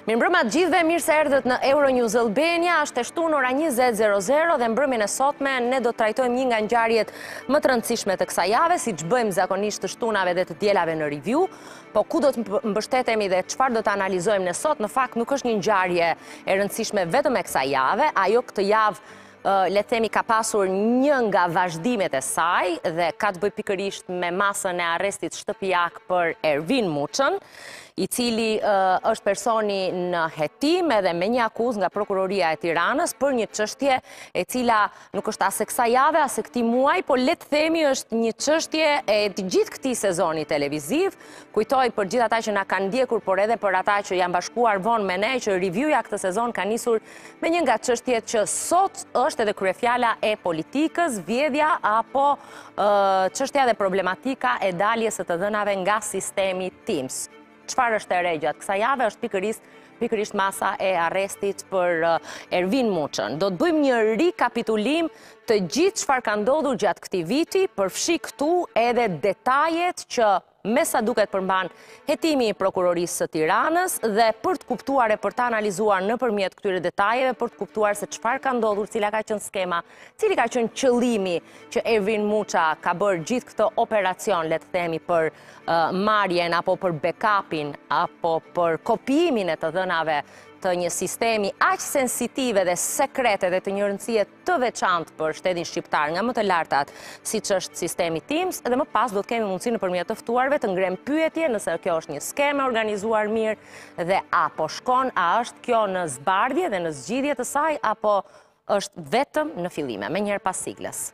Mirëmbrëma të gjithëve, mirë se erdhët në Euronews Albania, është e shtunë ora 20:00 dhe mbrëmjen e sotme ne do të trajtojmë një nga ngjarjet më të rëndësishme të kësaj jave, siç bëjmë zakonisht të shtunave dhe të dielave në review, po ku do të mbështetemi dhe çfarë do të analizojmë ne sot, në fakt nuk është një ngjarje e rëndësishme vetëm e kësaj jave, ajo këtë javë le të themi ka pasur një nga vazhdimet e saj dhe ka të bëjë pikërisht me masën e arrestit shtëpiak për Ervin Muçën, i cili është personi në hetim edhe me një akuzë nga Prokuroria e Tiranës për një çështje e cila nuk është as e kësaj jave, as e këtij muaji, po le të themi është një çështje e të gjithë këtij sezoni televiziv. Kujtoj për gjithë ata që na kanë ndjekur, por edhe për ata që janë bashkuar vonë me ne, që review-ja këtë sezon ka nisur me një nga çështjet që sot është edhe kryefjala e politikës, vjedhja apo çështja dhe problematika e daljes së të dhënave nga sistemi TIMS. Çfarë është e re gjatë kësaj jave është pikërisht masa e arrestit për Ervin Muçën. Do të bëjmë një rikapitulim të gjithë çfarë ka ndodhur gjatë këtij viti, përfshi këtu edhe detajet që me sa duket përmban hetimi i Prokurorisë së Tiranës dhe për të kuptuar e për të analizuar nëpërmjet këtyre detajeve, për të kuptuar se çfarë ka ndodhur, cila ka qenë skema, cili ka qenë qëllimi që Ervin Muça ka bërë gjithë këtë operacion, le të themi, për marrjen apo për backupin apo për kopijimin e të dhënave të një sistemi aq sensitive dhe sekrete dhe të një rëndësie të veçantë për shtetin shqiptar nga më të lartat siç është sistemi TIMS, dhe më pas do të kemi mundësi nëpërmjet të ftuarve të ngrem pyetje nëse kjo është një skemë organizuar mirë dhe apo shkon, a është kjo në zbardhje dhe në zgjidhje të saj apo është vetëm në fillime. Menjëherë pas siglës.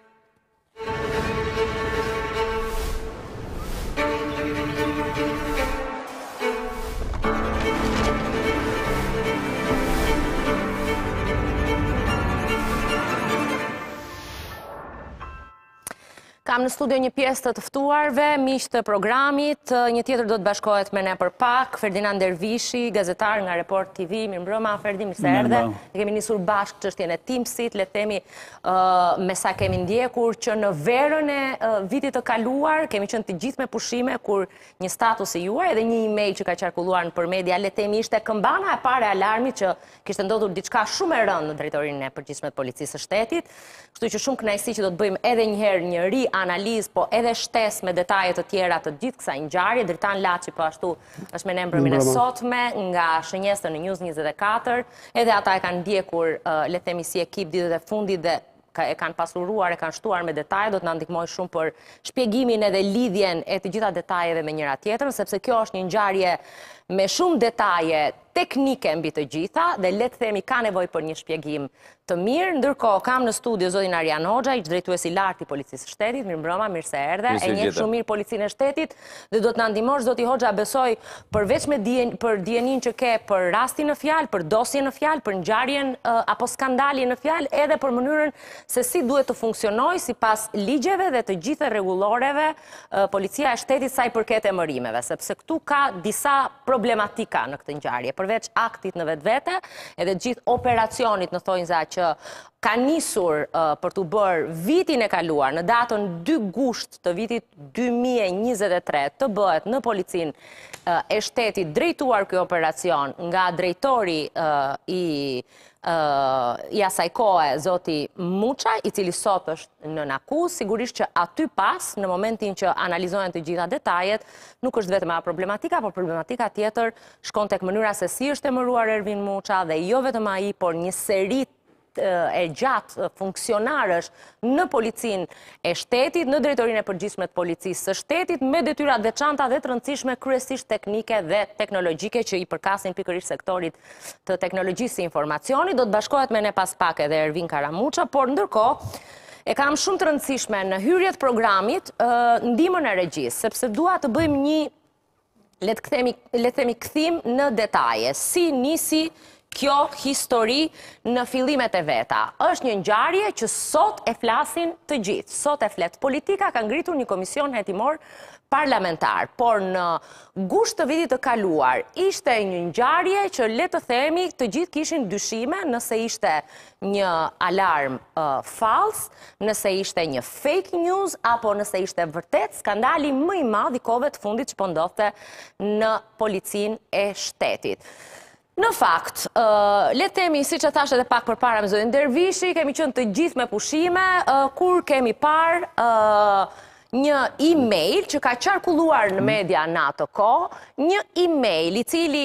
Kam në studio një pjesë të ftuarve, miq të programit, një tjetër do të bashkohet me ne për pak, Ferdinand Dervishi, gazetar nga Report TV. Mirëmbrëma, Ferdi, mirë se erdhe. Ne kemi nisur bashkë çështjen e TIMS-it, le të themi, me sa kemi ndjekur që në verën e vitit të kaluar kemi qenë të gjithë me pushime kur një status i juaj edhe një email që ka qarkulluar nëpër media, le të themi, ishte këmbana e parë e alarmit që kishte ndodhur diçka shumë e rëndë në drejtorinë e përgjithshme të policisë së shtetit. Kështu që shumë kënaqësi që do të bëjmë edhe një herë një analizë, po edhe shtesë me detaje të tjera të gjithë kësaj ngjarje. Dritan Laçi po ashtu është me ne mbrëmjen e sotme nga shënjestër në News 24. Edhe ata e kanë ndjekur, le të themi, si ekip ditët e fundit dhe e kanë pasuruar, e kanë shtuar me detaje, do të na ndihmojë shumë për shpjegimin edhe lidhjen e të gjitha detajeve me njëra tjetrën, sepse kjo është një ngjarje me shumë detaje teknike mbi të gjitha dhe le të themi ka nevojë për një shpjegim të mirë. Ndërkohë kam në studio zotin Arjan Hoxha, ish drejtuesi i lartë i Policisë së Shtetit. Mirëmbrëma, mirë se erdhe. E njeh shumë mirë Policinë e Shtetit dhe do të na ndihmosh zoti Hoxha, besoj, përveç me për dijenin që ke për rastin në fjalë, për dosjen në fjalë, për ngjarjen apo skandalin në fjalë, edhe për mënyrën se si duhet të funksionojë sipas ligjeve dhe të gjithë rregulloreve Policia e Shtetit sa i përket emërimeve, sepse këtu ka disa problematika në këtë ngjarje. Përveç aktit në vetvete, edhe gjithë operacionit në thonjza që ka nisur për të bërë vitin e kaluar në datën 2 gusht të vitit 2023 të bëhet në Policinë e Shtetit drejtuar ky operacion nga drejtori i asaj kohe, zoti Muça, i cili sot është në akuzë. Sigurisht që aty pas, në momentin që analizohen të gjitha detajet, nuk është vetëm ajo problematika, por problematika tjetër shkon tek mënyra se si është emëruar Ervin Muça dhe jo vetëm ai, por një seri e gjatë funksionarësh në Policinë e Shtetit, në drejtorinë e përgjithshme të Policisë së Shtetit, me detyra të veçanta dhe të rëndësishme, kryesisht teknike dhe teknologjike, që i përkasin pikërisht sektorit të teknologjisë së informacionit. Do të bashkohet me ne pas pak edhe Ervin Karamuça, por ndërkohë e kam shumë të rëndësishme në hyrjet programit ndihmën e regjisë, sepse dua të bëjmë një, le të themi, kthim në detaje, si nisi kjo histori në fillimet e veta. Është një ngjarje që sot e flasin të gjithë. Sot e flet politika, ka ngritur një komision hetimor parlamentar, por në gusht të vitit të kaluar ishte një ngjarje që le të themi të gjithë kishin dyshime nëse ishte një alarm fals, nëse ishte një fake news apo nëse ishte vërtet skandali më i madh i kohëve të fundit që po ndodhte në Policinë e Shtetit. Në fakt, le themi, si që thashtë edhe pak përpara me zotin Dervishi, kemi qenë të gjithë me pushime, kur kemi parë një e-mail që ka qarkulluar në media në ato kohë, një e-mail i cili,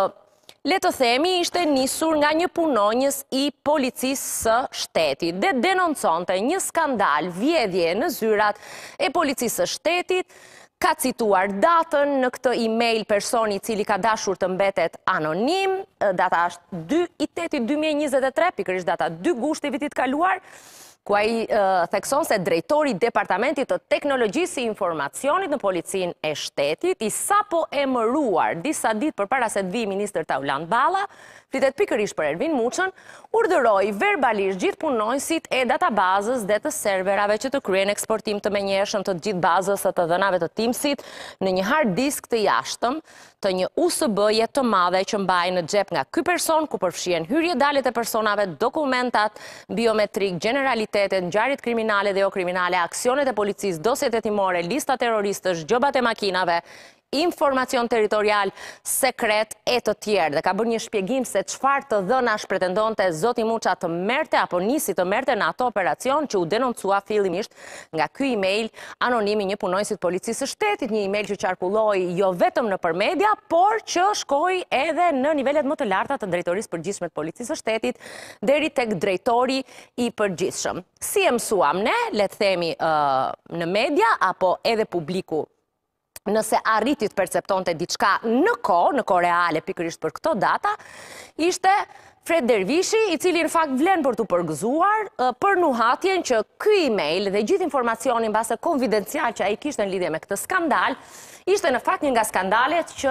le të themi, ishte nisur nga një punonjës i policisë së shtetit dhe denonconte një skandal vjedhje në zyrat e policisë së shtetit. Ka cituar datën në këtë e-mail personi i cili ka dashur të mbetet anonim, data është 2/8/2023, pikërisht data 2 gushti vitit kaluar, ku ai thekson se drejtori i Departamentit të Teknologjisë së Informacionit në Policinë e Shtetit, i sapo emëruar disa ditë përpara se të vijë ministër Tauland Balla, flitet pikërisht për Ervin Muçën, urdhëroi verbalisht gjithë punonjësit e databazës dhe të serverave që të kryen eksportim të menjëhershëm të gjithë bazës së të dhënave të Teamsit në një hard disk të jashtëm të një USB-je të madhe që mbajnë në xhep nga ky person, ku përfshihen hyrje-daljet e personave, dokumentat biometrik, generalitetet, ngjarjet kriminale dhe jo kriminale, aksionet e policisë, dosjet hetimore, lista terroristësh, gjobat e makinave, informacion territorial, sekret e të tjerë. Dhe ka bërë një shpjegim se çfarë të dhënash pretendonte zoti Muça të merrte apo nisi të merrte në ato operacion që u denoncua fillimisht nga ky email anonim i një punonjësi të policisë së shtetit, një email që qarkulloi jo vetëm nëpër media, por që shkoi edhe në nivelet më të larta të drejtorisë përgjithshme të policisë së shtetit deri tek drejtori i përgjithshëm. Si e mësuam ne, le të themi në media apo edhe publiku, nëse arriti të perceptonte diçka në kohë reale pikërisht për këto data, ishte Fred Dervishi, i cili në fakt vlen për të përgëzuar për nuhatjen që ky email dhe gjithë informacioni mbase konfidencial që ai kishte në lidhje me këtë skandal, ishte në fakt një nga skandalet që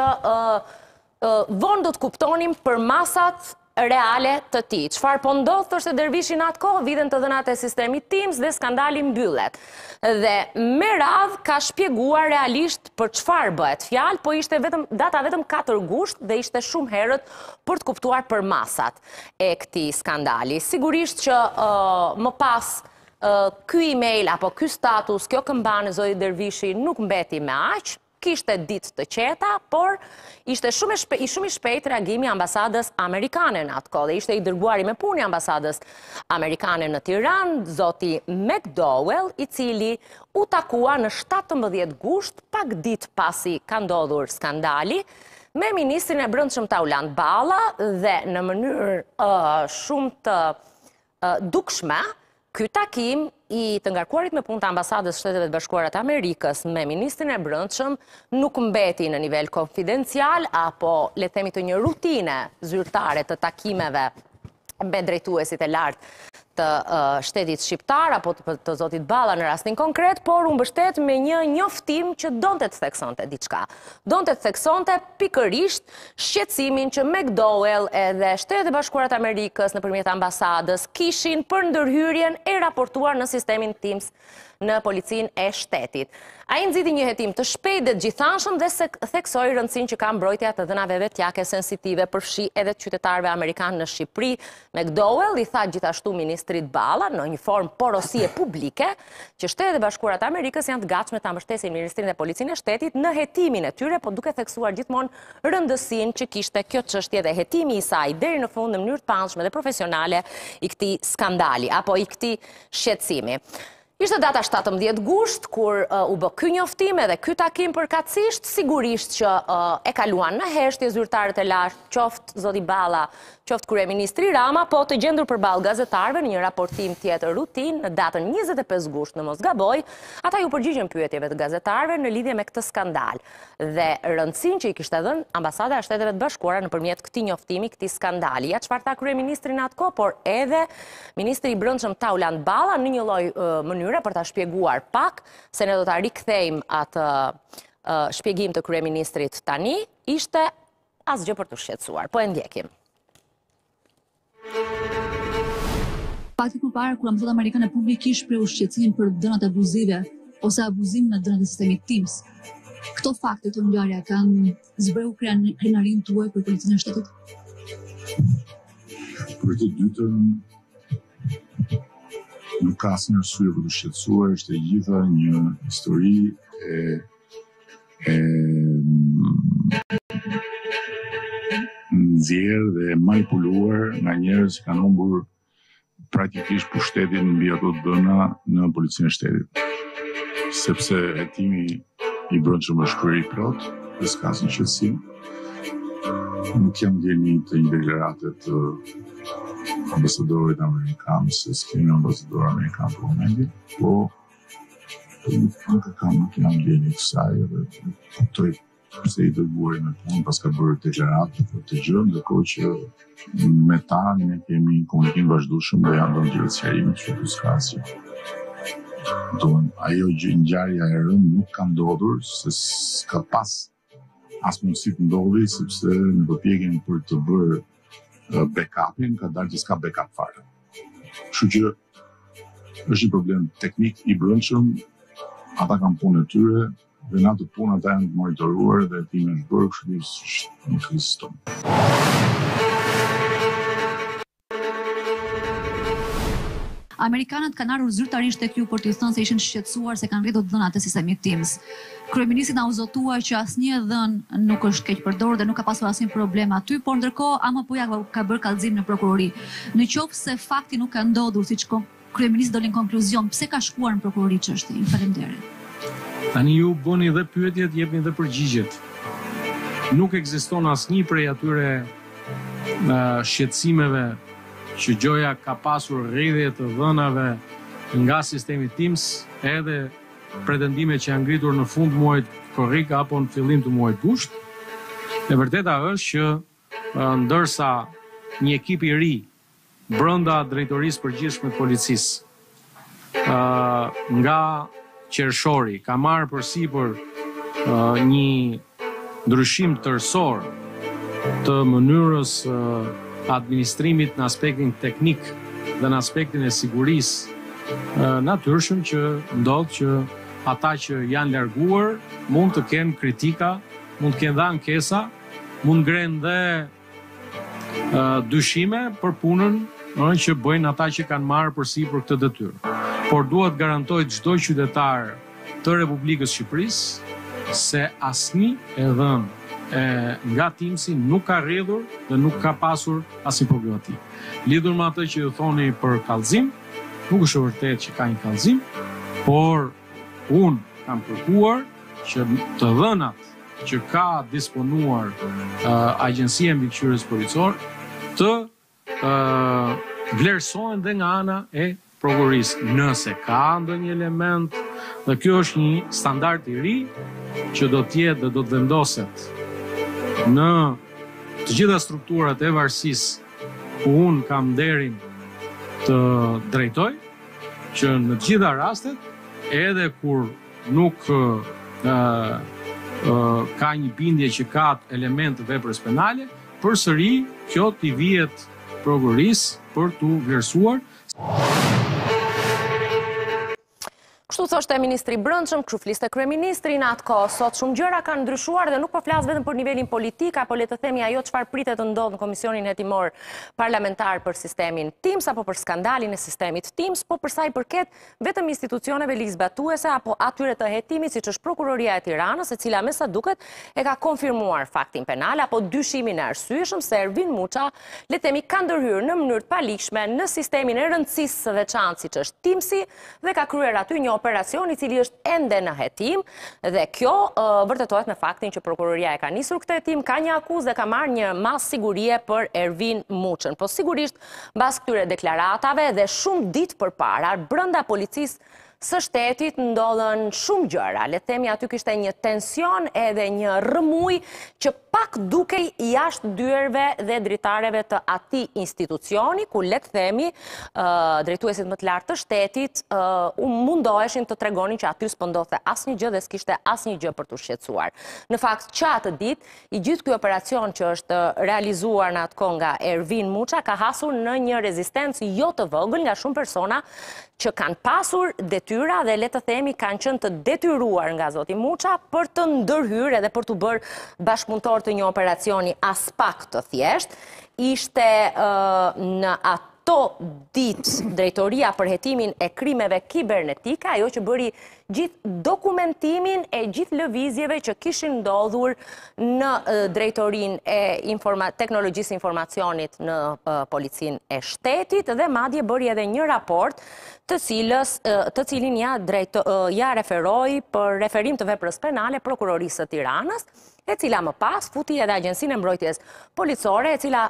vonë do të kuptonim për masat reale të tij. Çfarë po ndodh, thoshte Dervishi në atë kohë, viden të dhënat e sistemit Teams dhe skandali mbyllet. Dhe me radhë ka shpjeguar realisht për çfarë bëhet fjalë, po ishte data vetëm 4 gusht dhe ishte shumë herët për të kuptuar për masat e këtij skandali. Sigurisht që më pas ky email apo ky status, kjo këmbane zoti Dervishi nuk mbeti me aq. Kishte ditë të qeta, por ishte shumë i shpejt reagimi i ambasadës amerikane në atë kohë. Dhe ishte i dërguari me punë i ambasadës amerikane në Tiranë, zoti McDowell, i cili u takua në 17 gusht, pak ditë pasi ka ndodhur skandali, me ministrin e Brendshëm Tauland Balla dhe në mënyrë shumë të dukshme, ky takim i të ngarkuarit me punë të ambasadës Shteteve të Bashkuara të Amerikës me ministrin e Brendshëm nuk mbeti në nivel konfidencial apo le themi të një rutine zyrtare të takimeve me drejtuesit e lartë të shtetit shqiptar apo të zotit Balla në rastin konkret, por u mbështet me një njoftim që donte të theksonte diçka. Donte të theksonte pikërisht shqetësimin që McDowell edhe Shtetet e Bashkuara të Amerikës nëpërmjet ambasadës kishin për ndërhyrjen e raportuar në sistemin Teams në policinë e shtetit. Ai nxiti një hetim të shpejtë dhe të gjithanshëm dhe theksoi rëndësinë që ka mbrojtja të dhënave vetjake sensitive përfshi edhe të qytetarëve amerikanë në Shqipëri. McDowell i tha gjithashtu ministrit Balla në një formë porosie publike që Shtetet e Bashkuara të Amerikës janë të gatshme ta mbështesin ministrin e policinë e shtetit në hetimin e tyre, por duke theksuar gjithmonë rëndësinë që kishte kjo çështje dhe hetimi i saj deri në fund në mënyrë të pamshme dhe profesionale i këtij skandali apo i këtij shqetësimi. Ishte data 17 gusht, kur u bë ky njoftim edhe ky takim përkatësisht, sigurisht që e kaluan në heshtje zyrtarët e lartë, qoftë zoti Balla, qoftë kryeministri Rama, po të gjendur përballë gazetarëve në një raportim tjetër rutinë në datën 25 gusht në mos gaboj, ata ju përgjigjen pyetjeve të gazetarëve në lidhje me këtë skandal dhe rëndësinë që i kishte dhënë ambasada e Shteteve të Bashkuara nëpërmjet këtij njoftimi, këtij skandali. Ja çfarë tha kryeministri në atë kohë, por edhe ministri i Brendshëm Tauland Balla në një lloj mënyre për ta shpjeguar pak se ne do ta rikthejmë atë shpjegim të kryeministrit tani, ishte asgjë për të shqetësuar. Po e ndjekim. Fakti më parë kur ambasadë amerikane publikisht shprehu shqetësimin për dhënat abuzive ose abuzimin në dhënat e sistemit Teams. Këto fakte të ngjarja kanë zbrehu krenarinë tuaj për policinë e shtetit? Për të dytën, nuk ka asnjë arsye për të shqetësuar, është e gjitha një histori nxjerrë dhe manipuluar nga njerëz që kanë humbur praktikisht pushtetin mbi ato dhëna në policinë e shtetit. Sepse hetimi i brendshëm është kryer i plot, dhe s'ka asnjë qetësim. Nuk jam ndjeni të një deklarate të ambasadorit amerikan, se s'kemi ambasador amerikan për momentin, po nuk jam ndjeni të saj dhe kuptoj pse i dërguari në punë pas ka bërë deklaratë për të gjë, ndërkohë që me ta ne kemi komunikim vazhdueshëm dhe janë dhënë gjithë sqarimet që s'ka asgjë. Ajo ngjarja e rënd nuk ka ndodhur, se s'ka pas as mundësi të ndodhi, sepse në përpjekjen për të bërë backupin, ka dalë që s'ka backup fare. Kështu që është një problem teknik i brendshëm, ata kanë punën e tyre, dhe në atë punë ata janë monitoruar dhe hetimi është bërë, kështu që nuk ekziston. Amerikanët kanë ardhur zyrtarisht tek ju për t'i thënë se ishin shqetësuar se kanë rritur dhënat e sistemit TIMS. Kryeministri na u zotua që asnjë dhënë nuk është keq përdorur dhe nuk ka pasur asnjë problem aty, por ndërkohë AMP-ja ka bërë kallëzim në prokurori. Në qoftë se fakti nuk ka ndodhur siç kryeministri doli në konkluzion, pse ka shkuar në prokurori çështja? Faleminderit. Tani ju bëni dhe pyetjet, jepni dhe përgjigjet. Nuk ekziston asnjë prej atyre shqetësimeve që gjoja ka pasur rrjedhje të dhënave nga sistemi TIMS, edhe pretendime që janë ngritur në fund muajit korrik apo në fillim të muajit gusht. E vërteta është që ndërsa një ekip i ri brenda drejtorisë përgjithshme të policisë nga qershori ka marrë përsipër një ndryshim tërësor të mënyrës administrimit në aspektin teknik dhe në aspektin e sigurisë, natyrshëm që ndodh që ata që janë larguar mund të kenë kritika, mund të kenë dhe ankesa, mund ngrenë dhe dyshime për punën që bëjnë ata që kanë marrë përsipër këtë detyrë. Por duhet garantoj çdo qytetar të Republikës Shqipërisë se asnjë e dhënë nga TIMS-i nuk ka rrjedhur dhe nuk ka pasur asnjë problematik. Lidhur me atë që ju thoni për kallëzim, nuk është vërtet që ka një kallëzim, por unë kam kërkuar që të dhënat që ka disponuar Agjencia e Mbikëqyrjes Policore të vlerësohen dhe nga ana e prokurorisë. Nëse ka ndonjë element, dhe kjo është një standard i ri që do të jetë dhe do të vendoset në të gjitha strukturat e varësisë ku unë kam nderin të drejtoj, që në të gjitha rastet, edhe kur nuk ka një bindje që ka element të veprës penale, përsëri kjo t'i vihet prokurorisë për t'u vlerësuar. Kështu thoshte ministri i Brendshëm, kështu fliste kryeministri në atë kohë. Sot shumë gjëra kanë ndryshuar dhe nuk po flas vetëm për nivelin politik, apo le të themi ajo çfarë pritet të ndodhë në Komisionin Hetimor Parlamentar për sistemin TIMS apo për skandalin e sistemit TIMS, po për sa i përket vetëm institucioneve ligjzbatuese apo atyre të hetimit, siç është Prokuroria e Tiranës, e cila me sa duket e ka konfirmuar faktin penal apo dyshimin e arsyeshëm se Ervin Muça, le të themi, ka ndërhyrë në mënyrë të paligjshme në sistemin e rëndësisë së veçantë siç është TIMS-i dhe ka kryer aty një operacion i cili është ende në hetim, dhe kjo vërtetohet me faktin që prokuroria e ka nisur këtë hetim, ka një akuzë dhe ka marrë një masë sigurie për Ervin Muçën. Po sigurisht, mbas këtyre deklaratave dhe shumë ditë përpara, brenda policisë së shtetit ndodhen shumë gjëra. Le të themi aty kishte një tension edhe një rrëmuj që pak dukej jashtë dyerve dhe dritareve të atij institucioni, ku le të themi drejtuesit më të lartë të shtetit mundoheshin të tregonin që aty s'po ndodhte asnjë gjë dhe s'kishte asnjë gjë për t'u shqetësuar. Në fakt, që atë ditë, i gjithë ky operacion që është realizuar në atë kohë nga Ervin Muça ka hasur në një rezistencë jo të vogël nga shumë persona që kanë pasur detyra dhe le të themi kanë qenë të detyruar nga zoti Muça për të ndërhyrë edhe për të bërë bashkëpunëtor të një operacioni as pak të thjesht. Ishte në këto ditë drejtoria për hetimin e krimeve kibernetike, ajo që bëri gjithë dokumentimin e gjithë lëvizjeve që kishin ndodhur në drejtorinë e teknologjisë informacionit në policinë e shtetit dhe madje bëri edhe një raport të cilin ja referoi për referim të veprës penale prokurorisë së Tiranës, e cila më pas futi edhe Agjencinë e Mbrojtjes Policore, e cila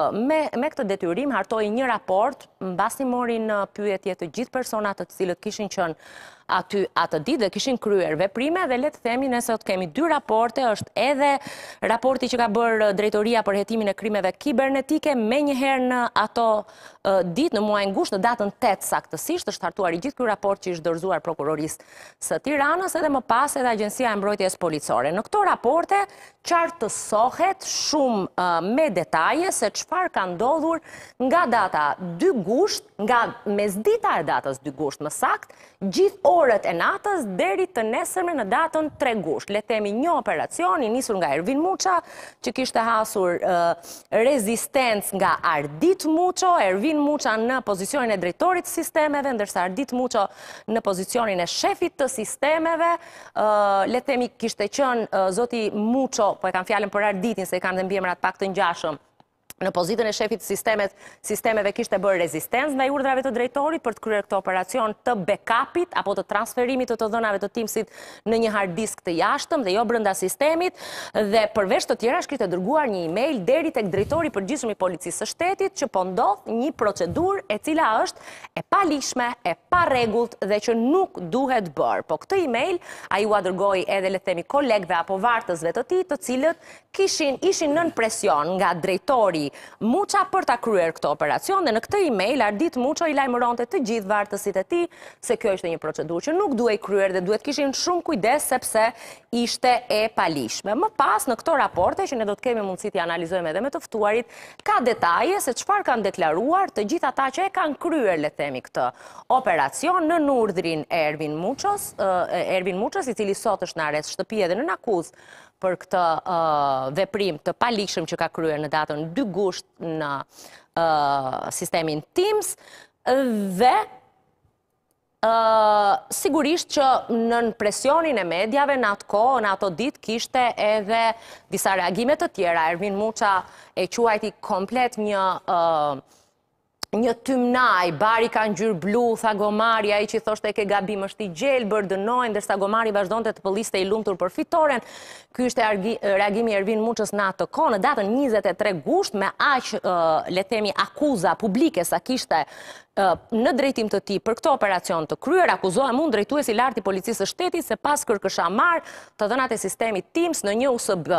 me këtë detyrim hartoi një raport, mbasi mori në pyetje të gjithë personat të cilët kishin qenë aty atë ditë dhe kishin kryer veprime dhe le të themi ne sot kemi 2 raporte, është edhe raporti që ka bërë drejtoria për hetimin e krimeve kibernetike menjëherë në ato ditë në muajin gusht në datën 8 saktësisht, është hartuar i gjithë ky raport që ishte dorëzuar prokurorisë së Tiranës edhe më pas edhe Agjencia e Mbrojtjes Policore. Në këto raporte qartësohet shumë me detaje se çfarë ka ndodhur nga data 2 gusht, nga mesdita e datës 2 gusht më sakt, gjithë orët e natës deri të nesërme në datën 3 gusht. Le të themi një operacion i nisur nga Ervin Muça, që kishte hasur rezistencë nga Ardit Muço, Ervin Muça në pozicionin e drejtorit të sistemeve, ndërsa Ardit Muço në pozicionin e shefit të sistemeve. Le të themi kishte qenë zoti Muço, po e kam fjalën për Arditin se i kanë dhe mbiemrat pak të ngjashëm. Në pozitën e shefit të sistemeve kishte bërë rezistencë ndaj urdhrave të drejtorit për të kryer këtë operacion të backupit apo të transferimit të dhënave të Teamsit në një hard disk të jashtëm dhe jo brenda sistemit, dhe përveç të tjera kishte dërguar një email deri tek drejtori i përgjithshëm i policisë së shtetit që po ndodh një procedurë e cila është e palishme, e pa rregullt dhe që nuk duhet bërë. Po këtë email ai u dërgoi edhe le të themi kolegëve apo vartësve të tij, të cilët ishin nën presion nga drejtori Muça për ta kryer këtë operacion dhe në këtë email Ardit Muço i lajmëronte të gjithë vartësit e tij se kjo ishte një procedurë që nuk duhej kryer dhe duhet kishin shumë kujdes sepse ishte e palishme. Më pas në këto raporte që ne do të kemi mundësi t'i analizojmë edhe me të ftuarit, ka detaje se çfarë kanë deklaruar të gjithë ata që e kanë kryer le të themi këtë operacion në urdhrin e Ervin Muçës, i cili sot është në arrest shtëpi edhe në akuzë për këtë veprim të palishëm që ka kryer në datën 2 gusht në sistemin Teams dhe sigurisht që në presionin e medjave në atë kohë, në ato ditë kishte edhe disa reagime të tjera. Ervin Muça e quajti komplet një tymnaj, bari ka ngjyrë blu, tha Gomari, ai që thoshte e ke gabim është i gjelbër, dënojnë, ndërsa Gomari vazhdonte të pëlliste i lumtur për fitoren. Ky ishte reagimi i Ervin Muçës në atë kohë, në datën 23 gusht, me aq le të themi akuza publike sa kishte në drejtim të tij për këtë operacion të kryer, akuzohem unë drejtuesi i lartë i policisë së shtetit se pas kërkëshamar të dhënat e sistemit Teams në një USB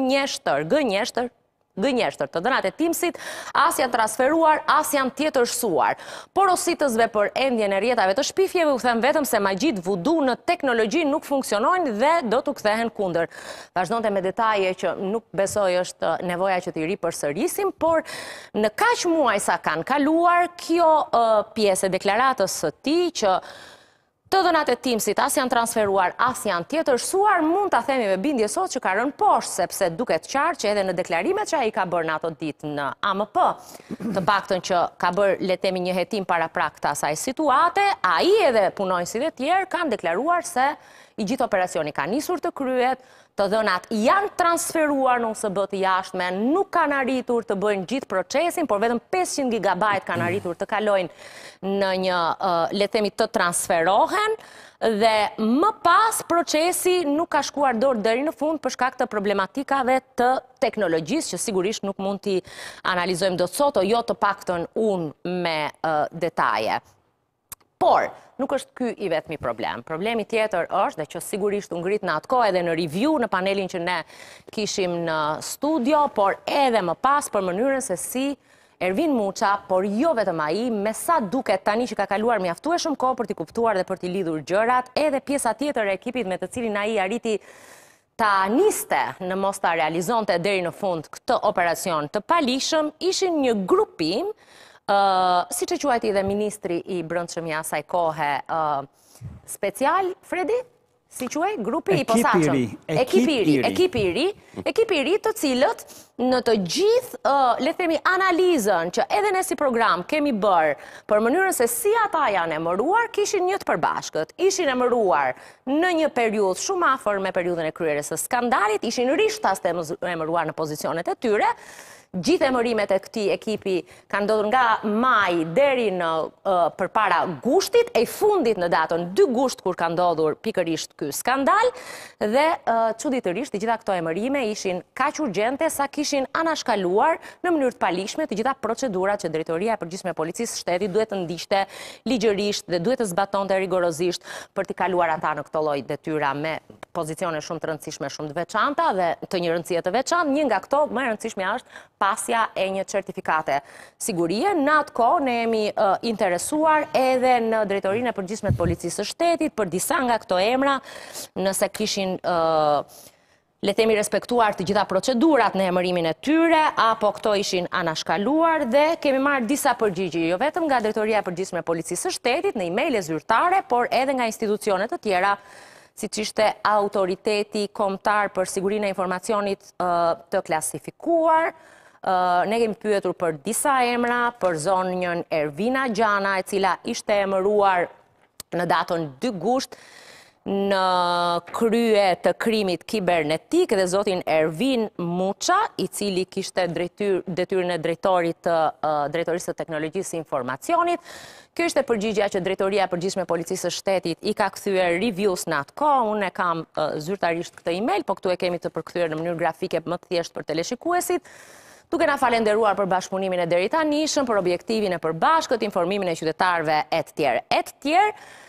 gënjeshtër të dhënat e Teamsit, as janë transferuar, as janë tjetërsuar. Porositësve për endjen e rrjetave të shpifjeve u them vetëm se magjit vudu në teknologji nuk funksionojnë dhe do t'u kthehen kundër. Vazhdonte me detaje që nuk besoj është nevoja që t'i ripërsërisim, por në kaq muaj sa kanë kaluar, kjo pjesë e deklaratës së tij që të dhënat e Teamsit as janë transferuar, as janë tjetërsuar, mund ta themi me bindje sot që ka rënë poshtë, sepse duket qartë që edhe në deklarimet që ai ka bërë në ato ditë në AMP, të paktën që ka bërë le të themi një hetim paraprak të asaj situate, ai edhe punonjësit e tjerë kanë deklaruar se i gjithë operacioni ka nisur të kryhet, të dhënat janë transferuar në USB të jashtme, nuk kanë arritur të bëjnë gjithë procesin, por vetëm 500 GB kanë arritur të kalojnë në një le të themi të transferohen dhe më pas procesi nuk ka shkuar dorë deri në fund për shkak të problematikave të teknologjisë që sigurisht nuk mund t'i analizojmë dot sot, o jo të paktën unë me detaje. Por, nuk është ky i vetmi problem. Problemi tjetër është, dhe që sigurisht u ngrit në atë kohë edhe në review në panelin që ne kishim në studio, por edhe më pas për mënyrën se si Ervin Muça, por jo vetëm ai, me sa duket tani që ka kaluar mjaftueshëm kohë për t'i kuptuar dhe për t'i lidhur gjërat, edhe pjesa tjetër e ekipit me të cilin ai arriti ta niste në mos ta realizonte deri në fund këtë operacion të palishëm, ishin një grupim si që quajti dhe ministri i brendshëm i asaj kohe special, Fredi? si quaj, grupi i posaçëm. Ekipi i ri të cilët në të gjithë, le themi, analizën që edhe ne si program kemi bërë për mënyrën se si ata janë emëruar, kishin një të përbashkët. Ishin emëruar në një periudhë shumë afër me periudhën e kryerjes së skandalit, ishin rishtas të emëruar në pozicionet e tyre. Gjithë emërimet e këtij ekipi kanë ndodhur nga maj deri në përpara gushtit, e fundit në datën 2 gusht kur ka ndodhur pikërisht ky skandal, dhe çuditërisht të gjitha këto emërime ishin kaq urgjente sa kishin anashkaluar në mënyrë të palishme të gjitha procedurat që Drejtoria e Përgjithshme e Policisë së Shtetit duhet të ndiqte ligjërisht dhe duhet të zbatonte rigorozisht për t'i kaluar ata në këtë lloj detyra me pozicione shumë të rëndësishme, shumë të veçanta dhe të një rëndësie të veçantë. Një nga këto më e rëndësishme është pasja e një certifikate sigurie. Në atë kohë ne jemi interesuar edhe në Drejtorinë e Përgjithshme të Policisë së Shtetit për disa nga këto emra, nëse kishin le themi respektuar të gjitha procedurat në emërimin e tyre, apo këto ishin anashkaluar, dhe kemi marrë disa përgjigje, jo vetëm nga Drejtoria e Përgjithshme e Policisë së Shtetit në emailë zyrtare, por edhe nga institucione të tjera, siç ishte Autoriteti Kombëtar për Sigurinë e Informacionit të Klasifikuar. Ne kemi pyetur për disa emra, për zonjën Ervina Gjana, e cila ishte emëruar në datën 2 gusht në krye të krimit kibernetik, dhe zotin Ervin Muça, i cili kishte detyrën e drejtorit të Drejtorisë së Teknologjisë së Informacionit. Kjo ishte përgjigja që Drejtoria e Përgjithshme e Policisë së Shtetit i ka kthyer reviews në atë kohë. Unë e kam zyrtarisht këtë email, po këtu e kemi të përkthyer në mënyrë grafike më të thjeshtë për teleshikuesit. Duke na falenderuar për bashkëpunimin e deri tanishëm, për objektivin e përbashkët, informimin e qytetarëve etj.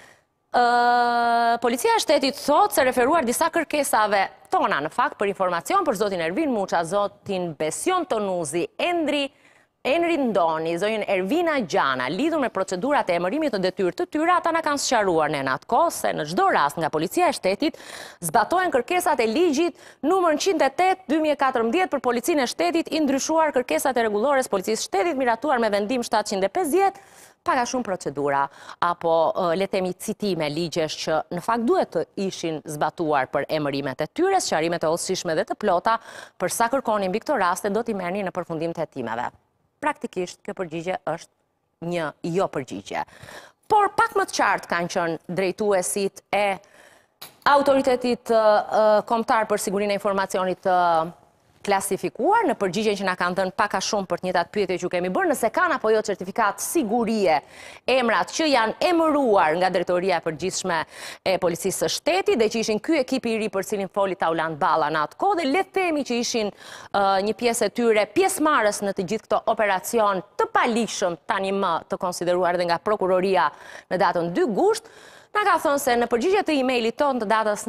Policia e Shtetit thot se referuar disa kërkesave tona në fakt për informacion për zotin Ervin Muça, zotin Besion Tonuzi, Enri Ndoni, zonjën Ervina Gjana, lidhur me procedurat e emërimit të detyrë të tyre, ata na kanë sqaruar në atë kohë se në çdo rast nga Policia e Shtetit zbatohen kërkesat e ligjit numër 108/2014 për Policinë e Shtetit, i ndryshuar kërkesat e rregullores Policisë së Shtetit, miratuar me vendim 750, paka shumë procedura apo le themi citime ligjesh që në fakt duhet të ishin zbatuar për emërimet e tyre, sqarimet e hollësishme dhe të plota për sa kërkonin mbi këto raste do t'i merrni në përfundim të hetimeve. Praktikisht, kjo përgjigje është një jo përgjigje. Por pak më të qartë kanë qenë drejtuesit e Autoritetit Kombëtar për Sigurinë e Informacionit të Klasifikuar në përgjigjen që na kanë dhënë pak a shumë për të njëjtat pyetje që kemi bërë, nëse kanë apo jo certifikat sigurie emrat që janë emëruar nga Drejtoria e Përgjithshme e Policisë së Shtetit, dhe që ishin ky ekipi i ri për cilin foli Tauland Balla në atë kohë, dhe le të themi që ishin një pjesë e tyre pjesëmarrës në të gjithë këto operacion të palishëm tani më të konsideruar dhe nga prokuroria në datën 2 gusht. Na ka thënë se në përgjigje të emailit tonë të datës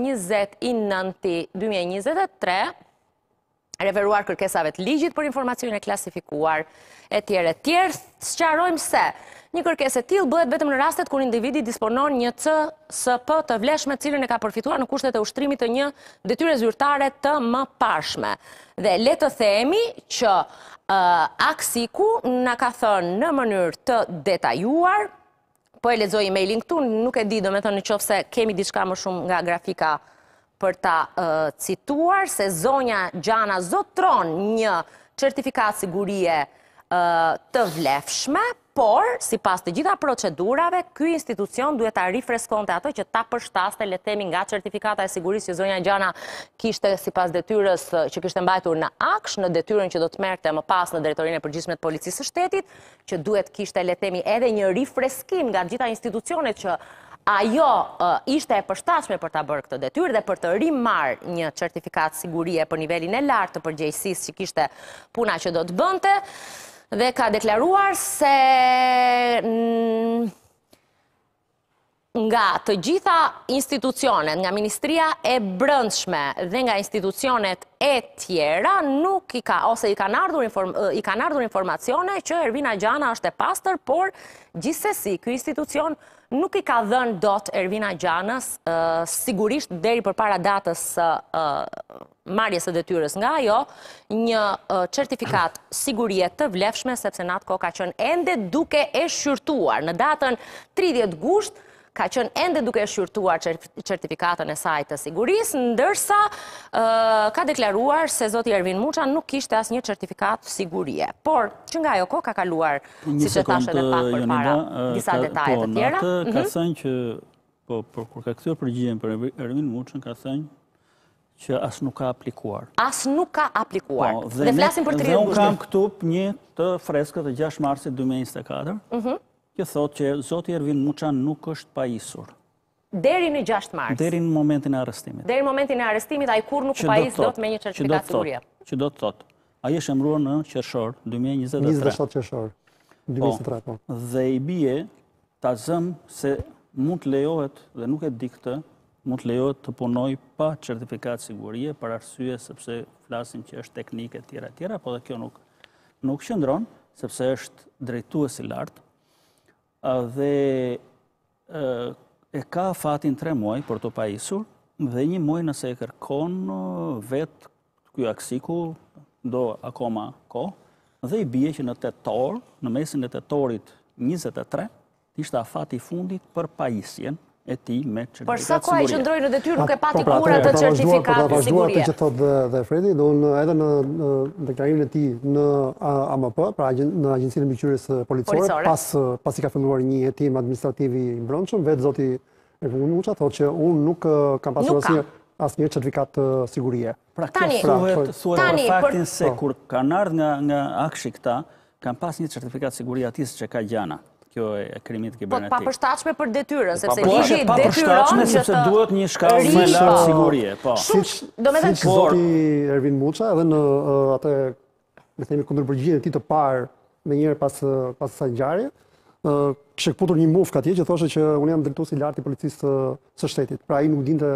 20/9/2023, referuar kërkesave të ligjit për informacionin e klasifikuar etj. Sqarojmë se një kërkesë e tillë bëhet vetëm në rastet kur individi disponon një CSP të vlefshme, cilën e ka përfituar në kushtet e ushtrimit të një detyre zyrtare të mëparshme. Dhe le të themi që Aksiku na ka thënë në mënyrë të detajuar, po e lexoj emailin këtu, nuk e di, domethënë nëse kemi diçka më shumë nga grafika për ta cituar, se zonja Gjana zotron një certifikat sigurie të vlefshme, por, sipas të gjitha procedurave, ky institucion duhet ta rifreskonte ato që ta përshtaste, le të themi, nga certifikata e sigurisë që zonja Gjana kishte sipas detyrës që kishte mbajtur në aksh, në detyrën që do të merrte më pas në Drejtorinë e Përgjithshme të Policisë së Shtetit, që duhet kishte, le të themi, edhe një rifreskim nga gjitha institucionet që ajo ishte e përshtatshme për ta bërë këtë detyrë dhe për të rimarrë një certifikat sigurie për nivelin e lartë të përgjegjësisë që kishte puna që do të bënte, dhe ka deklaruar se nga të gjitha institucionet, nga Ministria e Brendshme dhe nga institucionet e tjera, nuk i kanë ardhur informacione që Ervina Gjana është e pastër, por gjithsesi ky institucion nuk i ka dhënë dot Ervina Gjanës, sigurisht deri përpara datës së marrjes së detyrës nga ajo, një certifikat sigurie të vlefshme, sepse në atë kohë ka qenë ende duke e shqyrtuar. Në datën 30 gusht ka qenë ende duke shqyrtuar certifikatën e saj të sigurisë, ndërsa ka deklaruar se zoti Ervin Muça nuk kishte asnjë certifikat sigurie. Por që nga ajo kohë ka kaluar, siç e thashë edhe pak përpara, disa detaje të tjera. Ka thënë që kur ka kthyer përgjigjen për Ervin Muçën, ka thënë që as nuk ka aplikuar. As nuk ka aplikuar. Dhe flasim për 30 gusht. Dhe unë kam këtu një të freskët të 6 marsit 2024, që thotë që zoti Ervin Muça nuk është pajisur. Deri në 6 mars. Deri në momentin e arrestimit. Deri në momentin e arrestimit, ai kur nuk pajis dot me një certifikat sigurie. Që do të thotë, ai është emëruar në qershor 2023. 27 qershor 2023. Po. Dhe i bie ta zëm se mund të lejohet, dhe nuk e di këtë, mund të lejohet të punoj pa certifikat sigurie, për arsye sepse flasin që është teknike tjera, po dhe kjo nuk qëndron, sepse është drejtues i lartë, dhe e ka fatin 3 muaj për të pajisur, dhe 1 muaj nëse e kërkon vetë ky aksiku, do akoma kohë, dhe i bie që në tetor, në mesin e tetorit 23, ishte afati fundit për pajisjen e tij me certifikat sigurie. Për sa kohë ai qëndroi në detyrë nuk e pati kur atë certifikat sigurie. Që thotë dhe Fredi, do edhe në deklarimin e tij në AMP, pra në Agjencinë e Mbikëqyrjes Policore, pasi ka filluar një hetim administrativ i mbrëmshëm, vetë zoti Ervin Muça thotë që unë nuk kam pasur asnjë certifikat sigurie. Pra kjo thuhet për faktin se kur kanë ardhur nga akshi këta, kanë pas një certifikat sigurie atij që ka gjana. Kjo e krimit kibernetik. Po papërshtatshme për detyrën, sepse ligji detyron që sepse duhet një shkallë më e lartë sigurie, po. Siç zoti Ervin Muça edhe në atë, le të themi, kundërpërgjigjen e tij të parë më njëherë pas asaj ngjarje, kishte kputur një mufk atje që thoshte që unë jam drejtuesi i lartë i policisë së shtetit. Pra ai nuk dinte.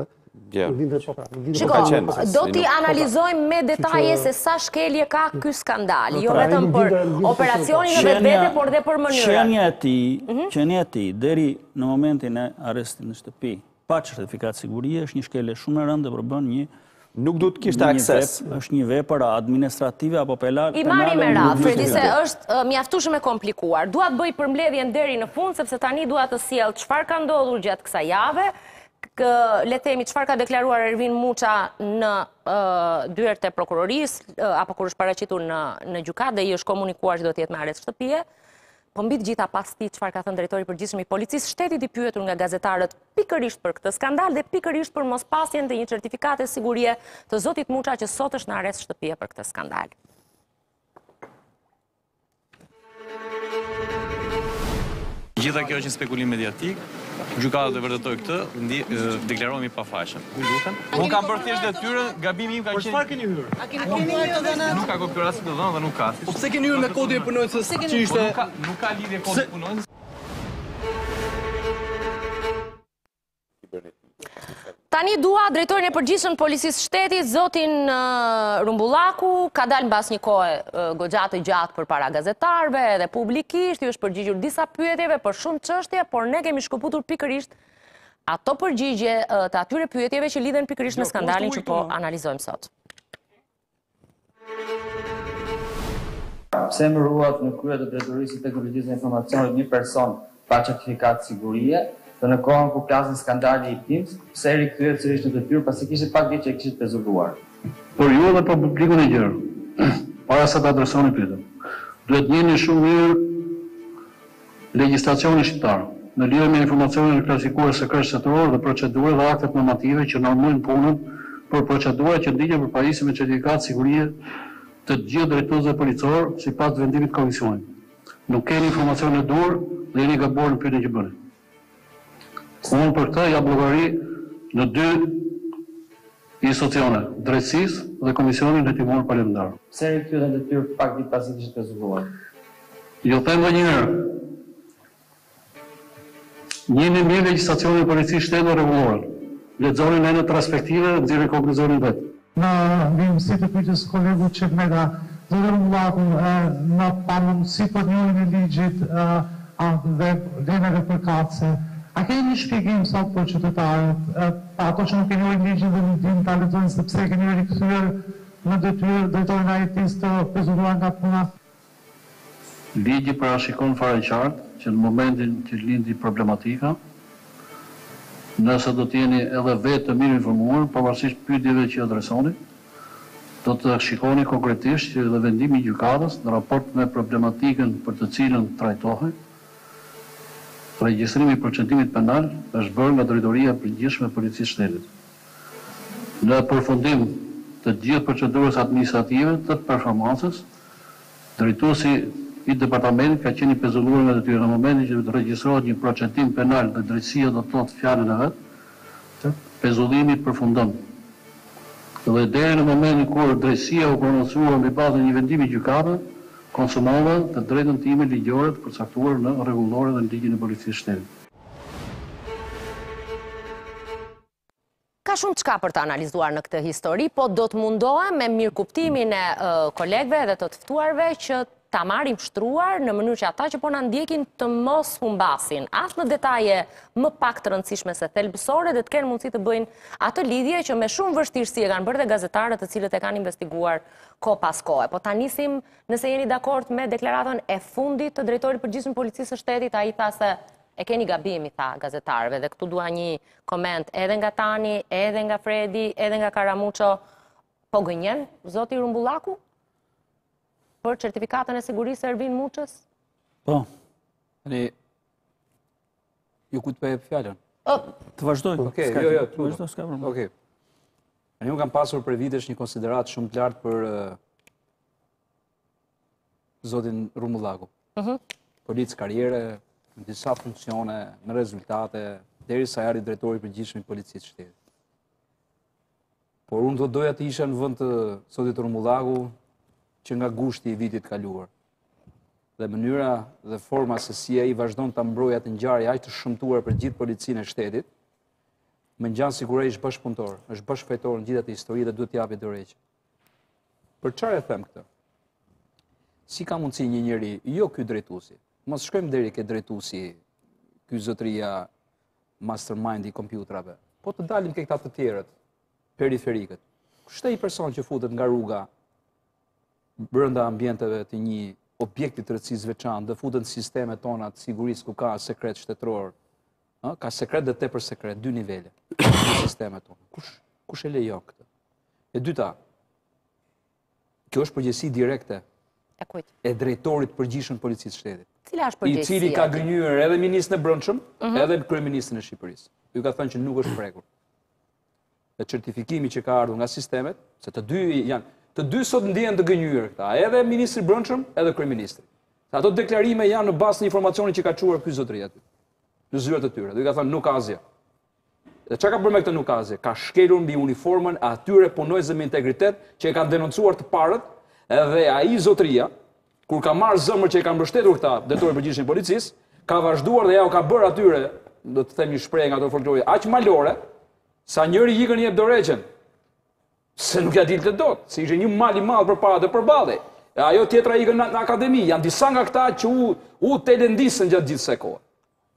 Shiko, do t'i analizojmë me detaje se sa shkelje ka ky skandal, jo vetëm për operacionin e vetvete, por dhe për mënyrën. Qenia e tij deri në momentin e arrestit në shtëpi, pa certifikat sigurie, është një shkelje shumë e rëndë dhe përbën një nuk duhet kishte akses. Është një vepër administrative apo penale. I marri me radhë, Fredi, se është mjaftueshëm e komplikuar. Dua të bëj përmbledhjen deri në fund, sepse tani dua të sjell çfarë ka ndodhur gjatë kësaj jave. Le themi çfarë ka deklaruar Ervin Muça në dyert e prokurorisë apo kur është paraqitur në gjykatë dhe i është komunikuar që do të jetë me arrest shtëpie. Po mbi të gjitha pas tij çfarë ka thënë drejtori i përgjithshëm i policisë shtetit i pyetur nga gazetarët pikërisht për këtë skandal dhe pikërisht për mospasjen të një certifikate sigurie të zotit Muça që sot është në arrest shtëpie për këtë skandal. Gjitha kjo është një spekulim mediatik. Gjykata do vërtetoj këtë, deklarohemi pafajshëm. Unë kam bërë thjesht detyrën, gabimi im ka qenë. Por çfarë keni hyrë? A keni hyrë? Nuk ka kopë rastit të dhënë dhe nuk ka. Po pse keni hyrë me kodin e punonjësës që ishte? Nuk ka lidhje kodi i punonjës. Tani dua drejtorin e përgjithshëm të policisë shtetit, zotin Rumbullaku, ka dalë mbas një kohe goxha të gjatë përpara gazetarëve dhe publikisht, i është përgjigjur disa pyetjeve për shumë çështje, por ne kemi shkëputur pikërisht ato përgjigje të atyre pyetjeve që lidhen pikërisht me skandalin që po analizojmë sot. Pse emëruat në krye të drejtorisë së teknologjisë së informacionit një person pa certifikat sigurie? Dhe në kohën ku plasin skandali i TIMS, pse rikthyer sërish në detyrë pasi kishte pak ditë që e kishte pezulluar. Por ju edhe për publikun e gjerë, para se të adresoni pyetjen, duhet njeni shumë mirë legjislacionin shqiptar, në lidhje me informacionin e klasifikuar sekret shtetëror dhe procedurë dhe aktet normative që normojnë punën për procedura që ndiqen për pajisje me certifikat sigurie të gjithë drejtuesve policor sipas vendimit të komisionit. Nuk keni informacion e dur dhe jeni gabuar në pyetjen që bëni. Unë për këtë jap llogari në 2 institucione, drejtësisë dhe Komisionin Hetimor Parlamentar. Pse rikthyer në detyrë pak ditë pasi kishte pezulluar? Jo them më një herë. Njeni mirë legjislacionin e policisë shtetit rregullore. Lexoni në retrospektive dhe nxjerrni konkluzonin vet. Në vimësi të pyetjes kolegu Çetmeda, zotë Rumbullaku, në pamundësi për njërin e ligjit dhe lëndave përkatëse. A keni një shpjegim sot për qytetarët, ato që nuk e njohin ligjin dhe nuk dinë ta lexojnë sepse keni rikthyer në detyrë drejtorin e IT-së të pezulluar nga puna? Ligji parashikon fare qartë që në momentin që lindi problematika, nëse do t'jeni edhe vetë të mirë informuar, pavarësisht pyetjeve që adresoni, do të shikoni konkretisht që dhe vendimi i gjykatës në raport me problematikën për të cilën trajtohet, regjistrimi i procentimit penal është bërë nga Drejtoria e Përgjithshme e Policisë Shtetit. Në përfundim të gjithë procedurës administrative të performancës, drejtuesi i departamentit ka qenë i pezulluar nga detyra në momentin që regjistrohet një procentim penal dhe drejtësia do të thotë fjalën e vet, pezullimi përfundon. Dhe deri në momentin kur drejtësia u prononcuar mbi bazën e një vendimi gjykate, konsumova të drejtën time ligjore të përcaktuar në rregullore dhe në ligjin e Policisë Shtetit. Ka shumë çka për të analizuar në këtë histori, po do të mundohem me mirëkuptimin e kolegëve dhe të ftuarve që ta marrim shtruar në mënyrë që ata që po na ndjekin të mos humbasin as në detaje më pak të rëndësishme se thelbësore dhe të kenë mundësi të bëjnë atë lidhje që me shumë vështirësi e kanë bërë dhe gazetarët të cilët e kanë investiguar kohë pas kohe. Po ta nisim, nëse jeni dakord me deklaratën e fundit të drejtorit përgjithshëm të Policisë së Shtetit, ai tha se e keni gabim, i tha gazetarëve, dhe këtu dua një koment edhe nga Tani, edhe nga Fredi, edhe nga Karamuço. Po gënjen zoti Rumbullaku për certifikatën e sigurisë e Ervin Muçës? Po. Ju ku të pe fjallën? Të vazhdoj. Okej, jo, të vazhdoj, s'ka problem. Okej. Unë kam pasur për vitesh një konsiderat shumë të lartë për zotin Rumbullaku. Policë karriere, në disa funksione, në rezultate, derisa erdhi drejtori i përgjithshëm i Policisë Shtetit. Por unë do doja të isha në vend të zotit Rumbullaku që nga gushti i vitit kaluar. Dhe mënyra dhe forma se si ai vazhdon ta mbrojë atë ngjarje aq të shëmtuar për gjithë policinë e shtetit, më ngjan sigurisht është bashkëpunëtor, është bashkëfajtor në gjithë atë histori dhe duhet t'japet dorëheqje. Për çfarë e them këtë? Si ka mundësi një njeri, jo ky drejtuesi, mos shkojmë deri ke drejtuesi, ky zotëria mastermind i kompjuterave, po të dalim ke këta të tjerët, periferikët. Kushte i person që futet nga rruga brenda ambienteve të një objekti të rëndësisë veçantë, dhe futet në sistemet tona të sigurisë ku ka sekret shtetëror, ka sekret dhe tepër sekret, dy nivele në sistemet tona. Kush e lejon këtë? E dyta, kjo është përgjegjësi direkte e drejtorit përgjithshëm të Policisë Shtetit. Cila është përgjegjësia? I cili ka gënyer edhe ministrin e Brendshëm, edhe kryeministrin e Shqipërisë. Ju ka thënë që nuk është prekur. Dhe certifikimi që ka ardhur nga sistemet, se të dy sot ndjehen të gënyer këta, edhe ministri i Brendshëm, edhe kryeministri. Ato deklarime janë në bazë të informacionit që ka çuar ky zotëri aty. Në zyrat e tyre. Dhe ju ka thënë nuk ka asgjë. Dhe çka ka bërë me këtë nuk ka asgjë? Ka shkelur mbi uniformën e atyre punojësve me integritet që e kanë denoncuar të parët, edhe ai zotëria, kur ka marrë zëmër që e kanë mbështetur këta drejtori i përgjithshëm i policisë, ka vazhduar dhe ja u ka bërë atyre, do të them një shprehje nga ato folklori, aq malore, sa njëri ikën jep dorëheqjen. Se nuk ja dilte dot, se ishte një mal i madh përpara të përballej. Ajo tjetra ikën në akademi, janë disa nga këta që u telendisën gjatë gjithë kësaj kohe.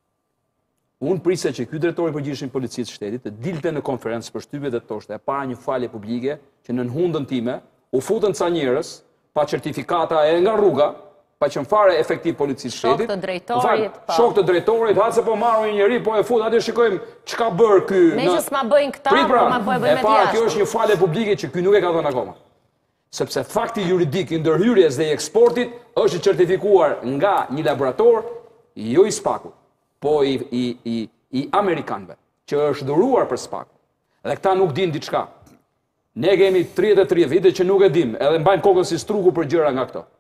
Unë prisja që ky drejtori i përgjithshëm i Policisë Shtetit të dilte në konferencë për shtypje dhe toshte, e para një falje publike që në hundën time u futën ca njerëz pa certifikata e nga rruga, pa qenë fare efektiv Policisë Shtetit. Shok të drejtorit. Shok të drejtorit, hace po marrë një njeri, po e fut, atë shikojmë çka bër ky. Me që s'ma bëjnë këta, po ma po e bëjnë me para, kjo është një falje publike që ky nuk e ka dhënë akoma. Sepse fakti juridik i ndërhyrjes dhe i eksportit është certifikuar nga një laborator, jo i SPAK-ut, po i amerikanëve, që është dhuruar për SPAK. Dhe këta nuk din diçka. Ne kemi 33 vite që nuk e dim, edhe mbajnë kokën si struku për gjëra nga këto.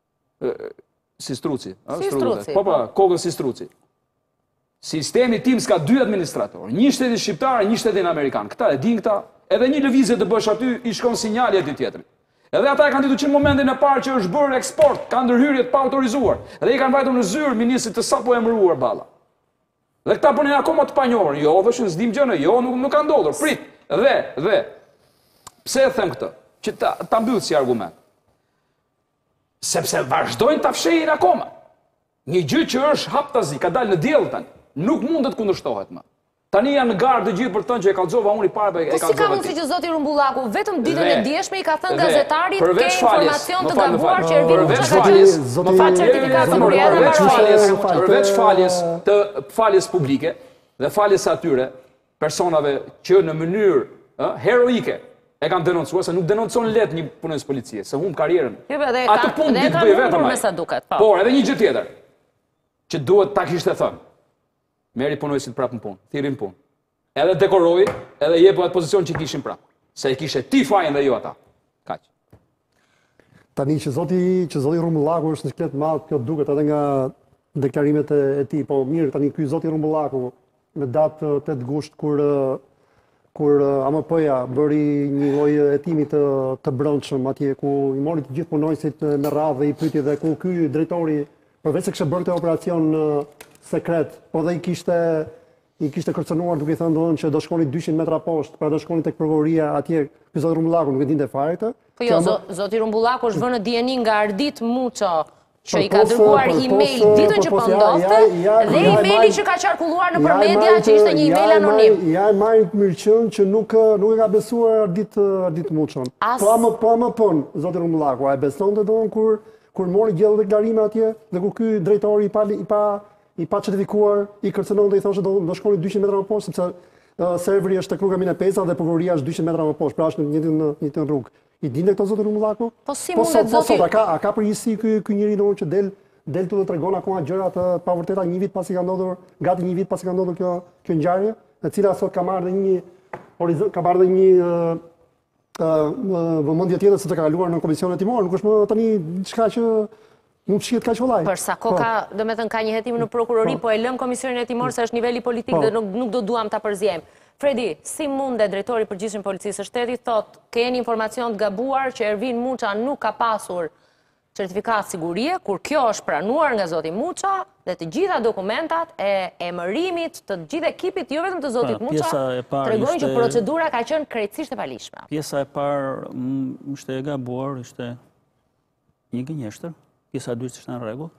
Si struci. Si struci. Po, kokën si struci. Sistemi tim s'ka dy administratorë, një shtetin shqiptar, një shtetin amerikan. Këta e din këta, edhe një lëvizje të bësh aty, i shkon sinjali aty tjetrit. Edhe ata e kanë ditur që në momentin e parë që është bërë eksport, kanë ndërhyrjet pa autorizuar. Dhe i kanë vajtur në zyrë ministrit të sapo emëruar balla. Dhe këta bënin akoma të panjohur. Jo, thoshin s'dim gjë, jo, nuk ka ndodhur. Prit. Dhe pse e them këtë? Që ta mbyll si argument. Sepse vazhdojnë ta fshehin akoma. Një gjë që është haptazi, ka dalë në diell tani, nuk mundet kundërshtohet më. Tani janë në gardë gjithë për të thënë që e kallxova unë i parë e kallxova. Si ka mundësi që zoti Rumbullaku vetëm ditën e djeshme i ka thënë gazetarit ke informacion të gabuar që Ervin Muça ka qenë më fal certifikatën përveç faljes të faljes publike dhe faljes atyre personave që në mënyrë heroike e kanë denoncuar, se nuk denoncon let një punës policie, se humb karrierën. Atë punë ditë bëj vetëm ai. Por edhe një gjë tjetër, që duhet ta kishte thënë. Meri punojësit prapë në punë, thirrin punë. Edhe dekoroi, edhe jepu atë pozicion që kishin prapë. Se i kishe ti fajin dhe jo ata. Kaq. Tani që zoti Rumbullaku është në shklet madh, kjo duket edhe nga deklarimet e tij, po mirë, tani ky zoti Rumbullaku me datë 8 gusht kur AMP-ja bëri një lloj hetimi të brendshëm atje ku i mori të gjithë punonjësit me radhë dhe i pyeti dhe ku ky drejtori përveç se kishte bërë operacion sekret, po dhe i kishte kërcënuar duke thënë domthonjë që do shkoni 200 metra poshtë, pra do shkoni tek prokuroria atje, ky zoti Rumbullaku nuk e dinte fare këtë. Po jo, zoti Rumbullaku është vënë në dieni nga Ardit Muço, që i ka dërguar email ditën që po ndodhte, dhe emaili që ka qarkulluar nëpër media që ishte një email anonim. Ja e marrin mirëqen që nuk e ka besuar Ardit Muçon. Po AMP-n, zoti Rumbullaku, a e besonte domthonjë kur mori gjithë deklarime atje dhe kur ky drejtori i pa certifikuar i kërcënonte i thoshte do shkoni 200 metra më poshtë sepse serveri është tek rruga Minapeza dhe prokuroria është 200 metra më poshtë, pra është në njëjtën rrugë. I dinte këto zoti Rumbullaku? Po si mundet zoti? A ka përgjegjësi ky njeri domthonjë që del tu dhe tregon akoma gjëra të pavërteta një vit pasi ka ndodhur, gati një vit pasi ka ndodhur kjo ngjarje, e cila sot ka marrë një vëmendje tjetër se të ka kaluar në komisionin hetimor, nuk është më tani diçka që nuk shihet kaq vëllai. Për sa kohë domethënë ka një hetim në prokurori, po e lëm komisionin hetimor se është niveli politik dhe nuk do duam ta përziem. Fredi, si mundet drejtori i përgjithshëm policisë së shtetit thotë keni informacion të gabuar që Ervin Muça nuk ka pasur certifikat sigurie, kur kjo është pranuar nga zoti Muça dhe të gjitha dokumentat e emërimit të gjithë ekipit, jo vetëm të zotit Muça, tregojnë që procedura ka qenë krejtësisht e palishme. Pjesa e parë ishte e gabuar, ishte një gënjeshtër, pjesa e dytë ishte në rregull.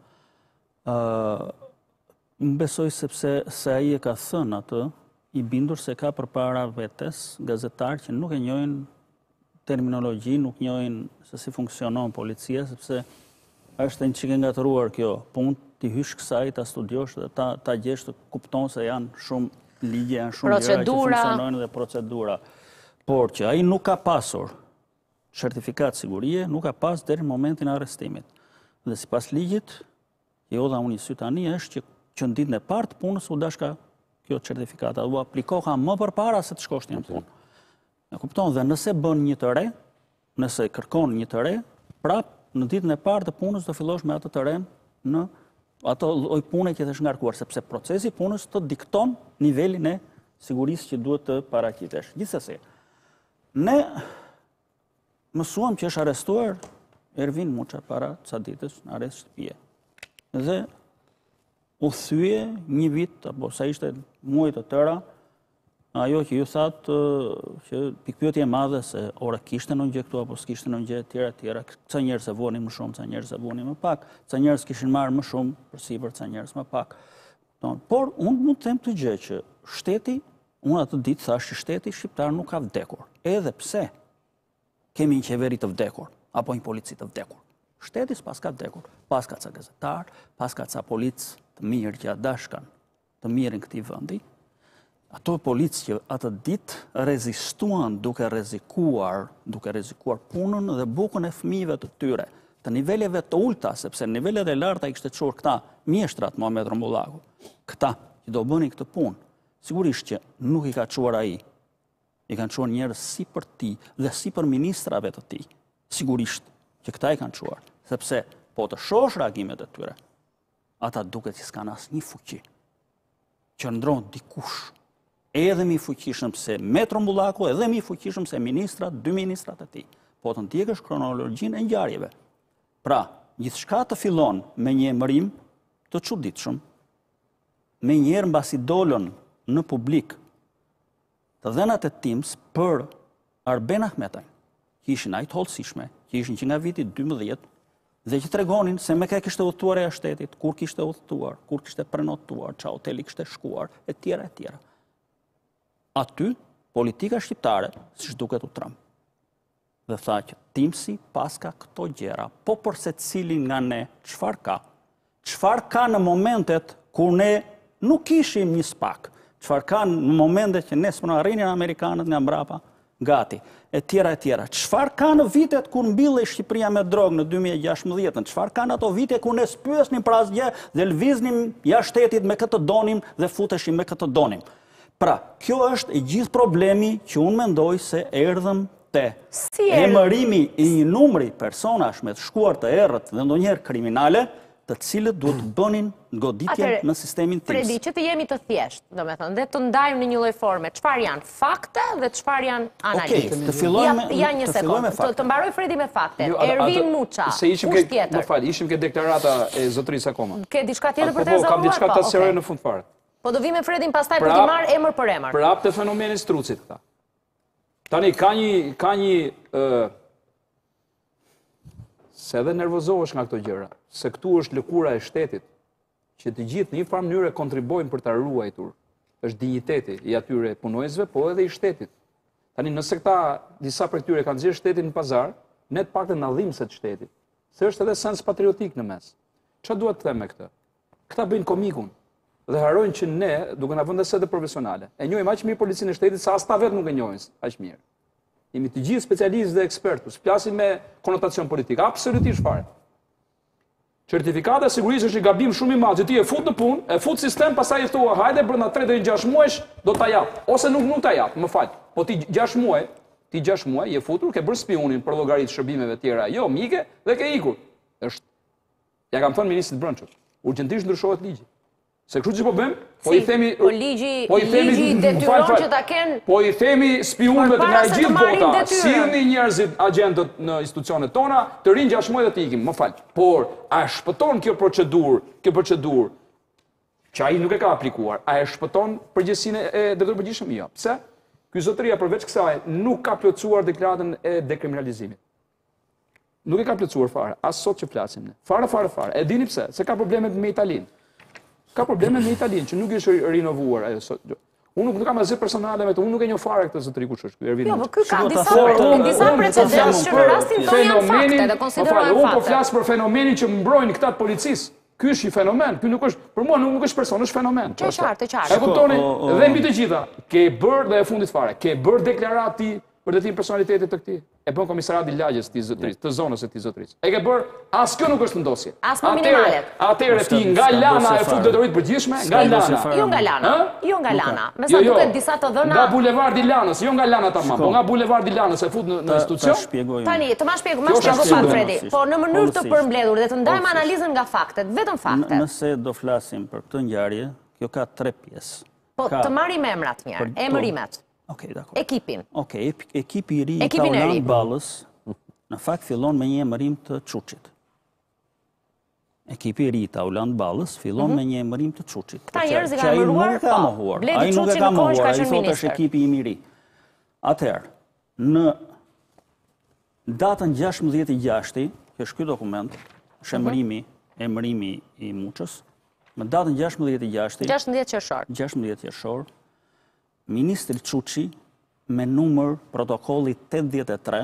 Më besoj sepse se ai e ka thënë atë, i bindur se ka përpara vetes gazetar që nuk e njohin terminologji, nuk njohin se si funksionon policia, sepse është një çike ngatëruar kjo punë, ti hysh kësaj, ta studiosh dhe ta gjesh të kupton se janë shumë ligje, janë shumë gjëra që funksionojnë dhe procedura. Por që ai nuk ka pasur certifikat sigurie, nuk ka pas deri në momentin e arrestimit. Dhe sipas ligjit, jo dha unë sy tani është që në ditën e parë të punës u dashka kjo certifikata, u aplikoha më përpara se të shkosh në punë. E kupton, dhe nëse bën një të re, nëse kërkon një të re, prap në ditën e parë të punës do fillosh me atë të re në ato lloj pune që është ngarkuar, sepse procesi i punës të dikton nivelin e sigurisë që duhet të paraqitesh. Gjithsesi, ne mësuam që është arrestuar Ervin Muça para ca ditësh në arrest shtëpie. Dhe u thye një vit, apo sa ishte muaj të tëra, ajo që ju thatë që pikpyetje e madhe se ora kishte në gjë këtu, apo s'kishte në gjë tjera, ca njerëz e vuanin më shumë, ca njerëz e vuanin më pak, ca njerëz kishin marrë më shumë përsipër, ca njerëz më pak. Por unë mund të them të gjë që shteti, unë atë ditë thash që shteti shqiptar nuk ka vdekur. Edhe pse kemi një qeveri të vdekur, apo një polici të vdekur. Shteti s'pas ka vdekur, pas ka ca gazetar, pas ka ca polic të mirë që dashkan të mirën këtij vendi. Ato policë që atë ditë rezistuan duke rrezikuar punën dhe bukën e fëmijëve të tyre, të niveleve të ulta, sepse në nivelet e larta i kishte çuar këta mjeshtrat Muhamet Rumbullaku. Këta që do bënin këtë punë, sigurisht që nuk i ka çuar ai. I kanë çuar njerëz si për ti dhe si për ministrave të tij. Sigurisht që këta i kanë çuar, sepse po të shohësh reagimet e tyre, ata duket që s'kan asnjë fuqi. Që ndron dikush edhe më i fuqishëm se Met Rumbullaku, edhe më i fuqishëm se ministrat, dy ministrat e tij. Po të ndjekësh kronologjinë e ngjarjeve. Pra, gjithçka të fillon me një emërim të çuditshëm. Menjëherë mbasi dolën në publik të dhënat e TIMS për Arben Ahmetaj, që ishin aq të hollësishme, që ishin që nga viti 12 dhe që tregonin se me ka kishte udhëtuar e shtetit, kur kishte udhëtuar, kur kishte prenotuar, ç'a hoteli kishte shkuar, e tjera e tjera. Aty, politika shqiptare, siç duket u trëm. Dhe tha që TIMS-i paska këto gjëra, po për secilin nga ne, çfarë ka në momentet kur ne nuk ishim një SPAK, çfarë kanë në momente që ne s'po na arrinin amerikanët nga mbrapa, gati, e tjera. Çfarë ka në vitet kur mbillej Shqipëria me drogë në 2016? Çfarë kanë ato vite kur ne s'pyesnim për asgjë dhe lëviznim jashtë shtetit me këtë donim dhe futeshim me këtë donim? Pra, kjo është i gjithë problemi që unë mendoj se erdhëm te emërimi i një numri personash me të shkuar të errët dhe ndonjëherë kriminale, të cilët duhet të bënin goditje në sistemin TIMS. Fredi, që të jemi të thjesht, domethënë, dhe të ndajmë në një lloj forme, çfarë janë fakte dhe çfarë janë analizë. Okej, të fillojmë me fakte. Të mbaroj Fredi me fakte. Ervin Muça, kush tjetër? Më fal, ishim ke deklarata e zotërisë akoma. Ke diçka tjetër për të zavuar? Kam diçka të serioze në fund fare. Po do vi me Fredin pastaj për t'i marrë emër për emër. Prap të fenomenit strucit këta. Tani ka një se edhe nervozohesh nga këto gjëra, se këtu është lëkura e shtetit, që të gjithë në një farë mënyrë kontribojnë për ta ruajtur. Është dinjiteti i atyre punojësve, po edhe i shtetit. Tani nëse këta disa prej tyre kanë nxjerrë shtetin në pazar, ne të paktën na dhimbset shtetit. Se është edhe sens patriotik në mes. Çfarë duhet të them me këtë? Këta bëjnë komikun dhe harojnë që ne, duke na vënë sede profesionale, e njohim aq mirë policinë e shtetit sa as ta vetë nuk e njohin aq mirë. Jemi të gjithë specialistë dhe ekspertë, flasim me konotacion politik, absolutisht fare. Certifikata e sigurisë është i gabim shumë i madh, që ti e fut në punë, e fut sistem, pastaj i thua, hajde brenda 3 deri 6 muajsh do ta jap, ose nuk ta jap, më fal. Po ti 6 muaj je futur, ke bërë spionin për llogaritë shërbimeve të tjera, jo mike dhe ke ikur. Është ja kam thënë ministrit Brënçut, urgjentisht ndryshohet ligji. Se kështu që po bëjmë, po i themi... Po ligji detyron që ta kenë... Po i themi spionëve nga i gjithë bota, sillni njerëzit agjentët në institucionet tona, të rinë 6 muaj dhe të ikim, më fal. Por, a e shpëton kjo procedurë, që ai nuk e ka aplikuar, a e shpëton përgjegjësinë e drejtorit përgjithshëm? Jo. Pse? Ky zotëria përveç kësaj nuk ka plotësuar deklaratën e dekriminalizimit. Nuk e ka plotësuar fare, as sot që flasim ne. Fare. E dini pse? Se ka probleme me Italinë. Ka probleme me Italinë, që nuk është rinovuar ajo sot. Unë nuk kam asgjë personale me të, unë nuk e njoh fare këtë zotëri kush është ky Ervin. Jo, po ky ka disa precedens që në rastin tonë janë fakte dhe konsiderohen fakte. Unë po flas për fenomenin që mbrojnë këta të policisë. Ky është një fenomen, ky nuk është, për mua nuk është person, është fenomen. Të qartë. E kuptoni? Dhe mbi të gjitha, ke bërë dhe e fundit fare, ke bërë deklaratë për detyrim personalitetit të këtij. E bën komisariati i lagjes të zonës së zotërisë. E ke bërë, as kjo nuk është ndosje. As më minimalet. Atëherë ti nga Lana e fut detyrit përgjithshme, nga Lana. Jo nga Lana. Me sa duket disa të dhëna. Nga bulevardi Lanës, jo nga Lana tamam, po nga bulevardi Lanës e fut në institucion. Tani, të ma shpjegoj pak Fredi, po në mënyrë të përmbledhur dhe të ndajmë analizën nga faktet, vetëm faktet. Nëse do flasim për këtë ngjarje, kjo ka 3 pjesë. Po të marrim emrat mirë, emërimet. Okej, dakor. Ekipin. Okej, ekipi i ri i Taulant Ballës në fakt fillon me një emërim të Çuçit. Ekipi i ri i Taulant Ballës fillon me një emërim të Çuçit. Këta njerëz i kanë emëruar, ai nuk e ka mohuar, ai thotë është ekipi im i ri. Atëherë, në datën 16/6, që është ky dokument, është emërimi i Muçës, në datën 16/6, 16 qershor, Ministri Çuçi me numër protokolli 83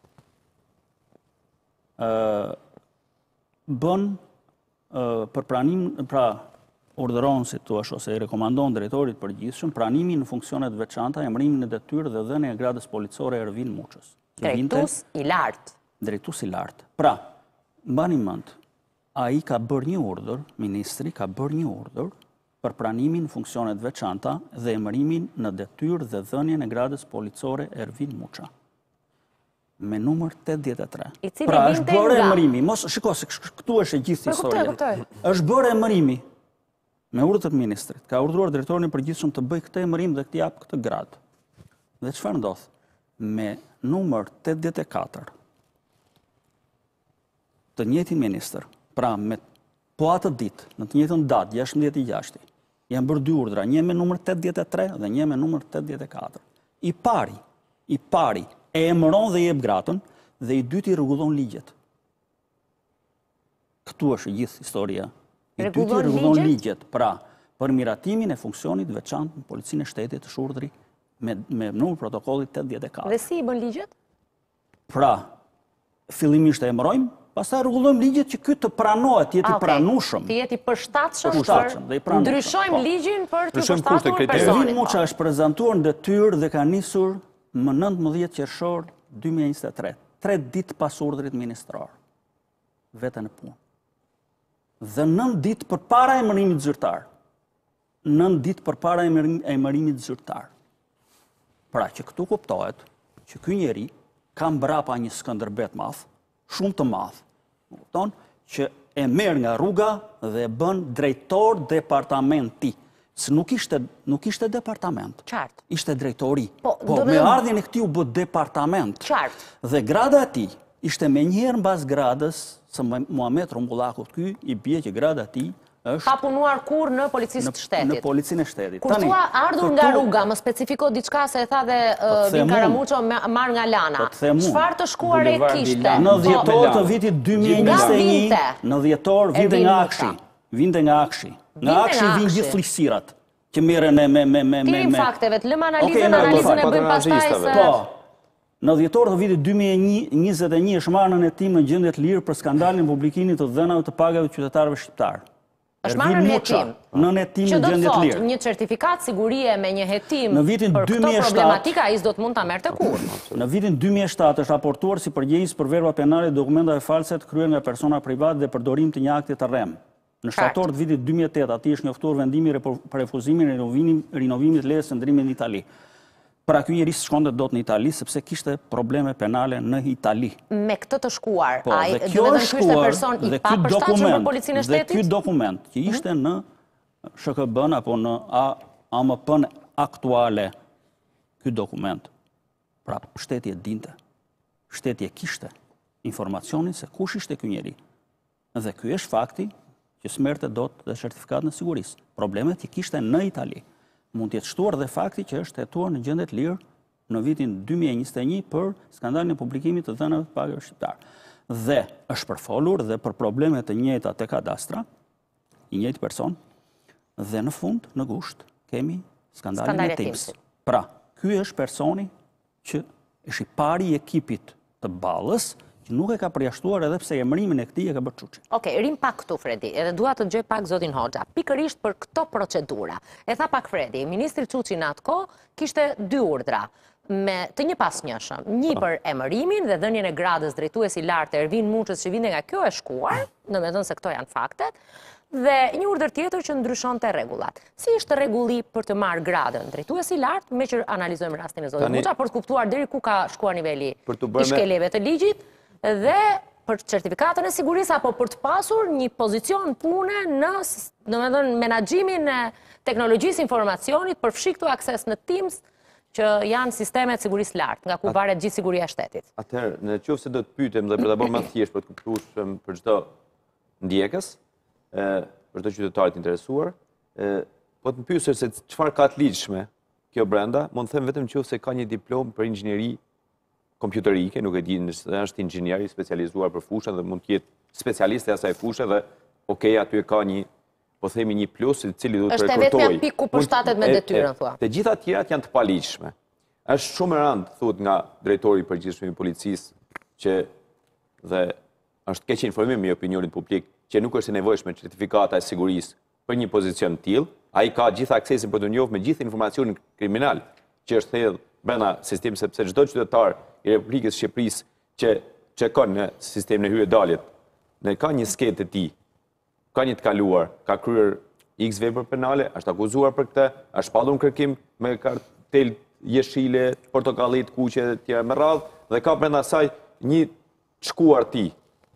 bën për pranim, pra urdhëron si thua ose i rekomandon drejtorit përgjithshëm pranimin në funksionet veçanta, emërimin në detyrë dhe dhënien e gradës policore Ervin Muçës. Drejtues i lartë. Pra, mbani mend, ai ka bërë një urdhër, ministri ka bërë një urdhër për pranimin në funksionet veçanta dhe emërimin në detyrë dhe dhënien e gradës policore Ervin Muça. Me numër 83. Pra, është bërë emërimi. Mos shiko se këtu është e gjithë historia. Është bërë emërimi me urdhër të ministrit. Ka urdhëruar drejtorin e përgjithshëm të bëjë këtë emërim dhe të jap këtë gradë. Dhe çfarë ndodh? Me numër 84. Të njëjtin ministër, pra me po atë ditë, në të njëjtën datë, 16/6, janë bërë 2 urdhra, një me numër 83 dhe një me numër 84. I pari e emëron dhe i jep gratën dhe i dyti rregullon ligjet. Këtu është gjithë historia. I dyti rregullon ligjet, pra, për miratimin e funksionit veçantë në policinë e shtetit të urdhri me numër protokollit 84. Dhe si i bën ligjet? Pra, fillimisht e emërojmë, Pastaj rregullojmë ligjet që ky të pranohet, të jetë i pranueshëm. Të jetë i përshtatshëm për ndryshojmë ligjin për të përshtatur personin. Ervin Muça është prezantuar në detyrë dhe ka nisur më 19 qershor 2023, 3 ditë pas urdhrit ministrar. Vete në punë. Dhe 9 ditë përpara emërimit zyrtar. 9 ditë përpara emërimit zyrtar. Pra që këtu kuptohet që ky njeri ka mbrapa një Skënderbet madh, shumë të madh. Kupton që e merr nga rruga dhe e bën drejtor departamenti. Se nuk ishte departament. Qartë. Ishte drejtori. Po me ardhjen e këtij u bë departament. Qartë. Dhe grada e tij ishte menjëherë mbas gradës së Muhamet Rumbullakut. Ky i bie që grada e tij është ka punuar kur në policisë të shtetit. Në policinë e shtetit. Kur thua ardhur nga rruga, më specifiko diçka se e tha dhe Vin Karamuço marr nga Lana. Çfarë të shkuare kishte? Në dhjetor të vitit 2021, në dhjetor vinte nga Akshi. Vinte nga Akshi. Nga Akshi vinë gjithë fllihësirat që merren me Tim fakteve, të lëmë analizën e bëjmë pastaj se po. Në dhjetor të vitit 2021 është marrë në hetim në gjendje të lirë për skandalin e publikimit të dhënave të pagave të qytetarëve shqiptar. Është marrë në hetim. Në hetim në gjendje të lirë. Një certifikat sigurie me një hetim në vitin për këto problematika ai s'do të mund ta merrte kurrë. Në vitin 2007 është raportuar si përgjegjës për verba penale dokumentave false të kryer nga persona private dhe përdorim të një akti të rrem. Në shtator të vitit 2008 atij është njoftuar vendimi për refuzimin e rinovimit lejes së ndrimit në Itali. Pra ky njeri shkonte dot në Itali sepse kishte probleme penale në Itali. Me këtë të shkuar, ai do të thënë ky ishte person i papërshtatshëm për policinë e shtetit? Dhe ky dokument që ishte në SHKB-n apo në AMP-n aktuale, ky dokument, pra shteti e dinte, shteti e kishte informacionin se kush ishte ky njeri. Dhe ky është fakti që smerte dot dhe certifikatën e sigurisë. Problemet i kishte në Itali. Mund të jetë shtuar dhe fakti që është hetuar në gjendje të lirë në vitin 2021 për skandalin e publikimit të dhënave të pagave shqiptar. Dhe është përfolur dhe për probleme të njëjta te kadastra, i njëjti person, dhe në fund, në gusht, kemi skandalin e TIMS. Pra, ky është personi që është i pari i ekipit të ballës, që nuk e ka përjashtuar edhe pse emërimin e këtij e ka bërë Çuçi. Okej, rim pak këtu Fredi, edhe dua të gjej pak zotin Hoxha. Pikërisht për këto procedura. E tha pak Fredi, ministri Çuçi në atë kohë kishte 2 urdhra me të njëpasnjëshëm. Një për emërimin dhe dhënien e gradës drejtuesi lartë Ervin Muçës që vinte nga kjo e shkuar, domethënë se këto janë faktet, dhe një urdhër tjetër që ndryshonte rregullat. Si ishte rregulli për të marrë gradën drejtuesi lartë, me që analizojmë rastin e zotit Muça për të kuptuar deri ku ka shkuar niveli i shkeleve të ligjit, dhe për certifikatën e sigurisë apo për të pasur një pozicion pune në menaxhimin e teknologjisë informacionit për fshi këtu akses në TIMS që janë sistemet sigurisë lartë, nga ku varet gjithë siguria e shtetit. Atëherë, në qoftë se do të pyetëm dhe për ta bërë më thjesht për të kuptuar për çdo ndjekës, për çdo qytetar të interesuar, po të më pyesër se çfarë ka të ligjshme kjo brenda, mund të them vetëm nëse ka një diplomë për inxhinieri kompjuterike, nuk e di nëse është inxhinier i specializuar për fushën dhe mund të jetë specialist e asaj fushë dhe aty ka një, po themi një plus i cili duhet të rekortojë. Është vetëm pikë ku përshtatet me detyrën thua. Të gjitha të tjerat janë të paligjshme. Është shumë e rëndë thuhet nga drejtori i përgjithshëm i policisë që dhe është keq informim me opinionin publik që nuk është e nevojshme certifikata e sigurisë për një pozicion të tillë. Ai ka gjithë aksesin për të njohur me gjithë informacionin kriminal që është thellë brenda sistemit sepse çdo qytetar i Republikës së Shqipërisë që çekon në sistemin e hyrje-daljet, ne ka një sketë të tij, ka një të kaluar, ka kryer X vepra penale, është akuzuar për këtë, është pallur kërkim me kartel jeshile, portokallit, kuqe e tjera me radhë dhe ka brenda saj një shkuar ti.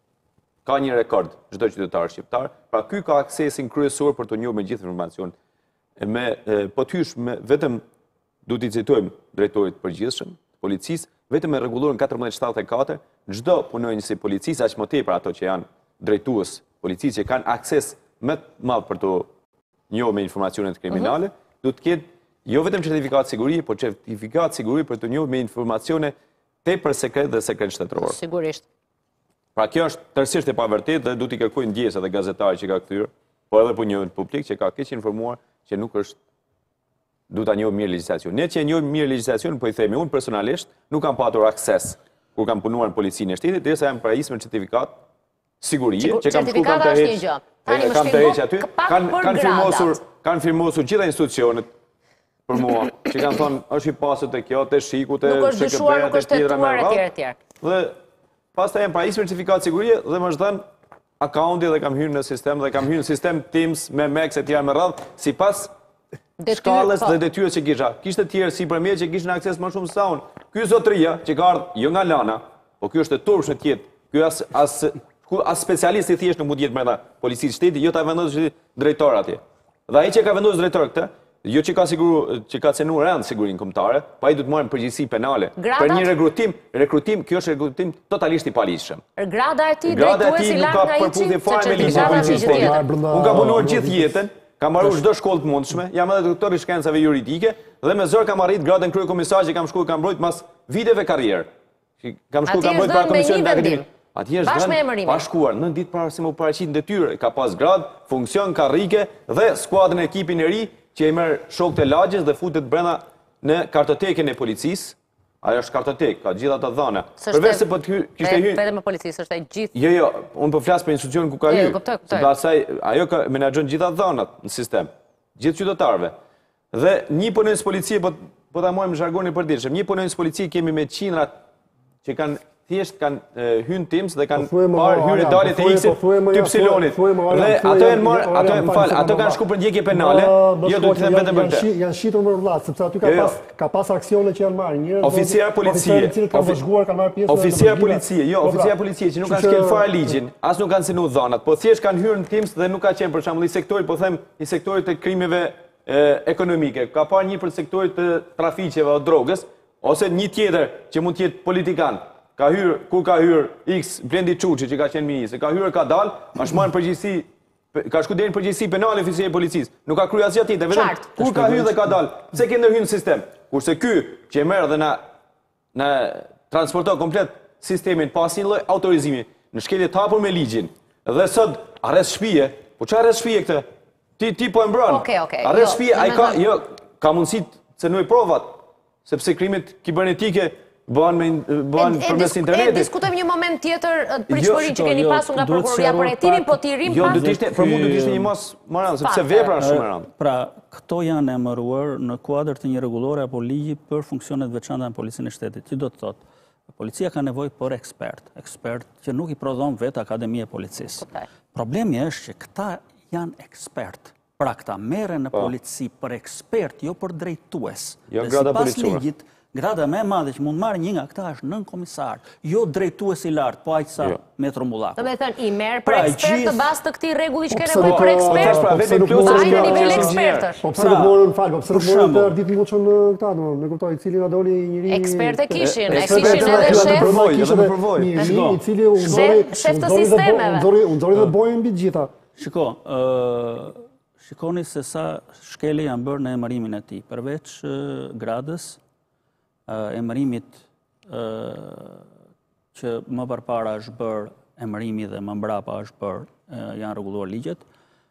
Ka një rekord çdo qytetar shqiptar, pra ky ka aksesin kryesor për të njohur me gjithë informacion. Po të hysh vetëm duhet t'i citojmë drejtorit përgjithshëm të policisë, vetëm e rregulluar në 1474, çdo punonjës i policisë, aq më tepër ato që janë drejtues policisë që kanë akses më të madh për të njohur me informacionet kriminale, duhet të ketë jo vetëm certifikat sigurie, por certifikat sigurie për të njohur me informacione tepër sekret dhe sekret shtetëror. Sigurisht. Pra kjo është tërësisht e pavërtetë dhe duhet i kërkojnë ndjesë edhe gazetarit që ka kthyer, po edhe punonjërit publik që ka keq informuar që nuk është duhet ta njohim mirë legjislacionin. Ne që e njohim mirë legjislacionin, po i themi, unë personalisht nuk kam patur akses kur kam punuar në policinë e shtetit, derisa jam paraqisur me certifikat sigurie, që kam shku Certifikata është një gjë. Tani më shpjegoj pak për gradat. Kanë firmosur gjitha institucionet për mua, që kanë thonë, është i pasur të kjo, të shiku, të nuk është dyshuar, nuk është tetuar, etj. Dhe pas ta jem pra isë certifikat sigurie dhe më shdhen akaunti dhe kam hyrë në sistem dhe kam hyrë në sistem Teams me Max e tjerë me radhë, si pas shkallës dhe detyrës që kisha. Kishte tjerë si për që kishin akses më shumë sa unë. Ky zotëria që ka ardhë jo nga lana, po ky është e turpsh në tjetë, ky as specialisti thjesht nuk mund jetë brenda policisë shteti, jo ta vendosë drejtor atje. Dhe ai që ka vendosur drejtor këtë, jo që ka cenuar rënd sigurinë kombëtare, pa ai duhet marrë përgjegjësi penale. Për një rekrutim, kjo është rekrutim totalisht i paligjshëm. Grada e tij drejtuesi lart nga ai që certifikata është gjë tjetër. Unë kam punuar gjithë jetën, kam marrë çdo shkollë të mundshme, jam edhe doktor i shkencave juridike dhe me zor kam arritur gradën kryekomisar që kam shkuar kam mbrojt mas viteve karrierë. Kam shkuar kam mbrojt para komisionit akademik. Atje është dhënë pa shkuar 9 ditë para se më paraqit detyrë, ka pas grad, funksion, karrike dhe skuadrën e ekipin e ri që i merr shokët e lagjes dhe futet brenda në kartotekën e policisë. Ajo është kartotek, ka gjitha të dhëna. Përveç se po kishte hyrë. Vetëm e policisë është ai gjithë. Jo, unë po flas për institucionin ku ka hyrë. Sepse ajo ka menaxhon gjitha dhënat në sistem, gjithë qytetarëve. Dhe një punonjës policie, po ta marrim zhargonin e përditshëm, një punonjës policie kemi me qindra që kanë thjesht kanë hyrë Teams dhe kanë parë hyrë dalje të X-it, të Y-it. Dhe ato kanë shku për ndjekje penale, jo do të them vetëm për këtë. Janë shitur më rrallë, sepse aty ka pas aksione që janë marrë. Njerëz oficer policie, kanë vëzhguar, kanë marrë pjesë. Oficer policie që nuk kanë shkel fare ligjin, as nuk kanë cenu dhënat, po thjesht kanë hyrë në Teams dhe nuk ka qenë për shembull i sektorit, po them i sektorit të krimeve ekonomike. Ka parë një për sektorit të trafiqeve o drogës, ose një tjetër që mund të jetë politikan. Kur ka hyrë X, Blendi Çuçi që ka qenë ministër, ka hyrë ka dalë, është marrë përgjegjësi, ka shku deri në përgjegjësi penale oficeri i policisë. Nuk ka kryer asgjë tjetër, vetëm kur ka hyrë dhe ka dalë. Pse ke ndërhyrë në sistem? Kurse ky që e merr dhe na transporton komplet sistemin pa asnjë lloj autorizimi, në shkelje të hapur me ligjin. Dhe sot arrest shtëpie, po çfarë arrest shtëpie këtë? Ti po e mbron. Arrest shtëpie, ai ka mundësi të cenoj provat, sepse krimet kibernetike bëhen përmes internetit. Diskutojmë një moment tjetër pritshmërinë që keni pasur nga prokuroria për hetimin, po ti rrim pas. Për mua do të ishte një mos më rëndë, sepse vepra është shumë e rëndë. Pra, këto janë emëruar në kuadër të një rregullore apo ligji për funksionet veçanta në policinë e shtetit. Që do të thotë, policia ka nevojë për ekspert që nuk i prodhon vetë Akademia e Policisë. Problemi është që këta janë ekspert. Pra këta merren në polici për ekspert, jo për drejtues. Jo grada policore. Grada më e madhe që mund marrë një nga këta është nën komisar, jo drejtues i lartë, po aq sa Metro Mullaku. Do të thënë i merr për ekspert të bazë të këtij rregulli që ka nevojë për ekspert. Ai në nivel ekspertësh. Po pse nuk morën fal, po pse nuk morën të ardit muçon këta, domethënë, me kuptoj i cili na doli njëri ekspert e kishin edhe shef. I cili u shef të sistemeve. U nxori dhe bojën mbi të gjitha. Shikoni se sa shkele janë bërë në emërimin e tij, përveç gradës emërimit që më përpara është bërë emërimi dhe më mbrapa është bërë, janë rregulluar ligjet,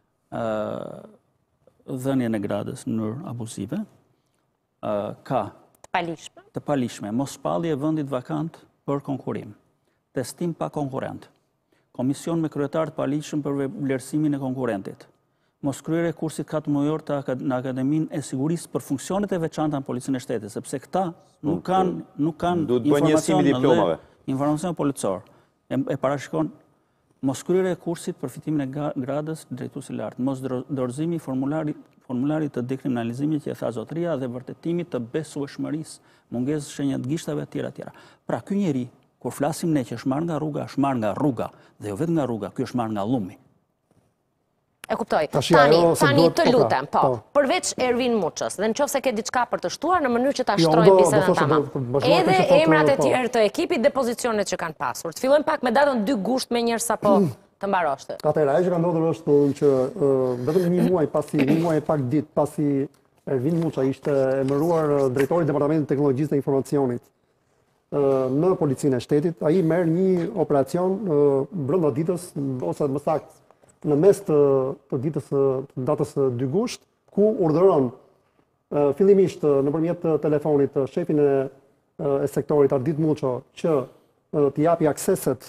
dhënien e gradës në mënyrë abuzive, ka të palishme, mospallje e vendit vakant për konkurim, testim pa konkurrent, komision me kryetar të palishëm për vlerësimin e konkurrentit, mos kryerje e kursit 4 mujor në Akademinë e Sigurisë për funksionet e veçanta në policinë e shtetit, sepse këta nuk kanë informacion policor. E parashikon mos kryerje e kursit për fitimin e gradës drejtuesi i lartë, mos dorëzimi formularit të dekriminalizimit që e tha zotëria dhe vërtetimit të besueshmërisë, mungesë shenja të gishtave etj. Pra ky njeri, kur flasim ne që është marrë nga rruga, dhe jo vetëm nga rruga, ky është marrë nga llumi. E kuptoj. Tani të lutem, po. Përveç Ervin Muçës, dhe nëse ke diçka për të shtuar në mënyrë që ta shtrojmë bisedën tamam. Edhe emrat e tjerë të ekipit dhe pozicionet që kanë pasur. Të fillojmë pak me datën 2 gusht me njërë sapo të mbaroshte. Atëherë, ajo që ka ndodhur është që vetëm një muaj pak ditë pasi Ervin Muça ishte emëruar drejtori i Departamentit të Teknologjisë dhe Informacionit në policinë e shtetit, ai merr një operacion brenda ditës ose më saktë në mes të datës 2 gusht, ku urdhëron fillimisht nëpërmjet telefonit shefin e sektorit Ardit Muço që t'i japi akseset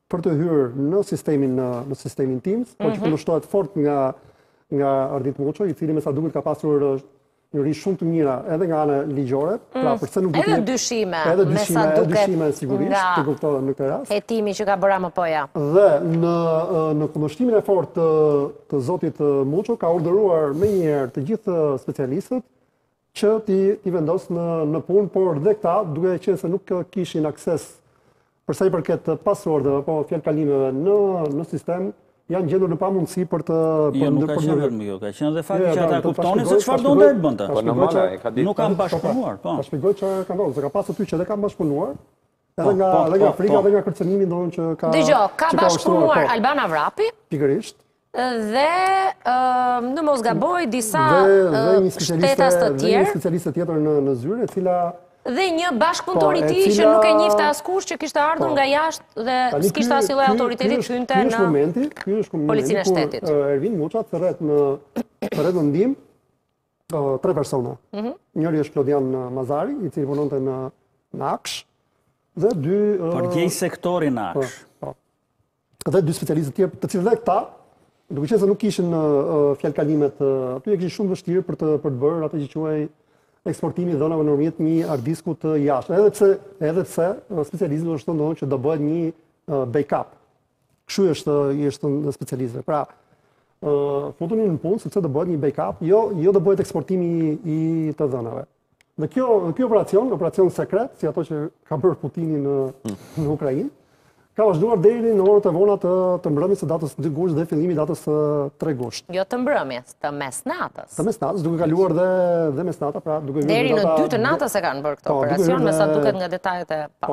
për të hyrë në sistemin Teams, por që kundërshtohet fort nga Ardit Muço, i cili me sa duket ka pasur njëri shumë të mira edhe nga ana ligjore, pra përse nuk edhe dyshime, me sa duket nga në këtë rast. Hetimi që ka bëra më poja. Dhe në kundërshtimin e fortë të zotit Muço ka urdhëruar menjëherë të gjithë specialistët që ti vendos në punë, por dhe këta, duke qenë se nuk kishin akses përsa i përket passwordeve apo fjalëkalimeve në sistem, janë gjendur në pamundësi për të... Jo, nuk ka qenë vetëm jo, ka qenë dhe fakti që ata kuptonin se çfarë donte të bënte. Nuk kanë bashkëpunuar, po. Ta shpjegoj çfarë ka ndodhur, se ka pasur ty që edhe kanë bashkëpunuar, edhe nga Afrika, edhe nga kërcënimi ndonë që ka... Dëgjoj, ka bashkëpunuar Alban Avrapi, pikërisht, dhe në mos gaboj disa shtetas të tjerë. Dhe një specialiste tjetër në Zyrë, e cila... Dhe një bashkëpunëtor i tij që nuk e njihte askush, që kishte ardhur nga jashtë dhe s'kishte asnjë lloj autoriteti të hynte në Policinë e Shtetit. Ervin Muça thret në ndihmë 3 persona. Njëri është Klodian Mazari, i cili punonte në AKSH, dhe 2 përgjej sektorin AKSH. Dhe 2 specialistë tjerë, të cilët dhe këta, duke qenë se nuk kishin fjalëkalimet, aty e kishin shumë vështirë për të bërë atë që quhej eksportimi dhënave në përmjet një hardisku të jashtë. Edhe pse specialistët është të ndonë që do bëhet një backup. Kështu është në specialistëve. Pra, futuni në punë sepse do bëhet një backup, jo do bëhet eksportimi i të dhënave. Dhe kjo operacion sekret, si ato që ka bërë Putini në Ukrainë, ka vazhduar deri në orët e vona të mbrëmjes së datës 2 gusht dhe fillimi datës 3 gusht. Jo të mbrëmjes, të mesnatës. Të mesnatës, duke kaluar dhe mesnata, pra duke hyrë deri në 2 të natës e kanë bërë këtë operacion, me sa duket nga detajet e pa.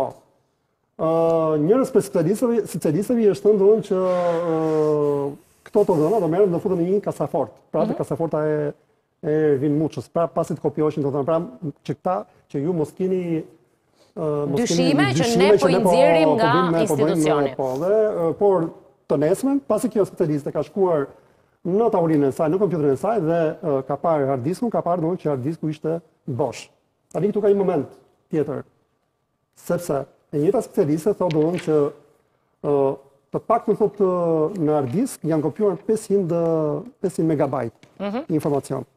Njërës për specialistëve është të ndonë që këto të dhëna do merren dhe futen në një kasafort. Pra të kasaforta e Ervin Muçës. Pra pasit kopjoheshin të dhëna. Pra që këta që ju mos keni dyshime që ne po i nxjerrim nga institucioni. Por të nesmen, pasi kjo specialiste ka shkuar në tavolinën e saj, në kompjuterin e saj, dhe ka parë harddiskun, ka parë që hardisku ishte bosh. Tani këtu ka një moment tjetër, sepse e njëjta specialiste thonë që të paktën thotë në harddisk janë kopjuar 500 megabajt informacion.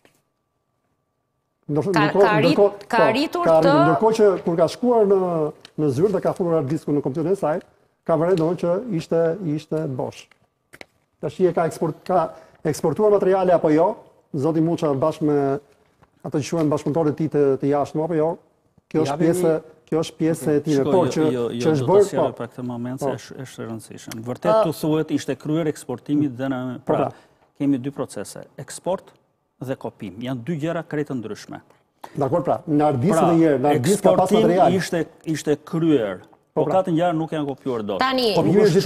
Ka arritur të... Ndërkohë që kur ka shkuar në Zyrë dhe ka futur harddiskun në kompjuterin e saj, ka vërejtur që ishte bosh. Tash e ka eksportuar materiale apo jo, zoti Muça bashkë me ato që quhen bashkëpunëtorët e tij të jashtëm apo jo. Kjo është pjesë e tij. Po që është bërë për këtë moment se është e rëndësishme. Vërtet tu thuhet ishte kryer eksportimi dhe pra kemi 2 procese, eksport dhe kopim. Janë 2 gjëra krejtë ndryshme. Dakor, pra, në harddisk dhe njerë, në harddisk ka pas material. Ishte kryer, po ka të njërë nuk janë kopjuar dot. Tani,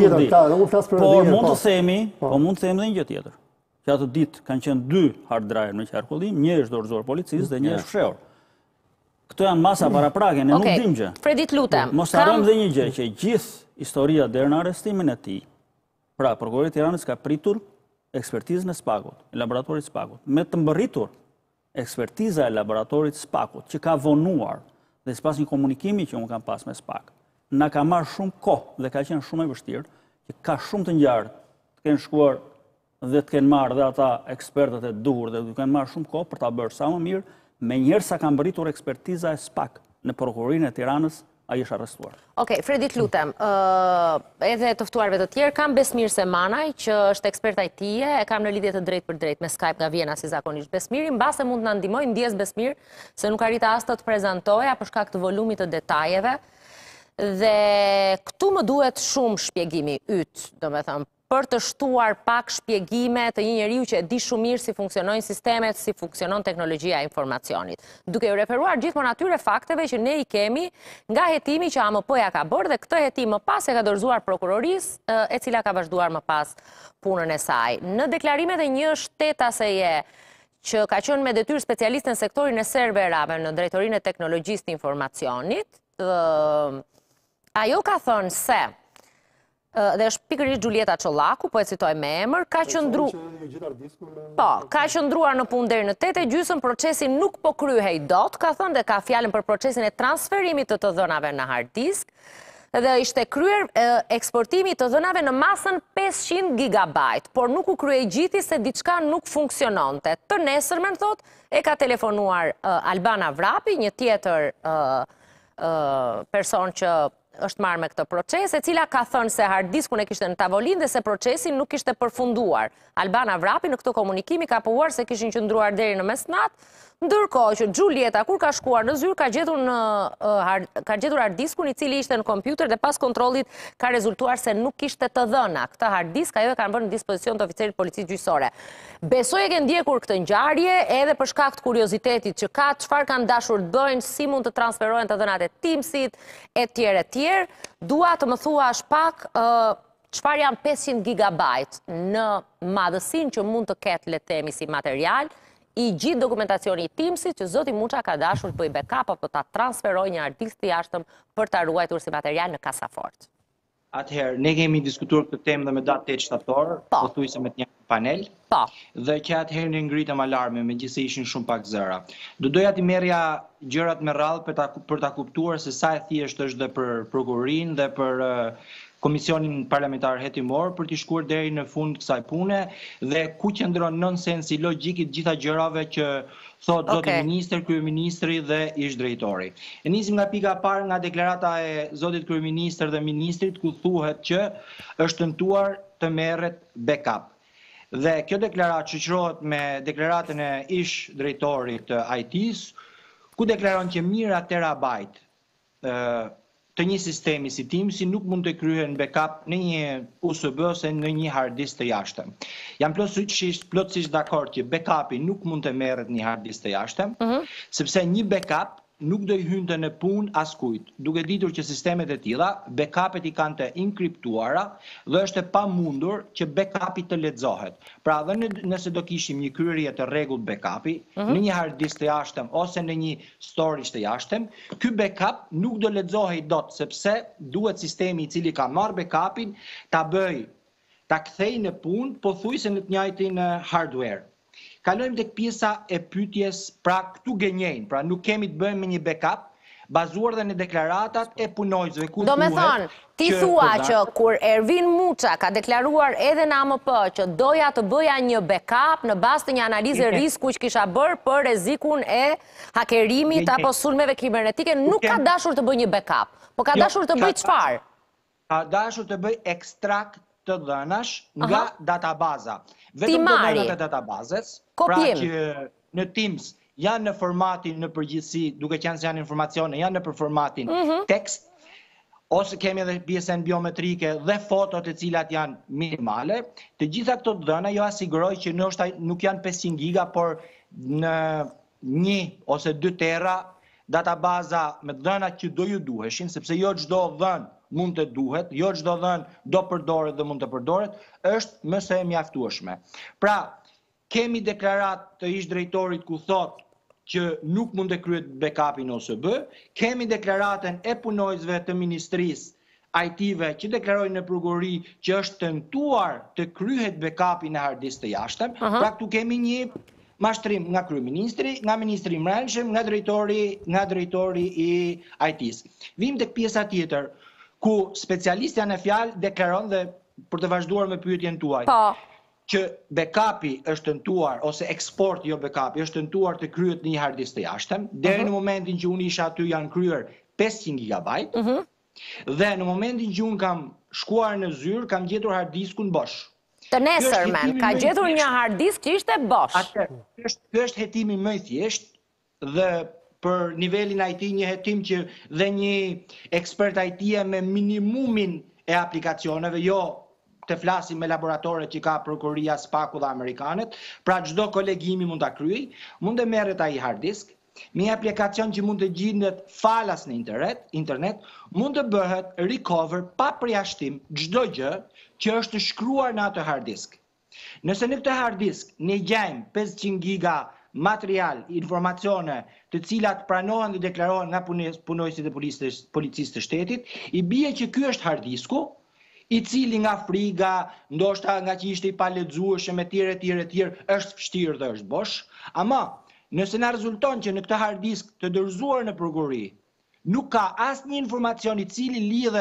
por mund të themi dhe një gjë tjetër. Që atë ditë kanë qenë 2 hard drive në qarkullim, një është dorëzor policisë dhe një është fshehur. Këto janë masa paraprake, ne nuk dim gjë. Fredit, lutem. Mos harrojmë dhe një gjë, që gjithë historia deri në arrestimin e tij. Pra, prokurori i Tiranës ka pritur ekspertizën e Spakut, e laboratorit Spakut, me të mbërritur ekspertiza e laboratorit Spakut, që ka vonuar, dhe sipas një komunikimi që unë kam pas me Spak, na ka marrë shumë kohë dhe ka qenë shumë e vështirë, që ka shumë të ngjarë të kenë shkuar dhe të kenë marrë dhe ata ekspertët e duhur dhe të kenë marrë shumë kohë për ta bërë sa më mirë, menjëherë sa ka mbërritur ekspertiza e Spak në prokurorinë e Tiranës, ai është arrestuar. Okej, Fredit, lutem, edhe të ftuarve të tjerë, kam Besmir Semanaj, që është ekspert IT-je, e kam në lidhje të drejt për drejt me Skype nga Vjena si zakonisht. Besmiri, mbase mund të na ndihmojë, ndjes Besmir, se nuk arrita as të prezantoja për shkak të volumit të detajeve, dhe këtu më duhet shumë shpjegimi yt, domethënë, për të shtuar pak shpjegime të një njeriu që e di shumë mirë si funksionojnë sistemet, si funksionon teknologjia e informacionit. Duke u referuar gjithmonë atyre fakteve që ne i kemi nga hetimi që AMP-ja ka bërë dhe këtë hetim më pas e ka dorëzuar prokurorisë, e cila ka vazhduar më pas punën e saj. Në deklarimet e një shtetaseje që ka qenë me detyrë specialiste në sektorin e serverave në drejtorinë e teknologjisë të informacionit, ajo ka thënë se dhe është pikërisht Gjulieta Çollaku, po e citoj me emër, ka qëndruar në punë deri në 8:30, procesi nuk po kryhej dot, ka thënë, dhe ka fjalën për procesin e transferimit të dhënave në hard disk, dhe ishte kryer eksportimi të dhënave në masën 500 gigabajt, por nuk u kryej gjithi se diçka nuk funksiononte. Të nesërmen, thot, e ka telefonuar Albana Vrapi, një tjetër person që është marrë me këtë proces, e cila ka thënë se hard diskun e kishte në tavolinë dhe se procesin nuk kishte përfunduar. Albana Vrapi në këtë komunikimi ka pohuar se kishin qëndruar deri në mesnat, ndërkohë që Gjulieta, kur ka shkuar në zyrë, ka gjetur hard diskun i cili ishte në kompjuter dhe pas kontrollit ka rezultuar se nuk ishte të dhëna. Këtë hard disk ajo e kanë bërë në dispozicion të oficerit policisë gjyqësore. Besoj e ke ndjekur këtë ngjarje edhe për shkak të kuriozitetit që ka, çfarë kanë dashur të bëjnë, si mund të transferohen të dhënat e Teamsit, etj. Dua të më thuash pak çfarë janë 500 gigabajt në madhësinë që mund të ketë, le të themi, si material i gjithë dokumentacioni i Teamsit që zoti Muça ka dashur të bëjë backup apo ta transferojë një hard disk të jashtëm për ta ruajtur si material në kasafort. Atëherë, ne kemi diskutuar këtë temë dhe me datë 8 shtator, pothuajse me një panel, dhe që atëherë ne ngritëm alarme, megjithëse ishin shumë pak zëra. Do doja t'i merrja gjërat me radhë për ta kuptuar se sa e thjeshtë është dhe për prokurorinë dhe për Komisionin Parlamentar Hetimor për t'i shkuar deri në fund kësaj pune dhe ku qëndron nonsensi logjik i gjitha gjërave që thot zoti ministër, kryeministri dhe ish drejtori. E nisim nga pika e parë nga deklarata e zotit kryeministër dhe ministrit ku thuhet që është tentuar të merret backup. Dhe kjo deklaratë shoqërohet me deklaratën e ish drejtorit të IT-s, ku deklaron që mijëra terabajt të një sistemi si Teamsi nuk mund të kryhen backup në një USB ose në një hard disk të jashtëm. Jam plotësisht dakord që backupi nuk mund të merret në një hard disk të jashtëm, sepse një backup nuk do i hynte në punë askujt, duke ditur që sistemet e tilla, backupet i kanë të inkriptuara dhe është e pamundur që backupi të lexohet. Pra, dhe nëse do kishim një kryerje të rregullt backupi në një hard disk të jashtëm ose në një storage të jashtëm, ky backup nuk do lexohej dot, sepse duhet sistemi i cili ka marrë backupin ta kthejë në punë pothuajse në të njëjtin hardware. Kalojmë tek pjesa e pyetjes, pra këtu gënjejnë, pra nuk kemi të bëjmë me një backup bazuar dhe në deklaratat e punojësve. Do me thonë, ti thua që kur Ervin Muça ka deklaruar edhe në AMP që doja të bëja një backup në bazë të një analize risku që kisha bërë për rrezikun e hakerimit apo sulmeve kibernetike, nuk ka dashur të bëj një backup, po ka dashur të bëj çfarë? Ka dashur të bëj ekstrakt të dhënash nga databaza. Vetëm të dhënat e databazës, pra që në Teams janë në formatin në përgjithësi, duke qenë se janë informacione, janë në formatin tekst, ose kemi edhe pjesën biometrike dhe fotot e cilat janë minimale, të gjitha këto dhëna jo asiguroj që nuk janë 500 giga, por në 1 ose 2 tera databaza me dhëna që do ju duheshin, sepse jo çdo dhënë mund të duhet, jo çdo dhënë do përdoret dhe mund të përdoret, është më së mjaftueshme. Pra, kemi deklarat të ish drejtorit ku thot që nuk mund të kryet backupi në OSB, kemi deklaratën e punojësve të Ministrisë IT-ve që deklarojnë në prokurori që është tentuar të kryhet backupi në hard disk të jashtëm, pra këtu kemi një mashtrim nga kryeministri, nga ministri i Mbrëmshëm, nga drejtori i IT-s. Vim tek pjesa tjetër, ku specialistja në fjalë deklaron dhe për të vazhduar me pyetjen tuaj, që backupi është tentuar, ose eksport jo backupi, është tentuar të kryhet në një hard disk të jashtëm, deri në momentin që unë isha aty janë kryer 500 gigabajt, dhe në momentin që unë kam shkuar në zyrë, kam gjetur hard diskun bosh. Të nesërmen, ka gjetur një hard disk që ishte bosh. Kjo është hetimi më i thjeshtë dhe për nivelin IT një hetim që dhe një ekspert IT me minimumin e aplikacioneve, jo të flasim me laboratoret që ka prokuroria Spaku dhe Amerikanet, pra çdo kolegimi mund ta kryej, mund të merret ai hard disk, me një aplikacion që mund të gjendet falas në internet, mund të bëhet recover pa përjashtim çdo gjë që është shkruar në atë hard disk. Nëse në këtë hard disk ne gjejmë 500 giga material, informacione të cilat pranohen dhe deklarohen nga punojësit e policisë të shtetit, i bie që ky është hard disku, i cili nga friga, ndoshta nga që ishte i palexueshëm etj, është vështirë dhe është bosh, ama nëse na rezulton që në këtë hard disk të dorëzuar në prokurori nuk ka asnjë informacion i cili lidhet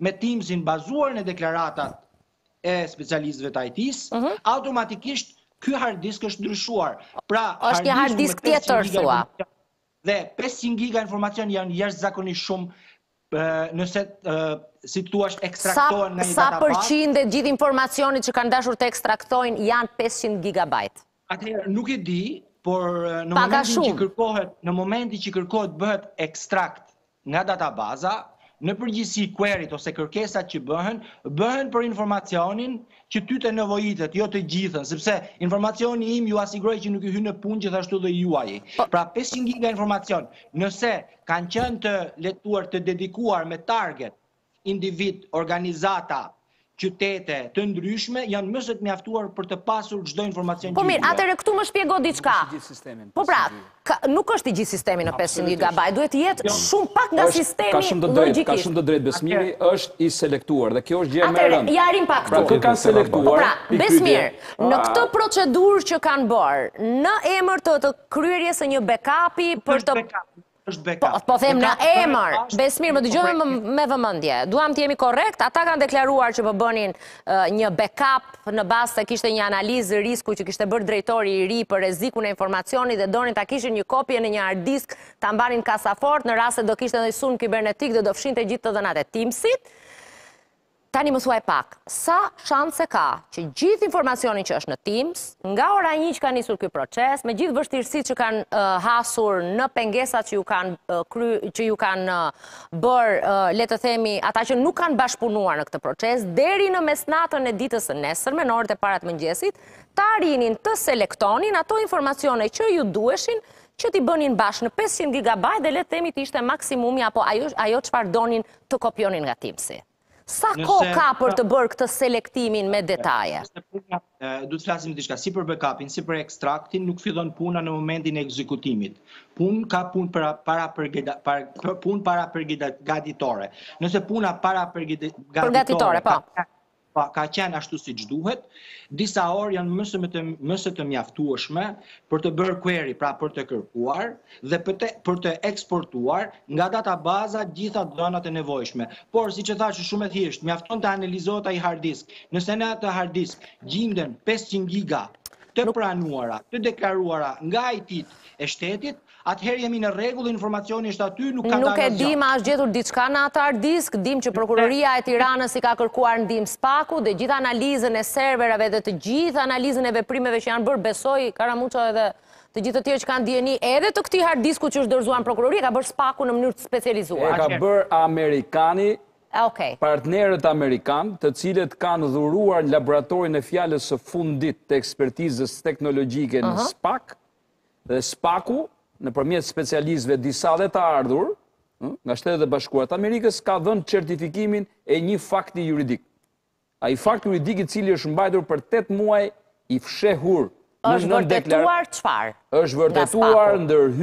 me Teamsin bazuar në deklaratat e specialistëve të IT-s, automatikisht ky hard disk është ndryshuar. Pra, është një hard disk tjetër thua. Dhe 500 giga informacion janë jashtëzakonisht shumë nëse si thua ekstraktohen nga një sa database. përqind e gjithë informacionit që kanë dashur të ekstraktojnë janë 500 gigabajt? Atëherë nuk e di, por në momentin që kërkohet bëhet ekstrakt nga databaza, në përgjithësi queryt ose kërkesat që bëhen për informacionin që ty të nevojitet, jo të gjithën, sepse informacioni im ju asiguroj që nuk i hyn në punë gjithashtu dhe juaji. Pra 500 giga informacion, nëse kanë qenë të letuar të dedikuar me target, individ, organizata, qytete të ndryshme janë më së mjaftuar për të pasur çdo informacion që. Po mirë, atëherë këtu më shpjego diçka. Po pra, nuk është i gjithë sistemi në 500 GB, duhet të jetë shumë pak nga sistemi logjikisht. Ka shumë të drejtë Besmiri, është i selektuar dhe kjo është gjë e rëndë. Atëherë, ja rim pak këtu. Pra kë kanë selektuar. Pra, Besmir, në këtë procedurë që kanë bërë, në emër të kryerjes së një backupi për të Po them në emër, Besmir, më dëgjojmë me vëmendje. Duam të jemi korrekt, ata kanë deklaruar që po bënin një backup në bazë se kishte një analizë risku që kishte bërë drejtori i ri për rrezikun e informacionit dhe donin ta kishin një kopje në një hard disk, ta mbanin kasafort në rast se do kishte ndonjë sulm kibernetik dhe do fshinte gjithë të dhënat e Teamsit. Tani më thuaj pak, sa shanse ka që gjithë informacionin që është në Teams, nga ora 1 që ka nisur ky proces, me gjithë vështirësitë që kanë hasur në pengesat që ju kanë bërë, le të themi, ata që nuk kanë bashkëpunuar në këtë proces, deri në mesnatën e ditës së nesërme, në orët e para të mëngjesit, ta arinin të selektonin ato informacione që ju duheshin, që t'i bënin bashkë në 500 GB dhe le të themi të ishte maksimumi apo ajo çfarë donin të kopjonin nga Teamsi. Sa kohë ka për të bërë këtë selektimin me detaje? Du të flasim diçka, si për backupin, si për ekstraktin, nuk fillon puna në momentin e ekzekutimit. Ka punë para përgatitore. Nëse puna para përgatitore ka qenë ashtu si që duhet, disa orë janë më së të mjaftueshme për të bërë query, pra për të kërkuar dhe për të eksportuar nga databaza gjitha dhënat e nevojshme. Por, si që thashë shumë e thjesht, mjafton të analizohet ai hard disk. Nëse në atë hard disk gjinden 500 giga të pranuara, të deklaruara nga IT-t e shtetit, atëherë jemi në rregull, informacioni është aty, nuk ka Nuk e dim a është gjetur diçka në atë hard disk, dim që Prokuroria e Tiranës i ka kërkuar ndihmë SPAK-u dhe gjithë analizën e serverave dhe të gjithë analizën e veprimeve që janë bërë, besoj Karamuço edhe të gjithë të tjerë që kanë dieni edhe të këtij hard disku që është dorëzuar në Prokurori, ka bërë SPAK-u në mënyrë të specializuar. E ka bërë amerikani, partnerët amerikanë, të cilët kanë dhuruar në laboratorin e fjalës së fundit të ekspertizës teknologjike në SPAK, dhe SPAK-u nëpërmjet specialistëve disa dhe të ardhur nga Shtetet e Bashkuara të Amerikës ka dhënë certifikimin e një fakti juridik. Ai fakt juridik i cili është mbajtur për 8 muaj i fshehur. Është vërtetuar çfarë? Është vërtetuar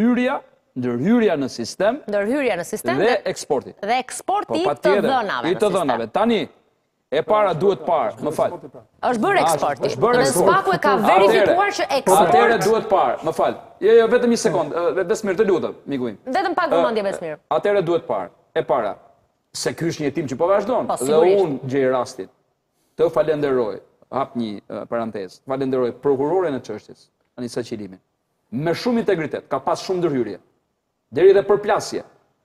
ndërhyrja në sistem dhe eksporti. Dhe eksporti të dhënave. Të dhënave. Tani e para duhet parë, më fal. Është bërë eksporti. Dhe SPAK-u e ka verifikuar që eksport. Atëherë duhet parë, më fal. Jo, vetëm një sekond. Besmir, të lutem, miku im. Vetëm pak vëmendje Besmir. Atëherë duhet parë. E para, se ky është një hetim që po vazhdon. Dhe unë gjej rastin të falenderoj, hap një parantezë, falenderoj prokuroren e çështjes, Anisa Qilimin. Me shumë integritet, ka pas shumë ndërhyrje. Deri dhe përplasje.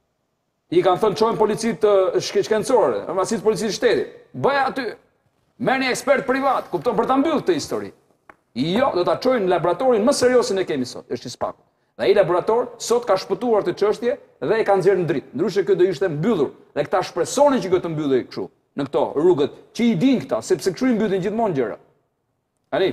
I kanë thënë çojnë policitë shkencore, informacitë policisë shtetit. Bëj aty. Merrni ekspert privat, kupton për ta mbyllë këtë histori. Jo, do ta çojnë në laboratorin më serioz që ne kemi sot, është i SPAK-u. Dhe ai laborator sot ka shpëtuar këtë çështje dhe e ka nxjerrë në dritë. Ndryshe kjo do ishte mbyllur. Dhe këta shpresonin që këtë mbyllej kështu, në këto rrugët që i din këta, sepse kështu i mbyllin gjithmonë gjëra. Tani,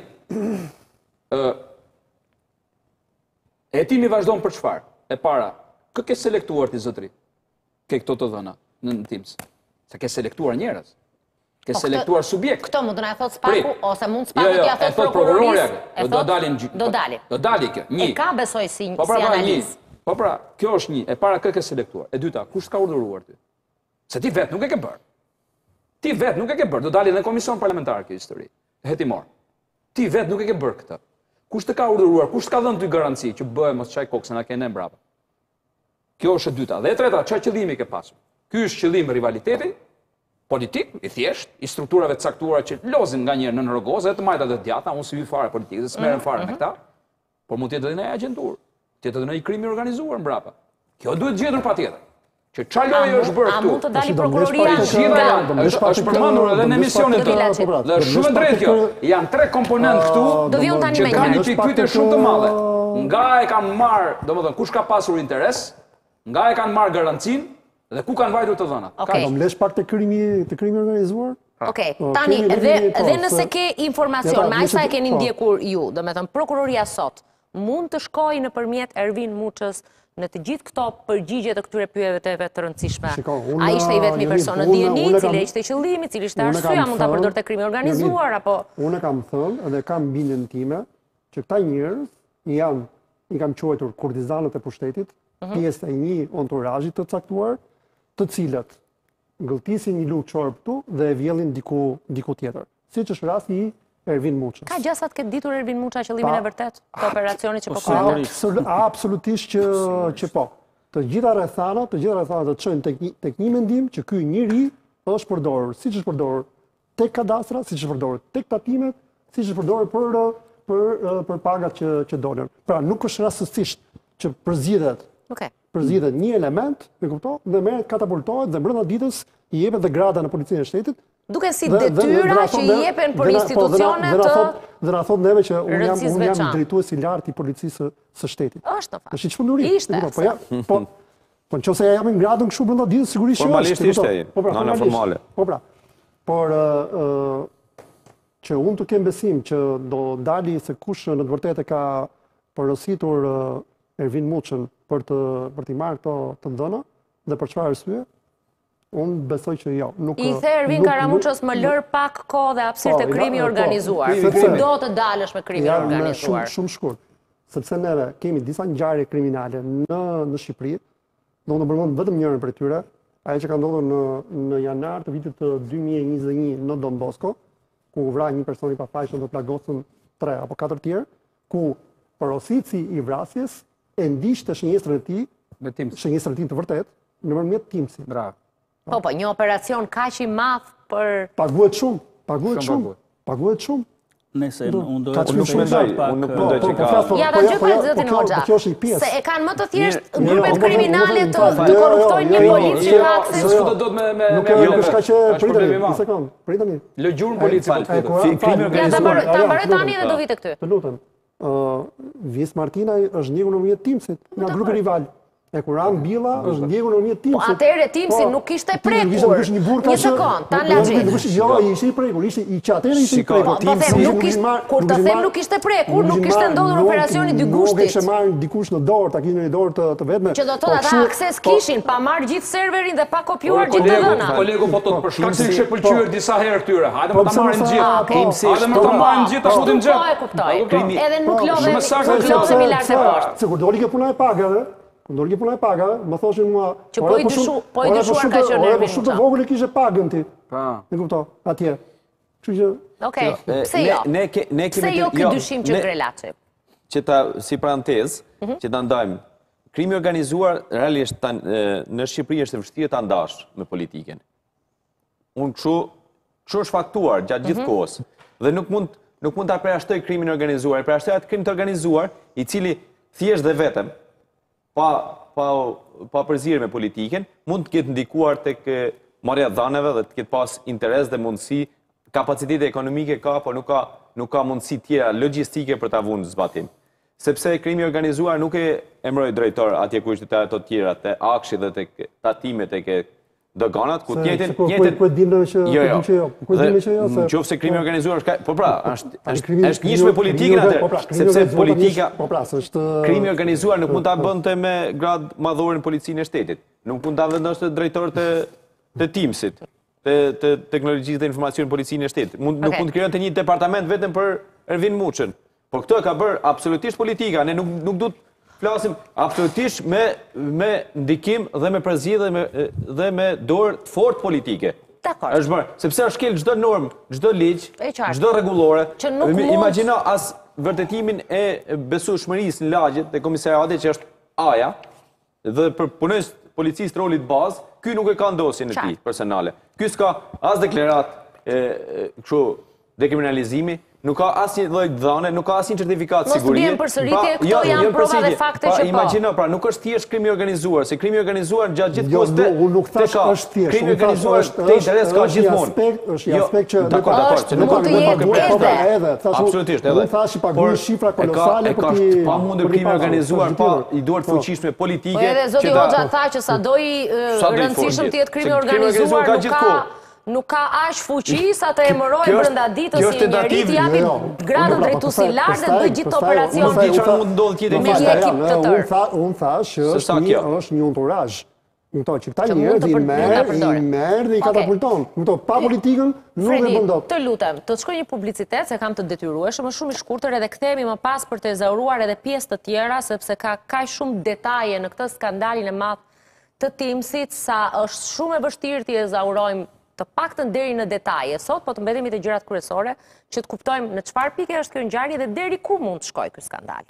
hetimi vazhdon për çfarë? E para, kë ke selektuar ti zotëri? Ke këto të dhëna në Teams. Se ke selektuar njerëz. Ke selektuar subjekt. Këto mund të na e thot SPAK-u ose mund SPAK-u t'ia thot prokurorisë. Do dalin. Do dali kjo. E ka besoj si analizë. Po pra, kjo është një. E para kë ke selektuar. E dyta, kush ka urdhëruar ty? Se ti vetë nuk e ke bërë. Ti vetë nuk e ke bërë. Do dalin në komision parlamentar kjo histori. Hetimor. Ti vetë nuk e ke bërë këtë. Kush të ka urdhëruar? Kush të ka dhënë ty garanci që bëhet mos çaj kokë se na kenë mbrapa? Kjo është e dyta. Dhe e treta, çfarë qëllimi ke pasur? Ky është qëllimi rivaliteti, politik, i thjesht, i strukturave të caktuara që lozin nga njerë në rrogozë, dhe të majta dhe djata, unë si vi fare politikë, dhe s'merren fare me këta, por mund t'jetë edhe në agentur, t'jetë edhe në i krimi organizuar mbrapa. Kjo duhet gjetur pa tjetër. Që qa lojë është bërë këtu? A mund të dali prokuroria nga? është përmendur edhe në emisionet dhe shumë e drejtë kjo. Janë 3 komponentë këtu, që kanë një pikpyetje shumë të madhe. Nga e kanë marrë, domethënë kush ka pasur interes, nga e kanë marrë garancinë dhe ku kanë vajtur të dhënat. Do mlesh pak të krimi organizuar? Okej, tani, edhe nëse ke informacion, me aqsa e keni ndjekur ju, domethënë prokuroria sot, mund të shkojë nëpërmjet Ervin Muçës në të gjithë këto përgjigje të këtyre pyetjeve të rëndësishme. A ishte i vetmi person në dieni, cili ishte qëllimi, cili ishte arsyeja, mund ta përdorte krimi organizuar apo? Unë kam thënë dhe kam bindjen time që këta njerëz i kam quajtur kurtizanët e pushtetit, pjesë e një entourazhi të caktuar, të cilët ngëlltisin një lugë çorp këtu dhe e vjellin diku tjetër. Siç është rasti i Ervin Muçës. Ka gjasat këtë ditur Ervin Muça qëllimin e vërtet të operacionit që po kryen? Absolutisht që po. Të gjitha rrethanat të çojnë tek një mendim që ky njeri është përdorur, siç është përdorur tek kadastra, siç është përdorur tek tatimet, siç është përdorur për pagat që dolën. Pra nuk është rastësisht që përzgjedhet një element, e kupton, dhe merret katapultohet dhe brenda ditës i jepet dhe grada në policinë e shtetit. Duke si detyra që i jepen për institucionet të dhe na thot neve që unë jam drejtues i lartë i policisë së shtetit. Është fakt. Është çmenduri. Ishte. Po nëse ja japim gradën kështu brenda ditës sigurisht që formalisht ishte ai. Në formale. Po pra. Por që unë të kem besim që do dali se kush në të vërtetë ka porositur Ervin Muçën për t'i marrë këto të dhëna dhe për çfarë arsye? Unë besoj që jo. I the Ervin Karamuçës më lër pak kohë dhe hapësirë të krimi organizuar. Do të dalësh me krimin organizuar. Shumë shkurt. Sepse neve kemi disa ngjarje kriminale në Shqipëri, do të përmend vetëm njërin prej tyre, ajo që ka ndodhur në janar të vitit 2021 në Don Bosco, ku u vra një person i pafajshëm dhe plagosën 3 apo 4 tjerë, ku porosici i vrasjes e ndiqte shënjestrën e tij, shënjestrën e tij të vërtetë, nëpërmjet Timsit. Bravo. Po, një operacion kaq i madh për... Paguhet shumë. Nëse unë do të mendoj që ka... Ja, ta gjë për zëtin Hoxha. Se e kanë më të thjesht grupet kriminale të korruptojnë një policë që ka akses... Së do të me... Nuk e ka që... Pritani. Lë gjurën policë për të Ja, ta mbaroj tani dhe do vite këty. Të lutem. Vjes Martina është ndjekur në mjet Timsit, nga grupi rival. E Kuran Billa është ndjekur në mjet Timsit. Po atëherë Timsi nuk ishte prekur. Një sekond, tan laxhi. Jo, ishte i prekur, ishte i atëherë ishte i prekur. Po them, kur të them nuk ishte prekur, nuk ishte ndodhur operacioni dy gushtit. Nuk ishte marrë dikush në dorë, ta kishte në dorë të vetme. Që do të thotë ata akses kishin, pa marrë gjithë serverin dhe pa kopjuar gjithë të dhënat. Kolegu po thotë për shkak se kishte pëlqyer disa herë këtyre. Hajde më ta marrin gjithë. Hajde më ta marrin gjithë tash futim gjë. Po e kuptoj. Edhe nuk lodhemi lart e poshtë. Sikur doli kjo puna e pagave. Ndorë puna e pagave, më thoshin mua... Që po i dyshuar ka qenë Ervin Muça. Shumë të vogël e kishe pagën ti. E kupto, atje. Kështu që... Okej, pse jo? Pse jo këtë dyshim që Grelaçi? Që ta, si parantezë, që ta ndajmë, krimi organizuar, realisht në Shqipëri është e vështirë ta ndash me politikën. Unë kështu është faktuar gjatë gjithë kohës. Dhe nuk mund ta përjashtoj krimin organizuar. E përjashtoj atë krim të organizuar, i cili thjesht dhe vetëm, pa përzirë me politikën, mund të ketë ndikuar tek marrja dhaneve dhe të ketë pas interes dhe mundësi, kapacitete ekonomike ka, por nuk ka mundësi tjera logjistike për ta vënë në zbatim. Sepse krimi organizuar nuk e emëroj drejtor atje ku ishte ato të tjera, te akshi dhe tek tatimet tek doganat, ku tjetën... Ku e dimë që jo? Qofse krimi organizuar është... Po pra, është njëshme politikën atër, sepse politika... Krimi organizuar nuk mund ta bënte me grad madhore në policinë e shtetit. Nuk mund ta vendoste drejtor të Timsit, të teknologjisë dhe informacion në policinë e shtetit. Nuk mund të krijonte një departament vetëm për Ervin Muçën. Por këtë e ka bërë absolutisht politika, ne nuk du të flasim absolutisht me ndikim dhe me përzgjedhje dhe me dorë të fortë politike. Dakor. Është bërë, sepse është shkel çdo normë, çdo ligj, çdo rregullore. Imagjino as vërtetimin e besueshmërisë në lagjet të komisariatit që është AJA dhe për punës policisë rolit bazë, ky nuk e ka ndosjen e tij personale. Ky s'ka as deklarat kështu dekriminalizimi, nuk ka asnjë lloj dhënie, nuk ka asnjë certifikat sigurie. Mos të përsëritje, këto janë prova dhe fakte që po. Imagjino, pra nuk është thjesht krimi organizuar, se krimi organizuar gjatë gjithë kohës te. Unë nuk thash është thjesht. Krimi organizuar te interes ka gjithmonë. Është një aspekt që nuk ka edhe. Absolutisht, edhe. Unë thash që paguaj shifra kolossale për ti. Pa mundur krimi organizuar, pa i duhet fuqishme politike. Po edhe zoti Hoxha tha që sado i rëndësishëm të jetë krimi organizuar, nuk ka aq fuqi sa të emërojë brenda ditës si njeri të japi gradën drejtuesi lart dhe bëj gjithë operacionet me një ekip të tërë. Unë thash që është një entourage. Këto që këta njerëz i merr dhe i katapulton. Këto pa politikën nuk e bën dot. Të lutem, të shkoj një publicitet se kam të detyrueshëm, është shumë i shkurtër edhe kthehemi më pas për të ezauruar edhe pjesë të tjera sepse ka kaq shumë detaje në këtë skandalin e madh të Teamsit sa është shumë e vështirë të ezaurojmë të paktën deri në detaje sot, po të mbetemi te gjërat kryesore, që të kuptojmë në çfarë pike është kjo ngjarje dhe deri ku mund të shkojë ky skandal.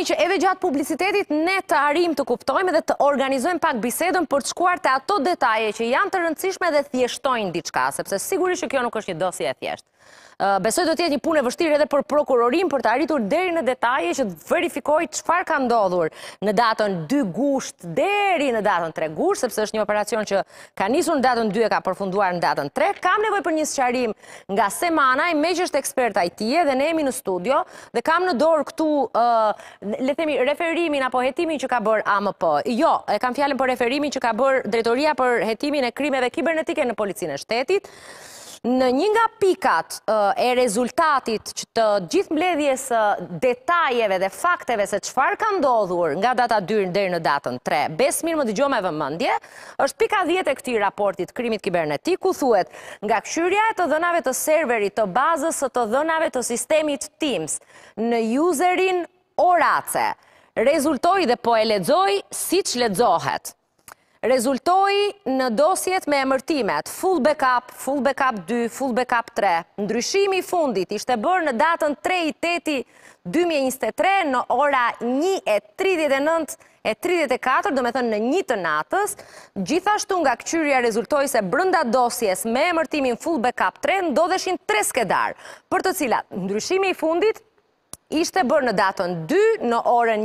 që edhe gjatë publicitetit ne të arrim të kuptojmë dhe të organizojmë pak bisedën për të shkuar të ato detaje që janë të rëndësishme dhe thjeshtojnë diçka, sepse sigurisht që kjo nuk është një dosje e thjeshtë. Besoj do të jetë një punë e vështirë edhe për prokurorin për të arritur deri në detaje që të verifikoj çfarë ka ndodhur në datën 2 gusht deri në datën 3 gusht, sepse është një operacion që ka nisur në datën 2 e ka përfunduar në datën 3. Kam nevojë për një sqarim nga Semana, me që është ekspert IT-e dhe ne jemi në studio dhe kam në dorë këtu le të themi referimin apo hetimin që ka bërë AMP. Jo, e kam fjalën për referimin që ka bërë Drejtoria për hetimin e krimeve kibernetike në Policinë e Shtetit. Në një nga pikat e rezultatit që të gjithë mbledhjes detajeve dhe fakteve se çfarë ka ndodhur nga data 2 deri në datën 3, besmirë më dëgjoj me vëmendje, është pika 10 e këtij raportit krimit kibernetik, ku thuhet nga këshyrja e të dhënave të serverit të bazës së të dhënave të sistemit Teams në userin Orace, rezultoi dhe po e lexoj siç lexohet. Rezultoi në dosjet me emërtimet full backup 2, full backup 3. Ndryshimi i fundit ishte bërë në datën 3/8/2023 në ora 1:39:34, do me thënë në 1 të natës. Gjithashtu nga kqyrja rezultoi se brënda dosjes me emërtimin full backup 3 ndodheshin 3 skedar, për të cilat ndryshimi i fundit ishte bërë në datën 2 në orën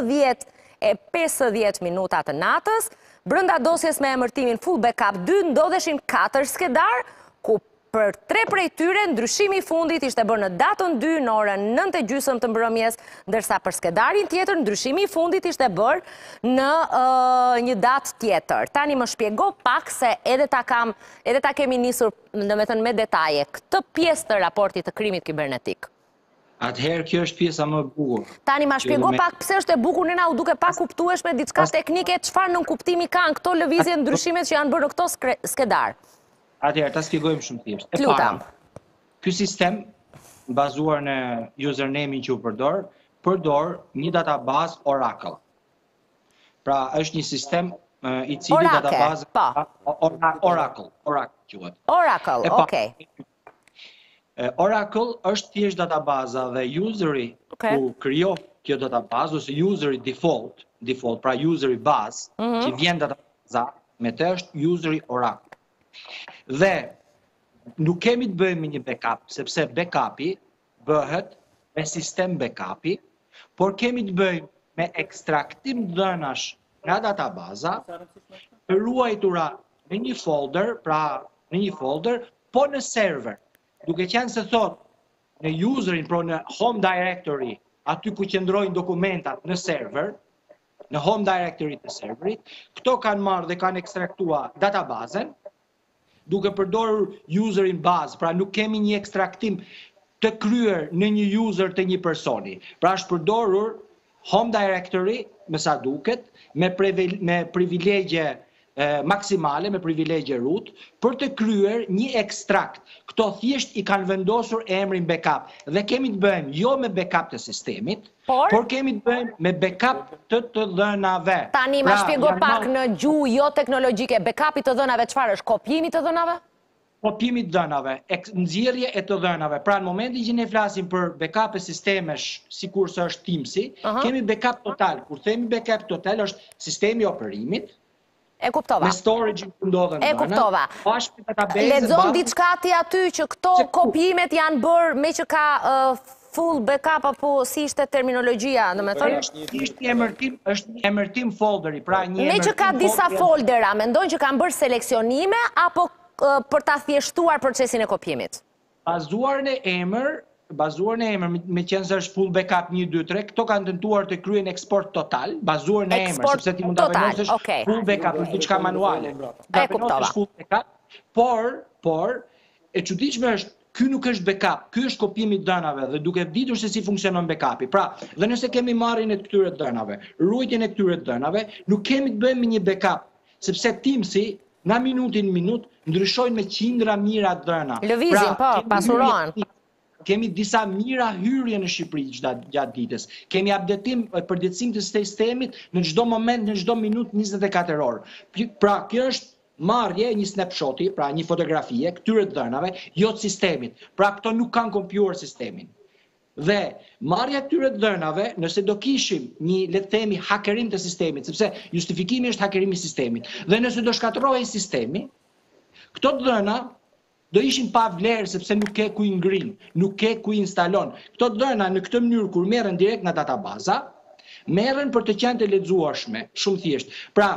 11:50 të natës. Brënda dosjes me emërtimin full backup 2 ndodheshin 4 skedar, ku për 3 prej tyre ndryshimi i fundit ishte bërë në datën 2 në orën 9:30 të mbrëmjes, ndërsa për skedarin tjetër ndryshimi i fundit ishte bërë në një datë tjetër. Tani më shpjego pak se edhe ta kemi nisur domethënë me detaje këtë pjesë të raportit të krimit kibernetik. Atëherë kjo është pjesa më e bukur. Tani ma shpjego pak pse është e bukur, nëna u duke pak kuptueshme diçka teknike, çfarë nënkuptimi kanë këto lëvizje ndryshimet që janë bërë në këto skedar. Atëherë ta shpjegojmë shumë thjesht. Lutem. Ky sistem bazuar në username-in që u përdor një databazë Oracle. Pra është një sistem i cili databazë Oracle quhet. Oracle, okay. Oracle është thjesht databaza dhe useri ku krijon kjo databazë ose useri default, pra useri bazë që vjen databaza, me të është useri Oracle. Dhe nuk kemi të bëjmë një backup, sepse backupi bëhet me sistem backupi, por kemi të bëjmë me ekstraktim dhënash nga databaza, ruajtura në një folder, po në server. Duke qenë se thot në userin, pro në home directory, aty ku qëndrojnë dokumentat në server, në home directory të serverit, këto kanë marrë dhe kanë ekstraktua databazen, duke përdorur userin bazë, pra nuk kemi një ekstraktim të kryer në një user të një personi. Pra është përdorur home directory, me sa duket, me privilegje maksimale, me privilegje root, për të kryer një ekstrakt. Këto thjesht i kanë vendosur emrin backup. Dhe kemi të bëjmë jo me backup të sistemit, por kemi të bëjmë me backup të dhënave. Tani ma shpjego pak në gjuhë jo teknologjike, backupi të dhënave çfarë është? Kopjimi të dhënave? Kopjimi të dhënave, nxjerrje e të dhënave. Pra në momentin që ne flasim për backup e sistemesh, sikurse është Teamsi, kemi backup total. Kur themi backup total është sistemi i operimit. E kuptova. Me storage që ndodhen e kuptova. Lexon diçka ti aty që këto kopjimet janë bërë me që ka full backup apo si ishte terminologjia, domethënë? Është një emërtim folderi, pra një emërtim. Me që ka disa foldera, mendojnë që kanë bërë seleksionime apo për ta thjeshtuar procesin e kopjimit? Bazuar në emër, me qenë se është full backup 1, 2, 3, këto kanë tentuar të kryen eksport total, bazuar në emër, sepse ti mund ta vendosësh full backup, është diçka manuale. E kuptova. Full backup, por e çuditshme është, ky nuk është backup, ky është kopjimi i dhënave dhe duke ditur se si funksionon backupi. Pra, dhe nëse kemi marrjen e këtyre dhënave, ruajtjen e këtyre dhënave, nuk kemi të bëjmë një backup, sepse Teamsi nga minutin në minut ndryshojnë me qindra mijëra dhëna. Lëvizin, po, pasurohen. Kemi disa mijëra hyrje në Shqipëri gjatë ditës. Kemi updatim, përditësim të sistemit në çdo moment, në çdo minutë 24 orë. Pra, kjo është marrje një snapshoti, pra një fotografie këtyre dhënave, jo të sistemit. Pra, këto nuk kanë kompjuar sistemin. Dhe marrja këtyre dhënave, nëse do kishim një, le të themi, hakerim të sistemit, sepse justifikimi është hakerimi i sistemit, dhe nëse do shkatërrohej sistemi, këto dhëna do ishin pa vlerë sepse nuk ke ku i ngrin, nuk ke ku i instalon. Këto dhëna në këtë mënyrë kur merren direkt nga databaza, merren për të qenë të lexueshme, shumë thjesht. Pra,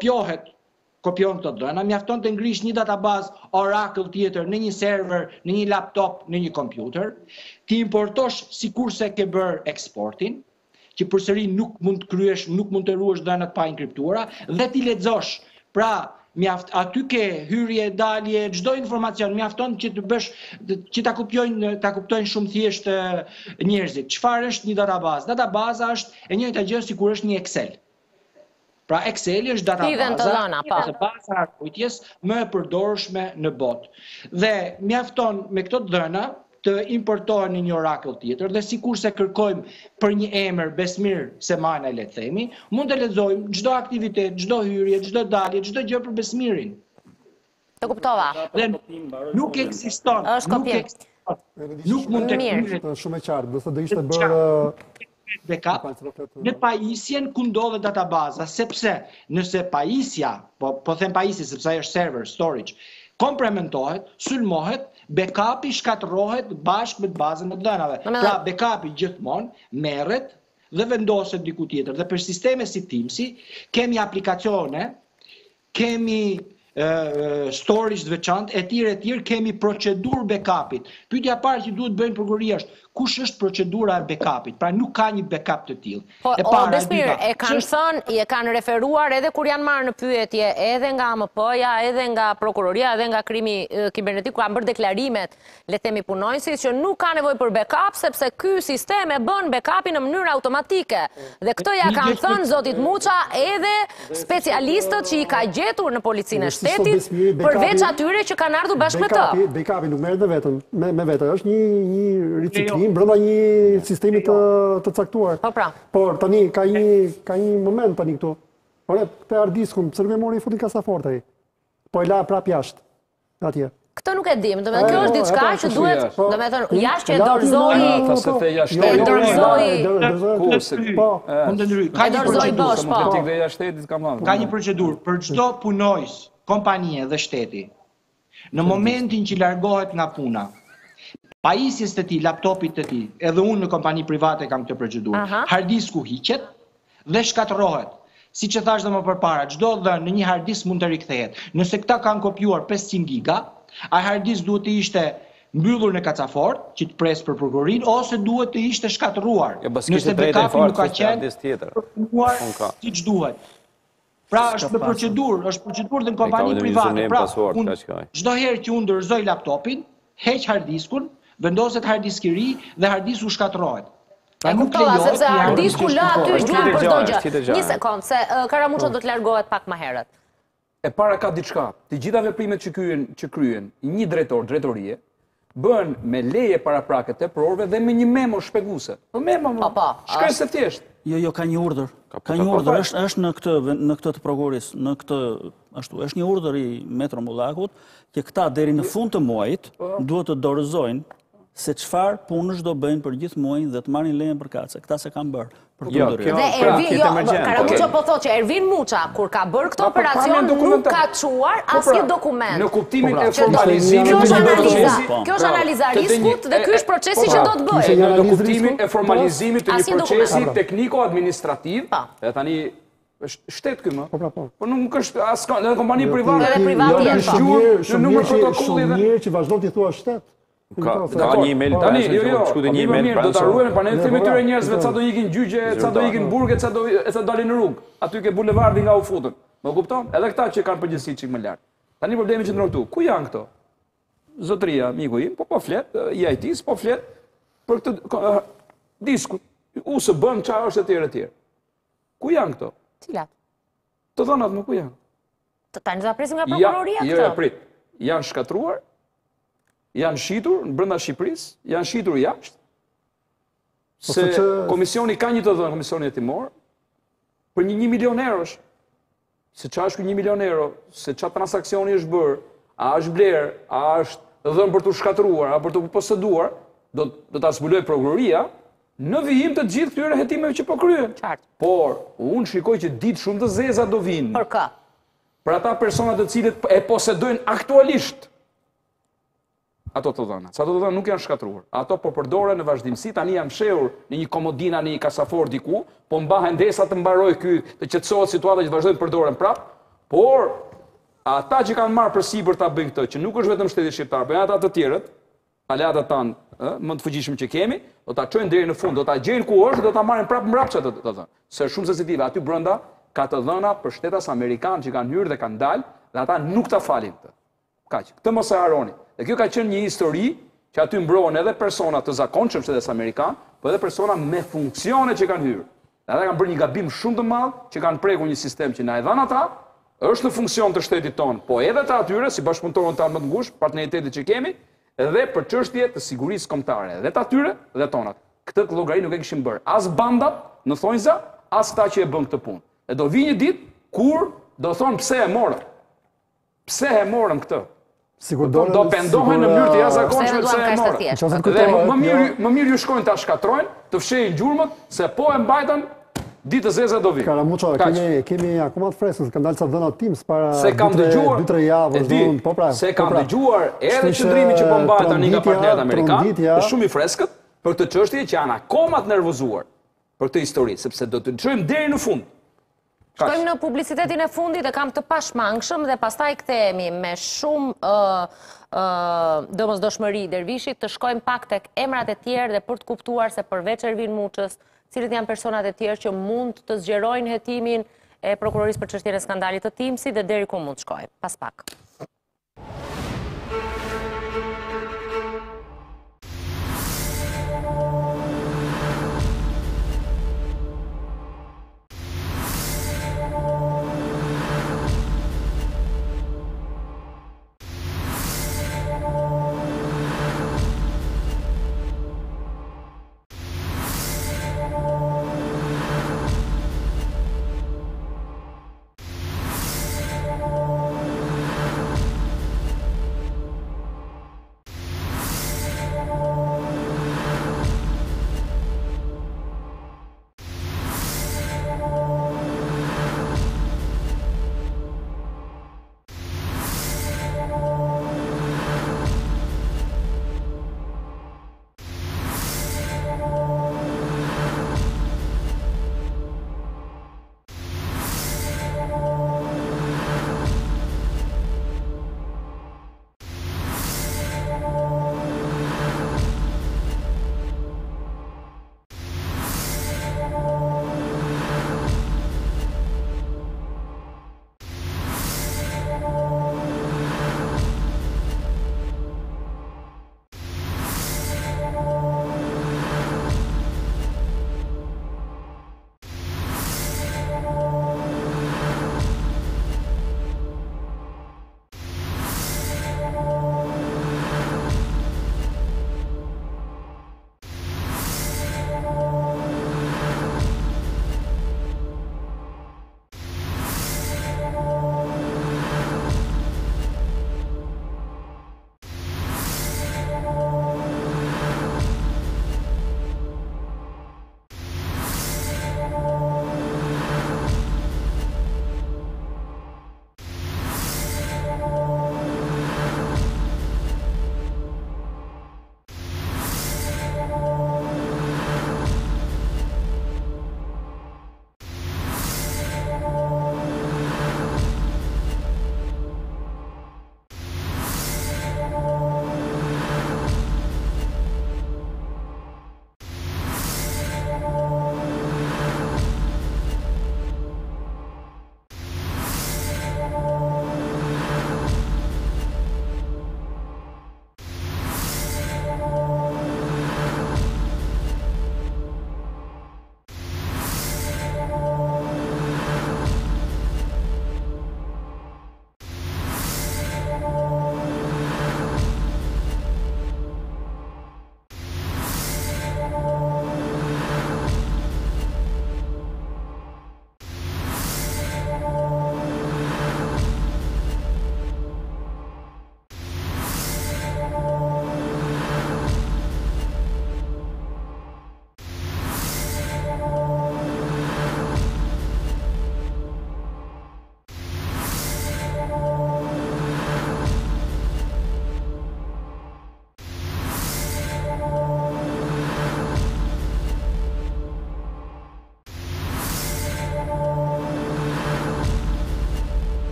kopjon këto dhëna, mjafton të ngrish një databazë Oracle tjetër në një server, në një laptop, në një kompjuter, ti importosh sikurse ke bërë eksportin, që përsëri nuk mund të kryesh, nuk mund të ruash dhënat pa enkriptuara, dhe ti lexosh. Pra, aty ke hyrje, dalje, çdo informacion, mjafton që të bësh, që ta kuptojnë shumë thjesht njerëzit. Çfarë është një databazë? Databaza është e njëjta gjë sikur është një Excel. Pra Exceli është databaza, baza e kujtjes më e përdorshme në botë. Dhe mjafton me këto dhëna të importohen në një Oracle tjetër dhe sikurse kërkojmë për një emër Besmir Semana, le të themi, mund të lexojmë çdo aktivitet, çdo hyrje, çdo dalje, çdo gjë për Besmirin. Të kuptova. Dhe nuk ekziston, nuk mund të kryhet shumë e qartë, do ishte bërë backup në pajisjen ku ndodhet databaza, sepse nëse pajisja, po them pajisje sepse ajo është server, storage, kompromentohet, sulmohet, backupi shkatërrohet bashkë me bazën e dhënave. Pra backupi gjithmonë merret dhe vendoset diku tjetër. Dhe për sisteme si Teamsi, kemi aplikacione, kemi storage të veçantë, e tjerë, kemi procedurë backupit. Pyetja e parë që duhet bëjnë prokuroria është kush është procedura e backupit? Pra nuk ka një backup të tillë. Besmir, e kanë thënë, e kanë referuar edhe kur janë marrë në pyetje, edhe nga AMP-ja, edhe nga prokuroria, edhe nga krimi kibernetik, ku kanë bërë deklarimet, le themi punonjësit, që nuk ka nevojë për backup, sepse ky sistem e bën backupin në mënyrë automatike. Dhe këto ja kanë thënë zotit Muça edhe specialistët që i ka gjetur në policinë e shtetit, përveç atyre që kanë ardhur bashkë me të. Backupi nuk merret vetëm me vetë, është një riciklim brenda një sistemi të caktuar. Por tani ka një moment tani këtu. Por te harddiskun, pse nuk e mori i futi kasaforte ai? Po e la prap jashtë. Atje. Këtë nuk e dim, domethënë kjo është diçka që duhet, domethënë jashtë që dorëzoi. Ka një procedurë për çdo punojës, kompanie dhe shteti. Në momentin që largohet nga puna, pajisjes të tij, laptopit të tij, edhe unë në kompani private kam këtë procedurë. Harddisku hiqet dhe shkatërrohet. Siç e thash dhe më përpara, çdo dhënë në një harddisk mund të rikthehet. Nëse këta kanë kopjuar 500 giga, ai harddisk duhet të ishte mbyllur në kacafort, që të pres për prokurorin, ose duhet të ishte shkatëruar. Nëse backupi nuk ka qenë siç duhet. Pra është me procedurë, është procedurë dhe në kompani private. Pra, çdo herë që unë dorëzoj laptopin, heq harddiskun, vendoset harddisk i ri dhe harddisk u shkatërrohet. E kuptova, sepse hardisku la aty është gjuar për çdo gjë. Një sekond, se Karamuça do të largohet pak më herët. E para ka diçka. Të gjitha veprimet që kryen një drejtorie bën me leje paraprake teprorëve dhe me një memo shpjeguese. Po memo, shkruajse thjesht. Jo, ka një urdhër. Ka një urdhër, është në këtë të prokurorisë, në këtë ashtu, është një urdhër i Metro Mullakut që këta deri në fund të muajit duhet të dorëzojnë se çfarë punësh do bëjnë për gjithë muajin dhe të marrin lejen për kace. Këta se kanë bërë. Karamuça po thotë që Ervin Muça, kur ka bërë këtë operacion, nuk ka çuar asnjë dokument. Në kuptimin e formalizimit. Kjo është analiza riskut dhe ky është procesi që do të bëjë. Në kuptimin e formalizimit të një procesi tekniko-administrativ, e tani është shtet ky më. Po nuk është as në kompani private. Edhe privati janë. Në numër protokolli dhe mirë që vazhdon të thua shtet. Ka një email tani, shkruajë një email. Do ta ruajmë panel themi këtyre njerëzve sa do ikin gjyqe, sa do ikin burge, sa do dalin në rrugë. Aty ke bulevardi nga u futën. Më kupton? Edhe këta që kanë përgjegjësi çik më lart. Tani problemi që ndron këtu. Ku janë këto? Zotria, miku im, po flet, i IT-s po flet për këtë diskut. Se bën çfarë është etj. Ku janë këto? Cilat? Të dhënat më ku janë? Tani do ta presim nga prokuroria këto. Jo, prit. Janë shkatruar. Janë shitur në brenda Shqipërisë, janë shitur jashtë. Se komisioni ka një të dhënë, komisioni hetimor, për 1 milion eurosh. Se çfarë është 1 milion euro, se çfarë transaksioni është bërë, a është blerë, a është dhënë për të shkatruar, a për të poseduar, do ta zbuloj prokuroria në vijim të gjithë këtyre hetimeve që po kryen. Por unë shikoj që ditë shumë të zeza do vinë. Për kë? Për ata persona të cilët e posedojnë aktualisht ato të dhëna. Sa ato të dhëna nuk janë shkatruar. Ato po përdoren në vazhdimsi, tani janë fshehur në një komodina, në një kasafor diku, po mbahen derisa të mbaroj ky, të qetësohet situata që vazhdojnë të përdoren prap, por ata që kanë marrë përsipër ta bëjnë këtë, që nuk është vetëm shteti shqiptar, por ata të tjerët, aleatët tanë, më të fuqishëm që kemi, do ta çojnë deri në fund, do ta gjejnë ku është, do ta marrin prap mbrapsht të dhëna. Se është shumë sensitive aty brenda ka të dhëna për shtetas amerikanë që kanë hyrë dhe kanë dalë, dhe ata nuk ta falin këtë. Kaq, këtë mos e harroni. Dhe kjo ka qenë një histori që aty mbrohen edhe persona të zakonshëm shtetes amerikan, po edhe persona me funksione që kanë hyrë. Dhe ata kanë bërë një gabim shumë të madh, që kanë prekur një sistem që na e dhanë ata, është në funksion të shtetit tonë, po edhe të atyre, si bashkëpunëtorën tanë më të ngushtë, partneritetit që kemi, edhe për çështje të sigurisë kombëtare, edhe të atyre dhe tonat. Këtë llogari nuk e kishim bërë. As bandat në thonjza, as ata që e bën këtë punë. Dhe do vi një ditë kur do thonë pse e morëm. Pse e morëm këtë? Do pendohen në mënyrë të jashtëzakonshme pse e morën. Dhe më mirë ju shkojnë ta shkatrojnë, të fshehin gjurmët, se po e mbajtën ditë të zeza do vi. Karamuço, kemi akoma të freskët, kanë dalë ca dhëna Teams para 2-3 javë, se kam dëgjuar edhe qëndrimi që po mbajnë tani nga partnerët amerikanë, është shumë i freskët për këtë çështje që janë akoma të nervozuar për këtë histori, sepse do të çojmë deri në fund. Shkojmë në publicitetin e fundit dhe kam të pashmangshëm dhe pastaj kthehemi me shumë domosdoshmëri Dervishit të shkojmë pak tek emrat e tjerë dhe për të kuptuar se përveç Ervin Muçës, cilët janë personat e tjerë që mund të zgjerojnë hetimin e prokurorisë për çështjen e skandalit të Teamsit dhe deri ku mund të shkojmë. Pas pak.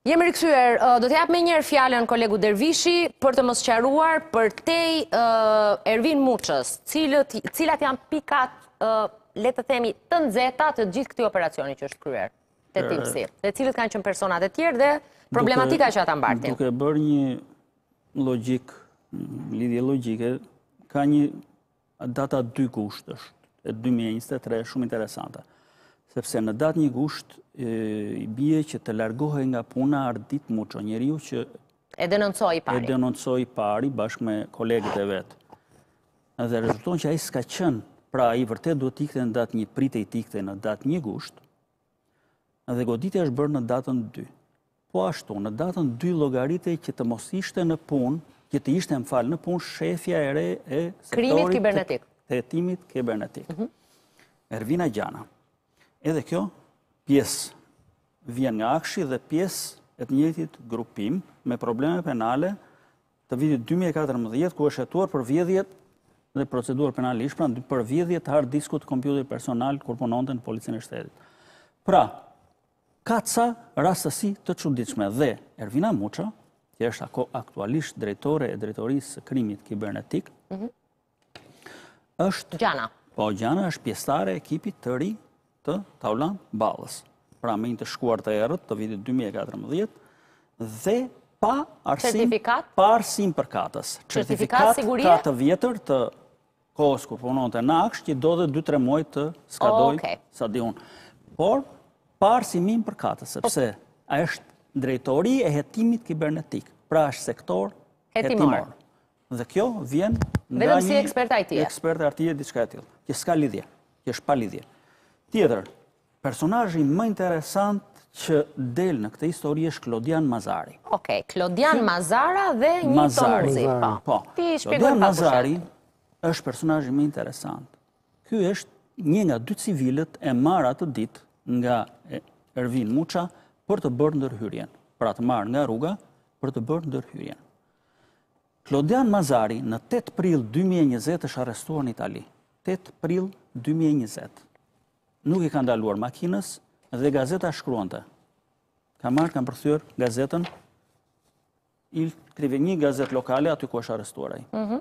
Jemi rikthyer, do t'jap me njerë fjalën kolegu Dervishi për të mos sqaruar për tej Ervin Muçës, cilat janë pikat, le të themi, të nxehta të gjithë këtij operacioni që është kryer te Timsi, dhe cilët kanë qenë personat e tjerë dhe problematika që ata mbartin. Duke bërë një lidhje logjike, ka një data 2 gusht është, e 2023, shumë interesante. Sepse në datë 1 gusht i bie që të largohej nga puna Ardit Muço, njeriu që e denoncoi pari bashkë me kolegët e vet. Dhe rezulton që ai s'ka qenë, pra ai vërtet duhet ikte në datë 1, pritej të ikte në datë 1 gusht, dhe goditja është bërë në datën 2. Po ashtu, në datën 2 llogaritej që të mos ishte në punë, që të ishte në punë shefja e re e krimit të hetimit kibernetik. Ervina Gjana. Edhe kjo pjesë vjen nga Akshi dhe pjesë e të njëjtit grupim me probleme penale të vitit 2014, ku është hetuar për vjedhjet dhe proceduar penale ishpra për vjedhjet të hard diskut të kompjuterit personal kur punonte në Policinë e Shtetit. Pra, ka ca rastësi të çuditshme dhe Ervina Muça, që është aktualisht drejtore e drejtorisë së krimit kibernetik, është Gjana. Po, Gjana është pjesëtare e ekipit të ri të Taulan Ballës. Pra me një të shkuar të erët të vitit 2014 dhe pa arsim përkatës. Certifikat sigurie? Ka të vjetër të kohës kur punonte në Aksh, që do dhe 2-3 muaj të skadoj sa di unë. Por, pa arsimin përkatës, sepse a është drejtori e hetimit kibernetik, pra është sektor hetimor. Dhe kjo vjen nga një ekspert IT diçka e tillë, që s'ka lidhje, që është pa lidhje. Tjetër, personazhi më interesant që del në këtë histori është Klodian Mazari. Okej, Klodian Mazara dhe një Tonuzi. Po, Klodian Mazari është personazhi më interesant. Ky është një nga 2 civilët e marrë atë ditë nga Ervin Muça për të bërë ndërhyrjen. Pra të marrë nga rruga për të bërë ndërhyrjen. Klodian Mazari në 8 prill 2020 është arrestuar në Itali. 8 prill 2020. Nuk i ka ndaluar makinës dhe gazeta shkruante. Kam përthyer gazetën Il Criveni, gazetë lokale, aty ku është arrestuar ai.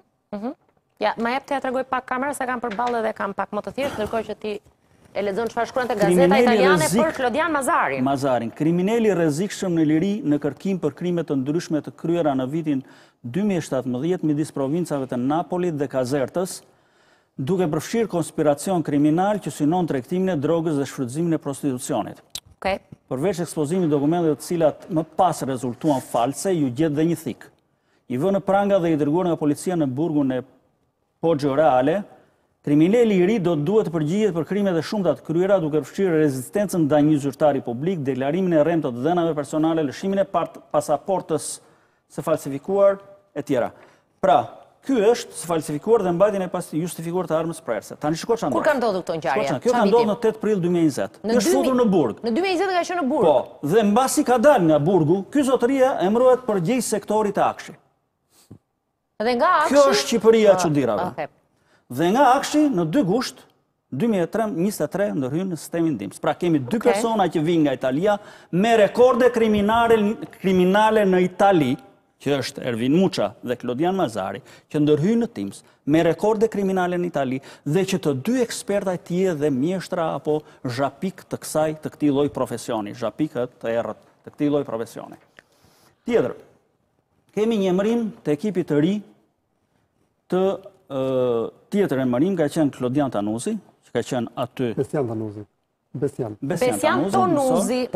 Ja, ma jep të ja tregoj pak kamera, se kam përballë dhe kam pak më të thjeshtë, ndërkohë që ti e lexon çfarë shkruante gazeta italiane për Klodian Mazarin. Mazarin, kriminali rrezikshëm në liri në kërkim për krime të ndryshme të kryera në vitin 2017 midis provincave të Napolit dhe Kazertës, duke përfshirë konspiracion kriminal që synon tregtimin e drogës dhe shfrytëzimin e prostitucionit. Përveç ekspozimit dokumenteve të cilat më pas rezultuan false, ju gjet dhe një thik. I vënë pranga dhe i dërguar nga policia në burgun e Poggio Reale, kriminali i ri do duhet të përgjigjet për krimet e shumta të kryera duke përfshirë rezistencën ndaj një zyrtari publik, deklarimin e rremtë të dhënave personale, lëshimin e pasaportës së falsifikuar e tjera. Pra, ky është së falsifikuar dhe mbajtjen e justifikuar të armës prerëse. Tani shiko çfarë ndodh. Kur ka ndodhur këtë ngjarje? Kjo ka ndodhur në 8 prill 2020. Kjo është futur në burg. Në 2020 ka qenë në burg. Po, dhe mbasi ka dalë nga burgu, ky zotëria emërohet përgjegjës sektorit të Akshi. Dhe nga Akshi. Kjo është Shqipëria e çuditërave. Dhe nga Akshi në 2 gusht 2023 ndërhyn në sistemin DIMS. Pra kemi 2 persona që vinë nga Italia me rekorde kriminale në Itali, që është Ervin Muça dhe Klodian Mazari, që ndërhyjnë në TIMS me rekorde kriminale në Itali dhe që të 2 eksperta tjerë dhe mjeshtra apo zhapik të këtij lloji profesioni, zhapikët të errët të këtij lloji profesioni. Tjetër, kemi një emërim të ekipit të ri të tjetër emërim ka qenë Klodian Tanuzi, që ka qenë aty. Besian Tonuzi.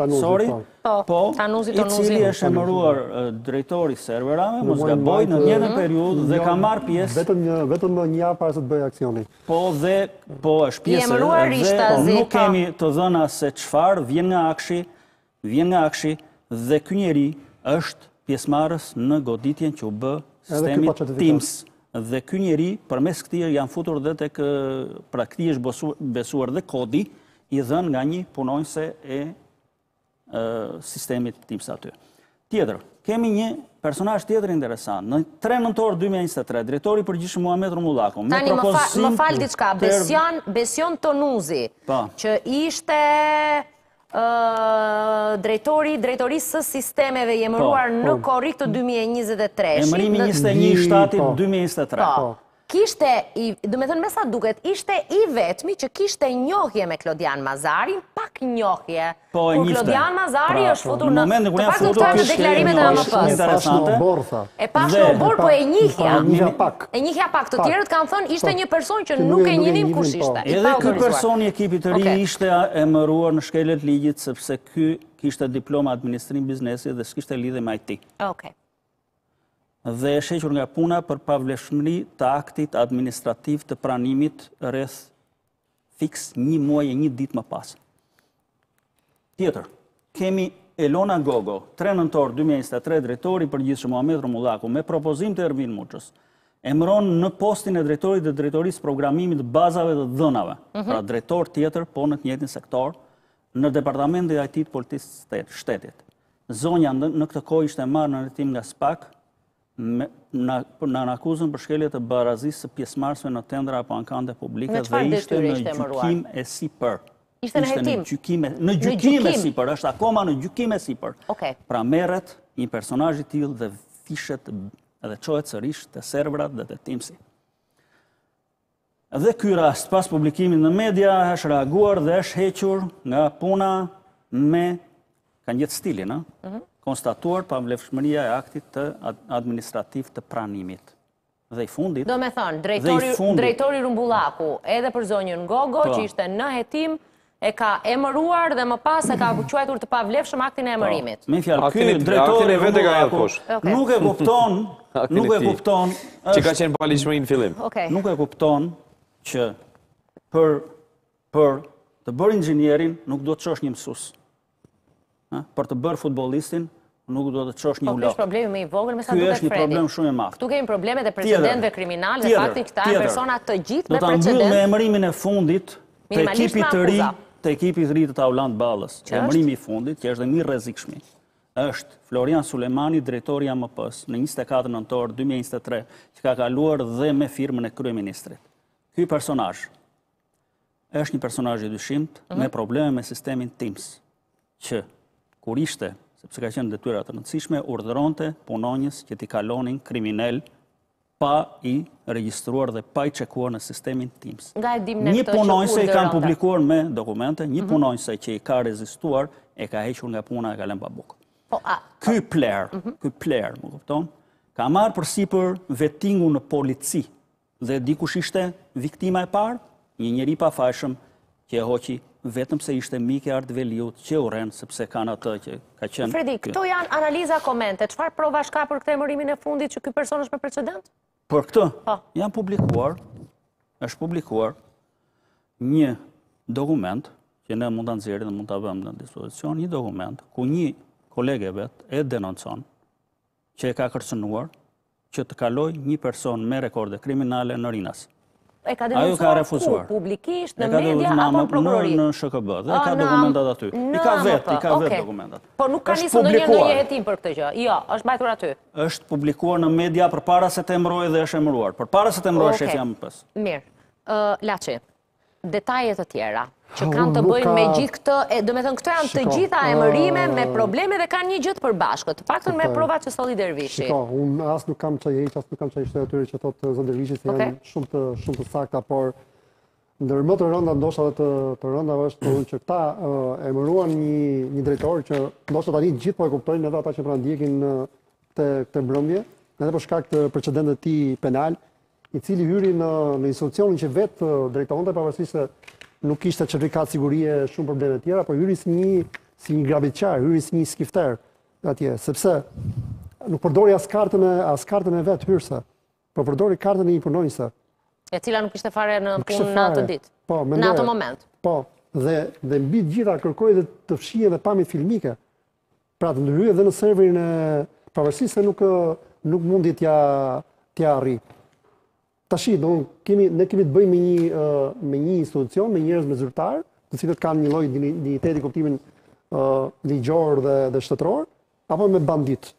I cili është emëruar drejtori serverave, mos gaboj, në një periudhë dhe ka marrë pjesë. Vetëm një javë para se të bëjë aksioni. Po është pjesë dhe nuk kemi të dhëna se çfarë vjen nga Akshi dhe ky njeri është pjesëmarrës në goditjen që u bë sistemit TIMS. Dhe ky njeri përmes këtij janë futur dhe tek pra këtij është besuar dhe kodi i dhënë nga një punonjëse e sistemit TIMS aty. Tjetër, kemi një personazh tjetër interesant. Në 3 nëntor 2023, drejtori i përgjithshëm Muhamet Rumullaku, me propozim më fal diçka, Besion Tonuzi, që ishte drejtorisë së sistemeve i emëruar në korrik të 2023. Emërimi 21/7/2023. Kishte, do me thënë me sa duket, ishte i vetmi që kishte njohje me Klodian Mazarin, pak njohje. Kur Klodian Mazari është futur në të pak të këta deklarimet e AMP-s. E pashë në obor, po e njihja. E njihja pak. Të tjerët kanë thënë ishte një person që nuk e njihnim kush ishte. Edhe ky person i ekipit të ri ishte emëruar në shkeljet ligjit sepse ky kishte diploma administrim biznesi dhe s'kishte lidhje me IT. Dhe e shequr nga puna për pavlefshmëri të aktit administrativ të pranimit rreth fiks 1 muaj e 1 ditë më pas. Tjetër, kemi Elona Gogo, 3 nëntor 2023, drejtori i përgjithshëm Muhamet Romullaku, me propozim të Ervin Muçës, emëron në postin e drejtorit dhe drejtorisë programimit bazave dhe dhënave, pra drejtor tjetër, po në të njëjtin sektor, në departamentin e IT të policisë shtetit. Zonja në këtë kohë ishte marrë në arretim nga SPAK, në akuzën për shkelje të barazisë së pjesëmarrësve në tendra apo ankande publike dhe ishte në gjykim e sipër. Ishte në hetim? Në gjykim e sipër, është akoma në gjykim e sipër. Pra merret një personazh i tillë dhe fishet edhe çohet sërish te serverat dhe te Teamsi. Dhe ky rast pas publikimit në media është reaguar dhe është hequr nga puna me kanë gjetë stilin, konstatuar pavlefshmëria e aktit të administrativ të pranimit. Dhe i fundit... Do me thonë, drejtori Rumbullaku, edhe për zonjën Gogo, që ishte në hetim, e ka emëruar dhe më pas e ka quajtur të pavlefshëm aktin e emërimit. Me fjalë, ky drejtori Rumbullaku nuk e kupton... Që ka qenë paligjshmëri në fillim. Nuk e kupton që për të bërë inxhinierin nuk do të çosh një mësues. Për të bërë futbollistin, nuk do të çosh një ulok. Ky është problemi më i vogël me sa duket Fredi. Ky është një problem shumë i madh. Këtu kemi problemet e precedentëve kriminal dhe fakti këta janë persona të gjithë me precedent. Do ta mbyll me emërimin e fundit të ekipit të ri të Taulant Ballës. Emërimi i fundit, që është dhe më i rrezikshëm, është Florian Sulemani, drejtori i AMP-s në 24 nëntor 2023, që ka kaluar dhe me firmën e kryeministrit. Ky personazh është një personazh i dyshimt me probleme me sistemin Teams, që kur ishte, sepse ka qenë detyra të rëndësishme, urdhëronte punonjës që t'i kalonin kriminal pa i regjistruar dhe pa i çekuar në sistemin Teams. Një punonjëse i kanë publikuar me dokumente, një punonjëse që i ka rezistuar e ka hequr nga puna e ka lënë pa bukë. Ky pler, më kupton, ka marrë përsipër vettingu në polici dhe dikush ishte viktima e parë, një njeri pafajshëm që e hoqi vetëm se ishte mike Art Veliut që uren, sepse kanë atë që ka qenë... Fredi, këto janë analiza komente. Çfarë provash ka për këtë emërimin e fundit që ky person është me precedent? Për këtë, janë është publikuar një dokument, që ne mund të nxjerrim dhe mund të vëmë në dispozicion, një dokument ku një kolege vet e denoncon që e ka kërcënuar që të kaloj një person me rekorde kriminale në Rinas. E ka denoncuar publikisht, në media, apo në prokurori? Në SHKB, dhe ka dokumentat aty. I ka vet dokumentat. Po nuk ka nisur ndonjë hetim për këtë gjë? Jo, është mbajtur aty. Është publikuar në media përpara se të emërojë dhe është emëruar. Përpara se të emërojë shefi AMP-s. Mirë. Laçi, detajet të tjera që kanë të bëjnë me gjithë këtë, do me thënë këto janë të gjitha emërime me probleme dhe kanë një gjë të përbashkët, të paktën me provat që solli Dervishi. Shiko, unë as nuk kam çaj heq, as nuk kam çaj shtoj atyre që thotë zot Dervishi se janë shumë të sakta, por ndër më të rënda ndoshta edhe të rëndave është që këta emëruan një drejtor që ndoshta tani të gjithë po e kuptojnë, edhe ata që pra ndjekin këtë mbrëmje, edhe për shkak të precedentit të tij penal, i cili hyri në institucionin që vetë drejtonte, pavarësisht se nuk kishte certifikat sigurie, shumë probleme të tjera, por hyri si një grabitçar, hyri si një skifter atje, sepse nuk përdori as kartën e vet hyrse, por përdori kartën e një punonjëse. E cila nuk ishte fare në punë në atë ditë. Po, në atë moment. Po, dhe mbi të gjitha kërkoi dhe të fshihej edhe pamje filmike. Pra të ndryhej edhe në serverin e pavarësisht se nuk mundi t'ja arri. Tashi, ne kemi të bëjmë me një institucion, me njerëz me zyrtar, të cilët kanë një lloj digniteti kuptimin ligjor dhe shtetëror, apo me bandit.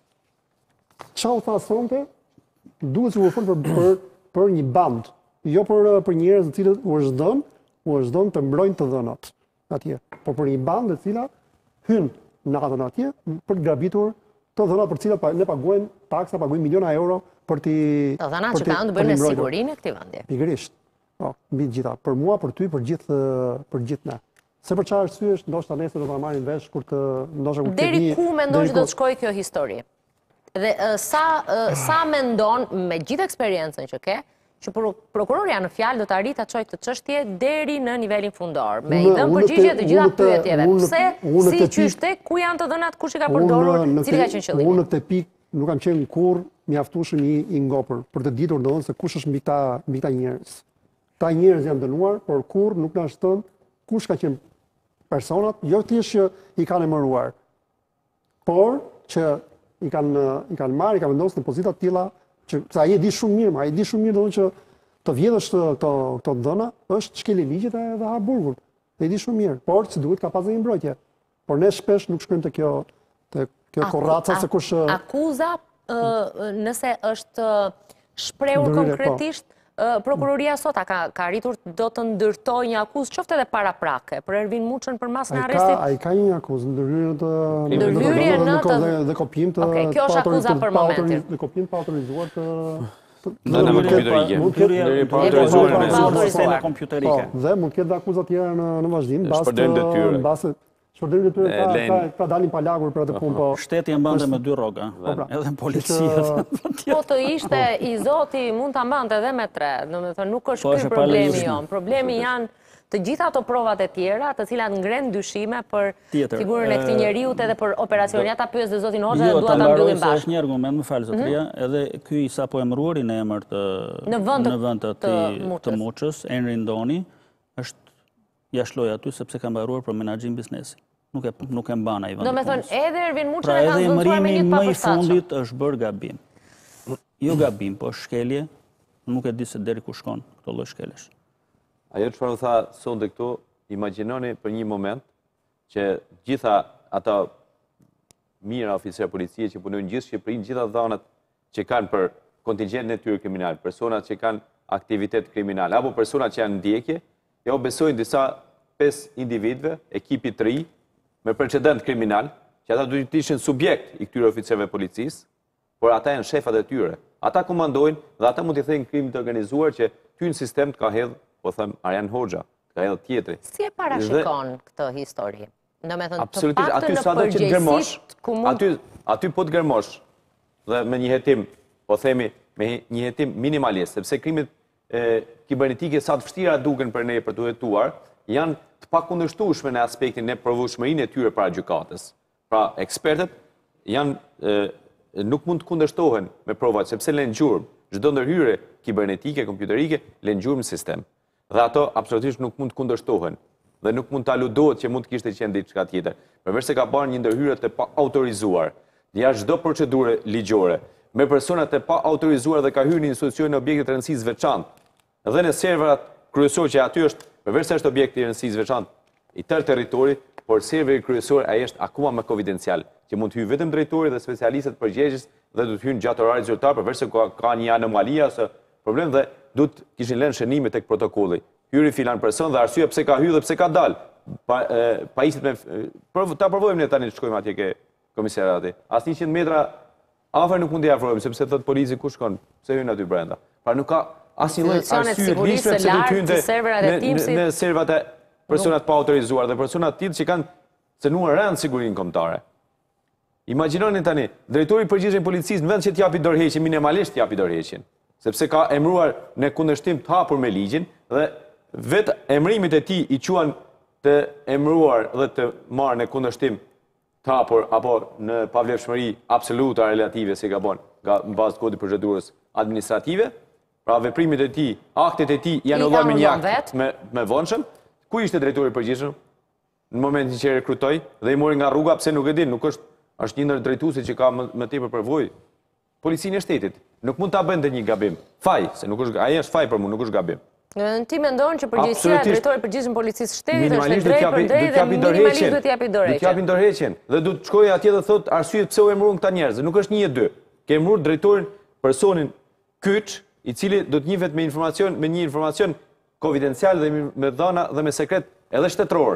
Çau tha sonte, duhet të u fol për një band, jo për njerëz të cilët u është dhënë të mbrojnë të dhënat atje, por për një band e cila hynë natën atje për të grabitur të dhëna për cilat ne paguajmë taksa, paguajmë miliona euro për ti... Të dhëna që kanë të bëjnë me sigurinë e këtij vendi. Pikërisht. Mbi gjitha. Për mua, për ty, për gjithë ne. Se për çfarë arsyesh, ndoshta nesër do ta marrin vesh kur të ndoshta kur të deri ku mendon që do të shkojë kjo histori? Dhe sa mendon me gjithë eksperiencën që ke, që prokuroria në fjalë do të arrijë ta çojë këtë çështje deri në nivelin fundor, me i dhënë përgjigje të gjitha pyetjeve. Pse, si qyshte, ku janë të dhënat, kush i ka përdorur, cili ka qenë qëllimi? Unë në këtë pikë nuk kam qenë kurrë mjaftueshëm i ngopur për të ditur domosdoshmë se kush është mbi këta njerëz. Ta njerëz janë dënuar, por kurrë nuk na shton kush ka qenë personat, jo thjesht që i kanë emëruar, por që i kanë marrë, i kanë vendosur në pozita të tilla që ai e di shumë mirë, ai di shumë mirë domosdoshmë që të vjedhësh këto dhëna është shkelje ligjit dhe Harburgut. E di shumë mirë, por si duhet ka pasur një mbrojtje. Por ne shpesh nuk shkojmë te kjo korraca se kush akuza nëse është shprehur konkretisht prokuroria sot ka arritur do të ndërtojë një akuzë qoftë edhe paraprake për Ervin Muçën për masën e arrestit. Ai ka një akuzë ndërhyrje dhe kopim të kjo është akuza për momentin. Në kopim pa autorizuar të sisteme kompjuterike. Dhe mund të ketë akuza tjera në vazhdim, mbas shpërdrim detyre ka dalin pa lagur për atë punë. Shteti e mbante me 2 rroga, edhe policia. Po të ishte i Zoti mund ta mbante edhe me 3, domethënë nuk është ky problemi jon. Problemi janë të gjitha ato provat e tjera, të cilat ngren dyshime për figurën e këtij njeriu edhe për operacionin. Ja ta pyes dhe zotin Hoxha dhe dua ta mbyllim bashkë. Është një argument, më fal zotëria, edhe ky sapo emëruari në emër në vend të Muçës, Enri Ndoni, është jashtëloj aty sepse ka mbaruar për menaxhim biznesi. Nuk e mban ai vendin. Domethënë edhe Ervin Muçën pra e ka zvendosur me një të më i fundit është bërë gabim. Jo gabim, po shkelje, nuk e di se deri ku shkon këto lloj shkelësh. Ajo çfarë tha sonte këtu, imagjinoni për një moment që gjitha ata mira oficerë policie që punojnë gjithë Shqipërinë, gjitha dhënat që kanë për kontingjentin e tyre kriminal, personat që kanë aktivitet kriminal apo personat që janë ndjekje, jo besojnë disa 5 individëve, ekipi 3 me precedent kriminal, që ata duhet të ishin subjekt i këtyre oficerëve policisë, por ata janë shefat e tyre. Ata komandojnë dhe ata mund t'i thënë krimit të organizuar që ty në sistem të ka hedhë, po them Arjan Hoxha, ka hedhë tjetri. Si e parashikon këtë histori? Domethënë të paktën në përgjegjësi aty po të gërmosh dhe me një hetim, po themi me një hetim minimalist, sepse krimit kibernetike sa të vështira duken për ne për të hetuar, janë të pakundërshtueshme në aspektin e provojshmërinë e tyre para gjykatës. Pra, ekspertët nuk mund të kundërshtohen me provat, sepse lënë gjurmë, çdo ndërhyrje kibernetike, kompjuterike, lënë gjurmë në sistem. Dhe ato absolutisht nuk mund të kundërshtohen dhe nuk mund të aludohet që mund të kishte qenë diçka tjetër. Përveç se ka bërë një ndërhyrje të pa autorizuar, jashtë çdo procedure ligjore, me persona të pa autorizuar dhe ka hyrë në institucion në objekte të rëndësisë veçantë. Dhe në serverat kryesor që aty është, përveç se është objekt i rëndësisë veçantë i tërë territorit, por serveri kryesor ai është akoma më konfidencial, që mund të hyjë vetëm drejtori dhe specialistët përgjegjës dhe do të hyjnë gjatë orarit zyrtar, përveç se ka një anomali ose problem dhe duhet kishin lënë shënime tek protokolli. Hyri filan person dhe arsye pse ka hyrë dhe pse ka dalë. Pajisjet me ta provojmë ne tani të shkojmë atje ke komisariati. As 100 metra afër nuk mundi afrohemi sepse thot polici ku shkon, pse hyn aty brenda. Pra nuk ka asnjë lloj arsye lishme pse do të hynte në servat e personat pa autorizuar dhe personat tillë që kanë cënuar rënd sigurinë kombëtare. Imagjinoni tani, drejtori i përgjithshëm i policisë në vend që t'japi dorëheqjen, minimalisht t'japi dorëheqjen, sepse ka emëruar në kundërshtim të hapur me ligjin dhe vetë emërimit e tij i quan të emëruar dhe të marrë në kundërshtim të hapur apo në pavlefshmëri absolute relative si ka bën në bazë të kodit procedurës administrative. Pra veprimet e tij, aktet e tij janë ulluar me një akt me vonshëm. Ku ishte drejtori i përgjithshëm në momentin që rekrutoi dhe i mori nga rruga pse nuk e din, nuk është një ndër drejtuesit që ka më tepër përvojë. Policinë e shtetit nuk mund ta bënte një gabim. Faj, se nuk është, ai është faj për mua, nuk është gabim. Ti mendon që përgjegjësia e drejtorit të përgjithshëm policisë shtetit është drejt për drejt dhe minimalisht duhet t'i japi dorëheqjen. Do t'japi dorëheqjen dhe do të shkojë atje dhe thotë arsyet pse u emëruan këta njerëz. Nuk është 1 e 2. Ke emëruar drejtorin personin kyç, i cili do të njihet me një informacion konfidencial dhe me dhëna dhe me sekret edhe shtetëror.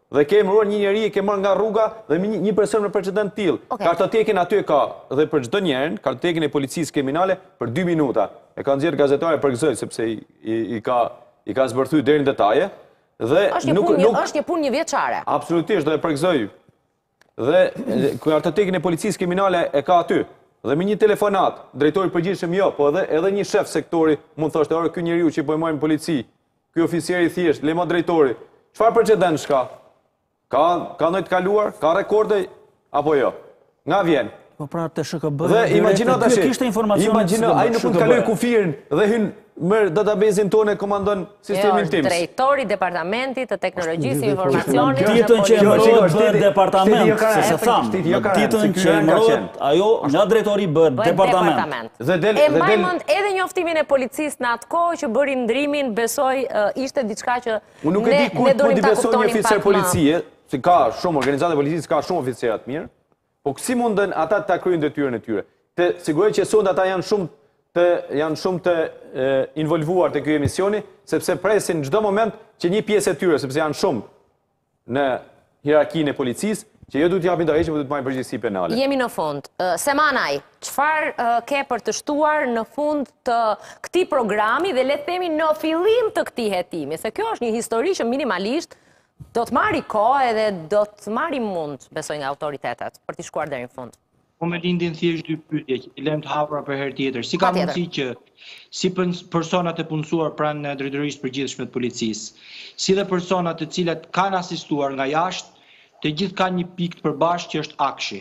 dhe ke emëruar një njeri, ke marrë nga rruga dhe një person me precedent tillë. Kartotekën aty ka dhe për çdo njerën, kartotekën e policisë kriminale për 2 minuta. E ka nxjerrë gazetare për gëzoj sepse i ka zbërthyr deri në detaje dhe është një punë një vjeçare. Absolutisht, do e përgëzoj. Dhe kartotekën e policisë kriminale e ka aty. Dhe me një telefonat, drejtori përgjithshëm jo, po edhe një shef sektori mund thoshte, "Ore, ky njeriu që po e marrin polici, ky oficier i thjesht, lema drejtori, çfarë precedent ka? Ka ndonjë të kaluar, ka rekorde apo jo? Nga vjen?" Po pra të SHKB. Dhe imagjino tash. Imagjino ai nuk mund të kaloj kufirin dhe hyn merr databazin tonë komandon sistemin TIMS. Drejtori departamentit të teknologjisë e informacionit. Titën që emërohet bëhet departament, se se tham. Titën që emërohet ajo nga drejtori bëhet departament. E mbajmend edhe njoftimin e policisë në atë kohë që bëri ndrimin, besoj ishte diçka që unë nuk e di kur di besoj një oficer policie, se ka shumë organizata policisë, ka shumë oficerë të mirë, po si mundën ata ta kryejnë detyrën e tyre? Të siguroj që sonde ata janë shumë të involvuar të ky emisioni, sepse presin çdo moment që një pjesë e tyre, sepse janë shumë në hierarkinë e policisë, që jo duhet t'japin dorëheqje, por duhet të marrin përgjegjësi penale. Jemi në fund. Semanaj, çfarë ke për të shtuar në fund të këtij programi dhe le të themi në fillim të këtij hetimi, se kjo është një histori që minimalisht do të marri kohë edhe do të marri mund, besoj, nga autoritetet për t'i shkuar deri në fund. Po me lindin thjesht 2 pyetje që i lëm të hapura për herë tjetër. Si ka mundësi që si personat e punësuar pranë drejtorisë përgjithshme të policisë, si dhe personat të cilat kanë asistuar nga jashtë, të gjithë kanë një pikë të përbashkët që është akshi.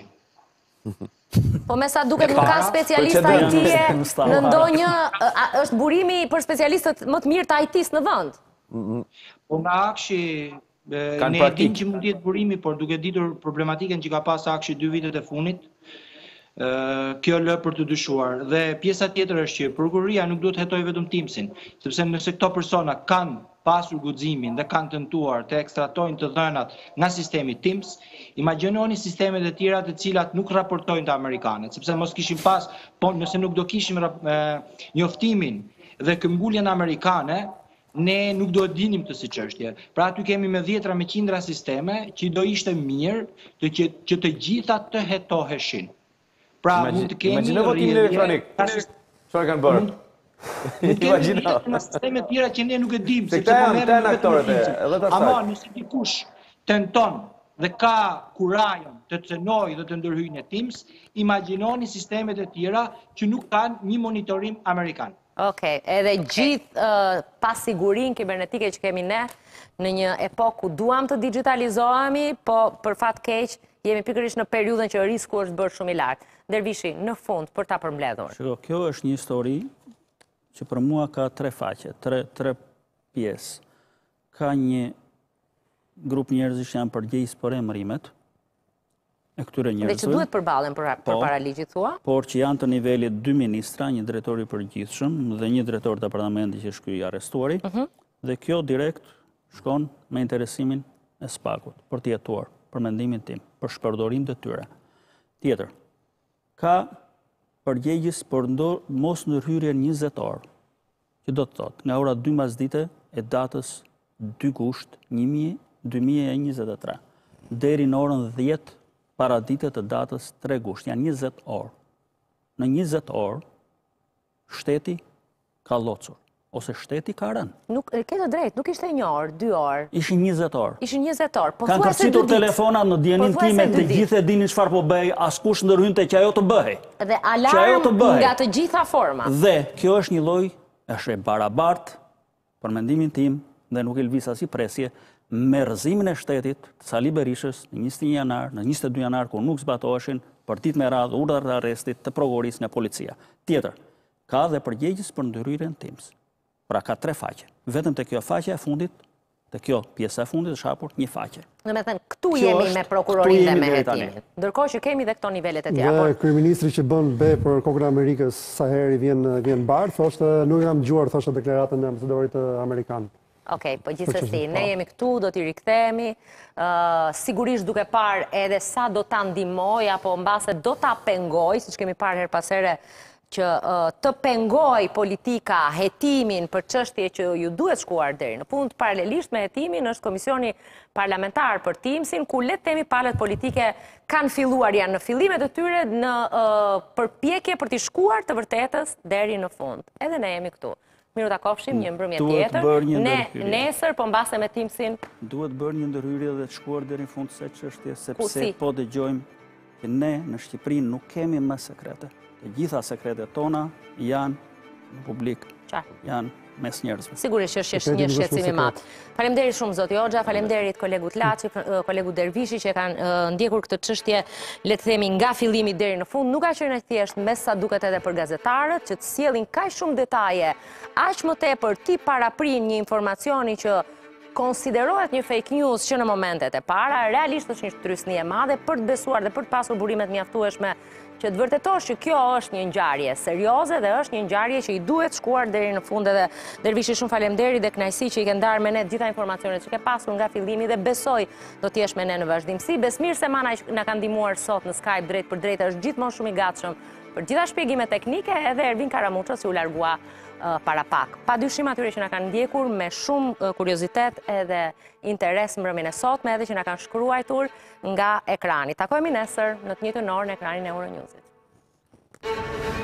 Po me sa duket nuk ka specialista IT-e në ndonjë, është burimi për specialistët më të mirë të IT-s në vend. Po nga akshi ne e dim që mund të jetë burimi, por duke ditur problematikën që ka pas akshi 2 vitet e funit, kjo lë për të dyshuar. Dhe pjesa tjetër është që prokuroria nuk duhet hetoj vetëm TIMS-in, sepse nëse këto persona kanë pasur guximin dhe kanë tentuar të ekstratojnë të dhënat nga sistemi TIMS, imagjinoni sistemet e tjera të cilat nuk raportojnë të amerikanët, sepse mos kishin pas, po nëse nuk do kishim njoftimin dhe këmbguljen amerikane, ne nuk do të dinim të si çështje. Pra aty kemi me 10 me qindra sisteme që do ishte mirë që të gjitha të hetoheshin. Pra mund të kemi imagjino votimin elektronik. Çfarë kanë bërë? Mund të kemi në sisteme tjera që ne nuk e dim, sepse po merrem me aktorët. Ama nëse dikush tenton dhe ka kurajën të cënojë dhe të ndërhyjë në TIMS, imagjinoni sistemet e tjera që nuk kanë një monitorim amerikan. Okej, edhe gjithë pasigurin kibernetike që kemi ne në një epokë ku duam të digitalizohemi, po për fat keq jemi pikërisht në periudhën që risku është bërë shumë i lartë. Dervishi, në fund, për ta përmbledhur. Kjo është një histori që për mua ka 3 faqe, 3 pjesë. Ka një grup njerëzish që janë përgjegjës për emërimet e këtyre njerëzve. Dhe që duhet përballen për paraligjit thua? Por që janë të nivelit 2 ministra, një drejtori përgjithshëm dhe një drejtor departamenti që është ky i arrestuari, dhe kjo direkt shkon me interesimin e SPAK-ut për të jetuar, për mendimin tim, për shpërdorim të tyre. Tjetër, ka përgjegjës për mos ndërhyrje 20 orë, që do të thotë nga ora 2 pasdite e datës 2 gusht 2023, deri në orën 10 para ditët të datës 3 gusht, janë 20 orë. Në 20 orë, shteti ka locur, ose shteti ka rënë. Nuk, këtë drejt, nuk ishte 1 orë, 2 orë. Ishin 20 orë. Ishin 20 orë, po kanë kërcitur telefonat në dijenin time, të gjithë e dinin çfarë po bëj, askush ndërhynte që ajo të bëhej. Dhe alarm nga të gjitha format. Dhe kjo është një lloj, është e barabartë, për mendimin tim, dhe nuk e lëviz as i presje, me rrëzimin e shtetit të Sali Berishës në 21 janar, në 22 janar, kur nuk zbatoheshin për ditë me radhë urdhrat e arrestit të prokurorisë nga policia. Tjetër, ka dhe përgjegjës për ndërhyrjen TIMS. Pra ka 3 faqe. Vetëm te kjo faqe e fundit, te kjo pjesa e fundit është hapur një faqe. Në me thënë, këtu jemi me prokurorin dhe me hetimin. Ndërkohë që kemi dhe këto nivelet e tjera. Dhe kryeministri që bën be për kokën e Amerikës, sa heri vjen bardh, thoshte nuk jam dëgjuar, thoshte deklaratën e ambasadorit amerikan. Okej, po gjithsesi, ne jemi këtu, do t'i rikthehemi, sigurisht duke parë edhe sa do ta ndihmoj apo mbase do ta pengoj, siç kemi parë her pas here që të pengoj politika hetimin për çështje që ju duhet shkuar deri në fund, paralelisht me hetimin është Komisioni Parlamentar për TIMS-in, ku le të themi palët politike kanë filluar, janë në fillimet e tyre në përpjekje për të shkuar të vërtetës deri në fund. Edhe ne jemi këtu. Miru ta kofshim një mbrëmje tjetër, ne nesër, po mbase me TIMS-in. Duhet bërë një ndërhyrje dhe të shkuar deri në fund se çështje, sepse po dëgjojmë që ne në Shqipëri nuk kemi më sekrete. Të gjitha sekretet tona janë në publik, janë mes njerëzve. Sigurisht që është një shqetësim i madh. Faleminderit shumë zoti Hoxha, faleminderit kolegut Laçi, kolegu Dervishi që kanë ndjekur këtë çështje, le të themi nga fillimi deri në fund. Nuk ka qenë thjesht me sa duket edhe për gazetarët që të sjellin kaq shumë detaje, aq më tepër ti paraprin një informacioni që konsiderohet një fake news që në momentet e para, realisht është një shtrysni e madhe për të besuar dhe për të pasur burimet mjaftueshme që të vërtetosh që kjo është një ngjarje serioze dhe është një ngjarje që i duhet shkuar deri në fund. Edhe Dervishi, shumë faleminderit dhe kënaqësi që i ke ndarë me ne të gjitha informacionet që ke pasur nga fillimi dhe besoj do të jesh me ne në vazhdimsi. Besmir Semana na ka ndihmuar sot në Skype drejt për drejt, është gjithmonë shumë i gatshëm për gjitha shpjegime teknike, edhe Ervin Karamuça që u largua para pak. Pa dyshim atyre që na kanë ndjekur me shumë kuriozitet edhe interes mbrëmjen e sotme, edhe që na kanë shkruar nga ekrani. Takohemi nesër në të njëjtën orë në ekranin e Euronewsit.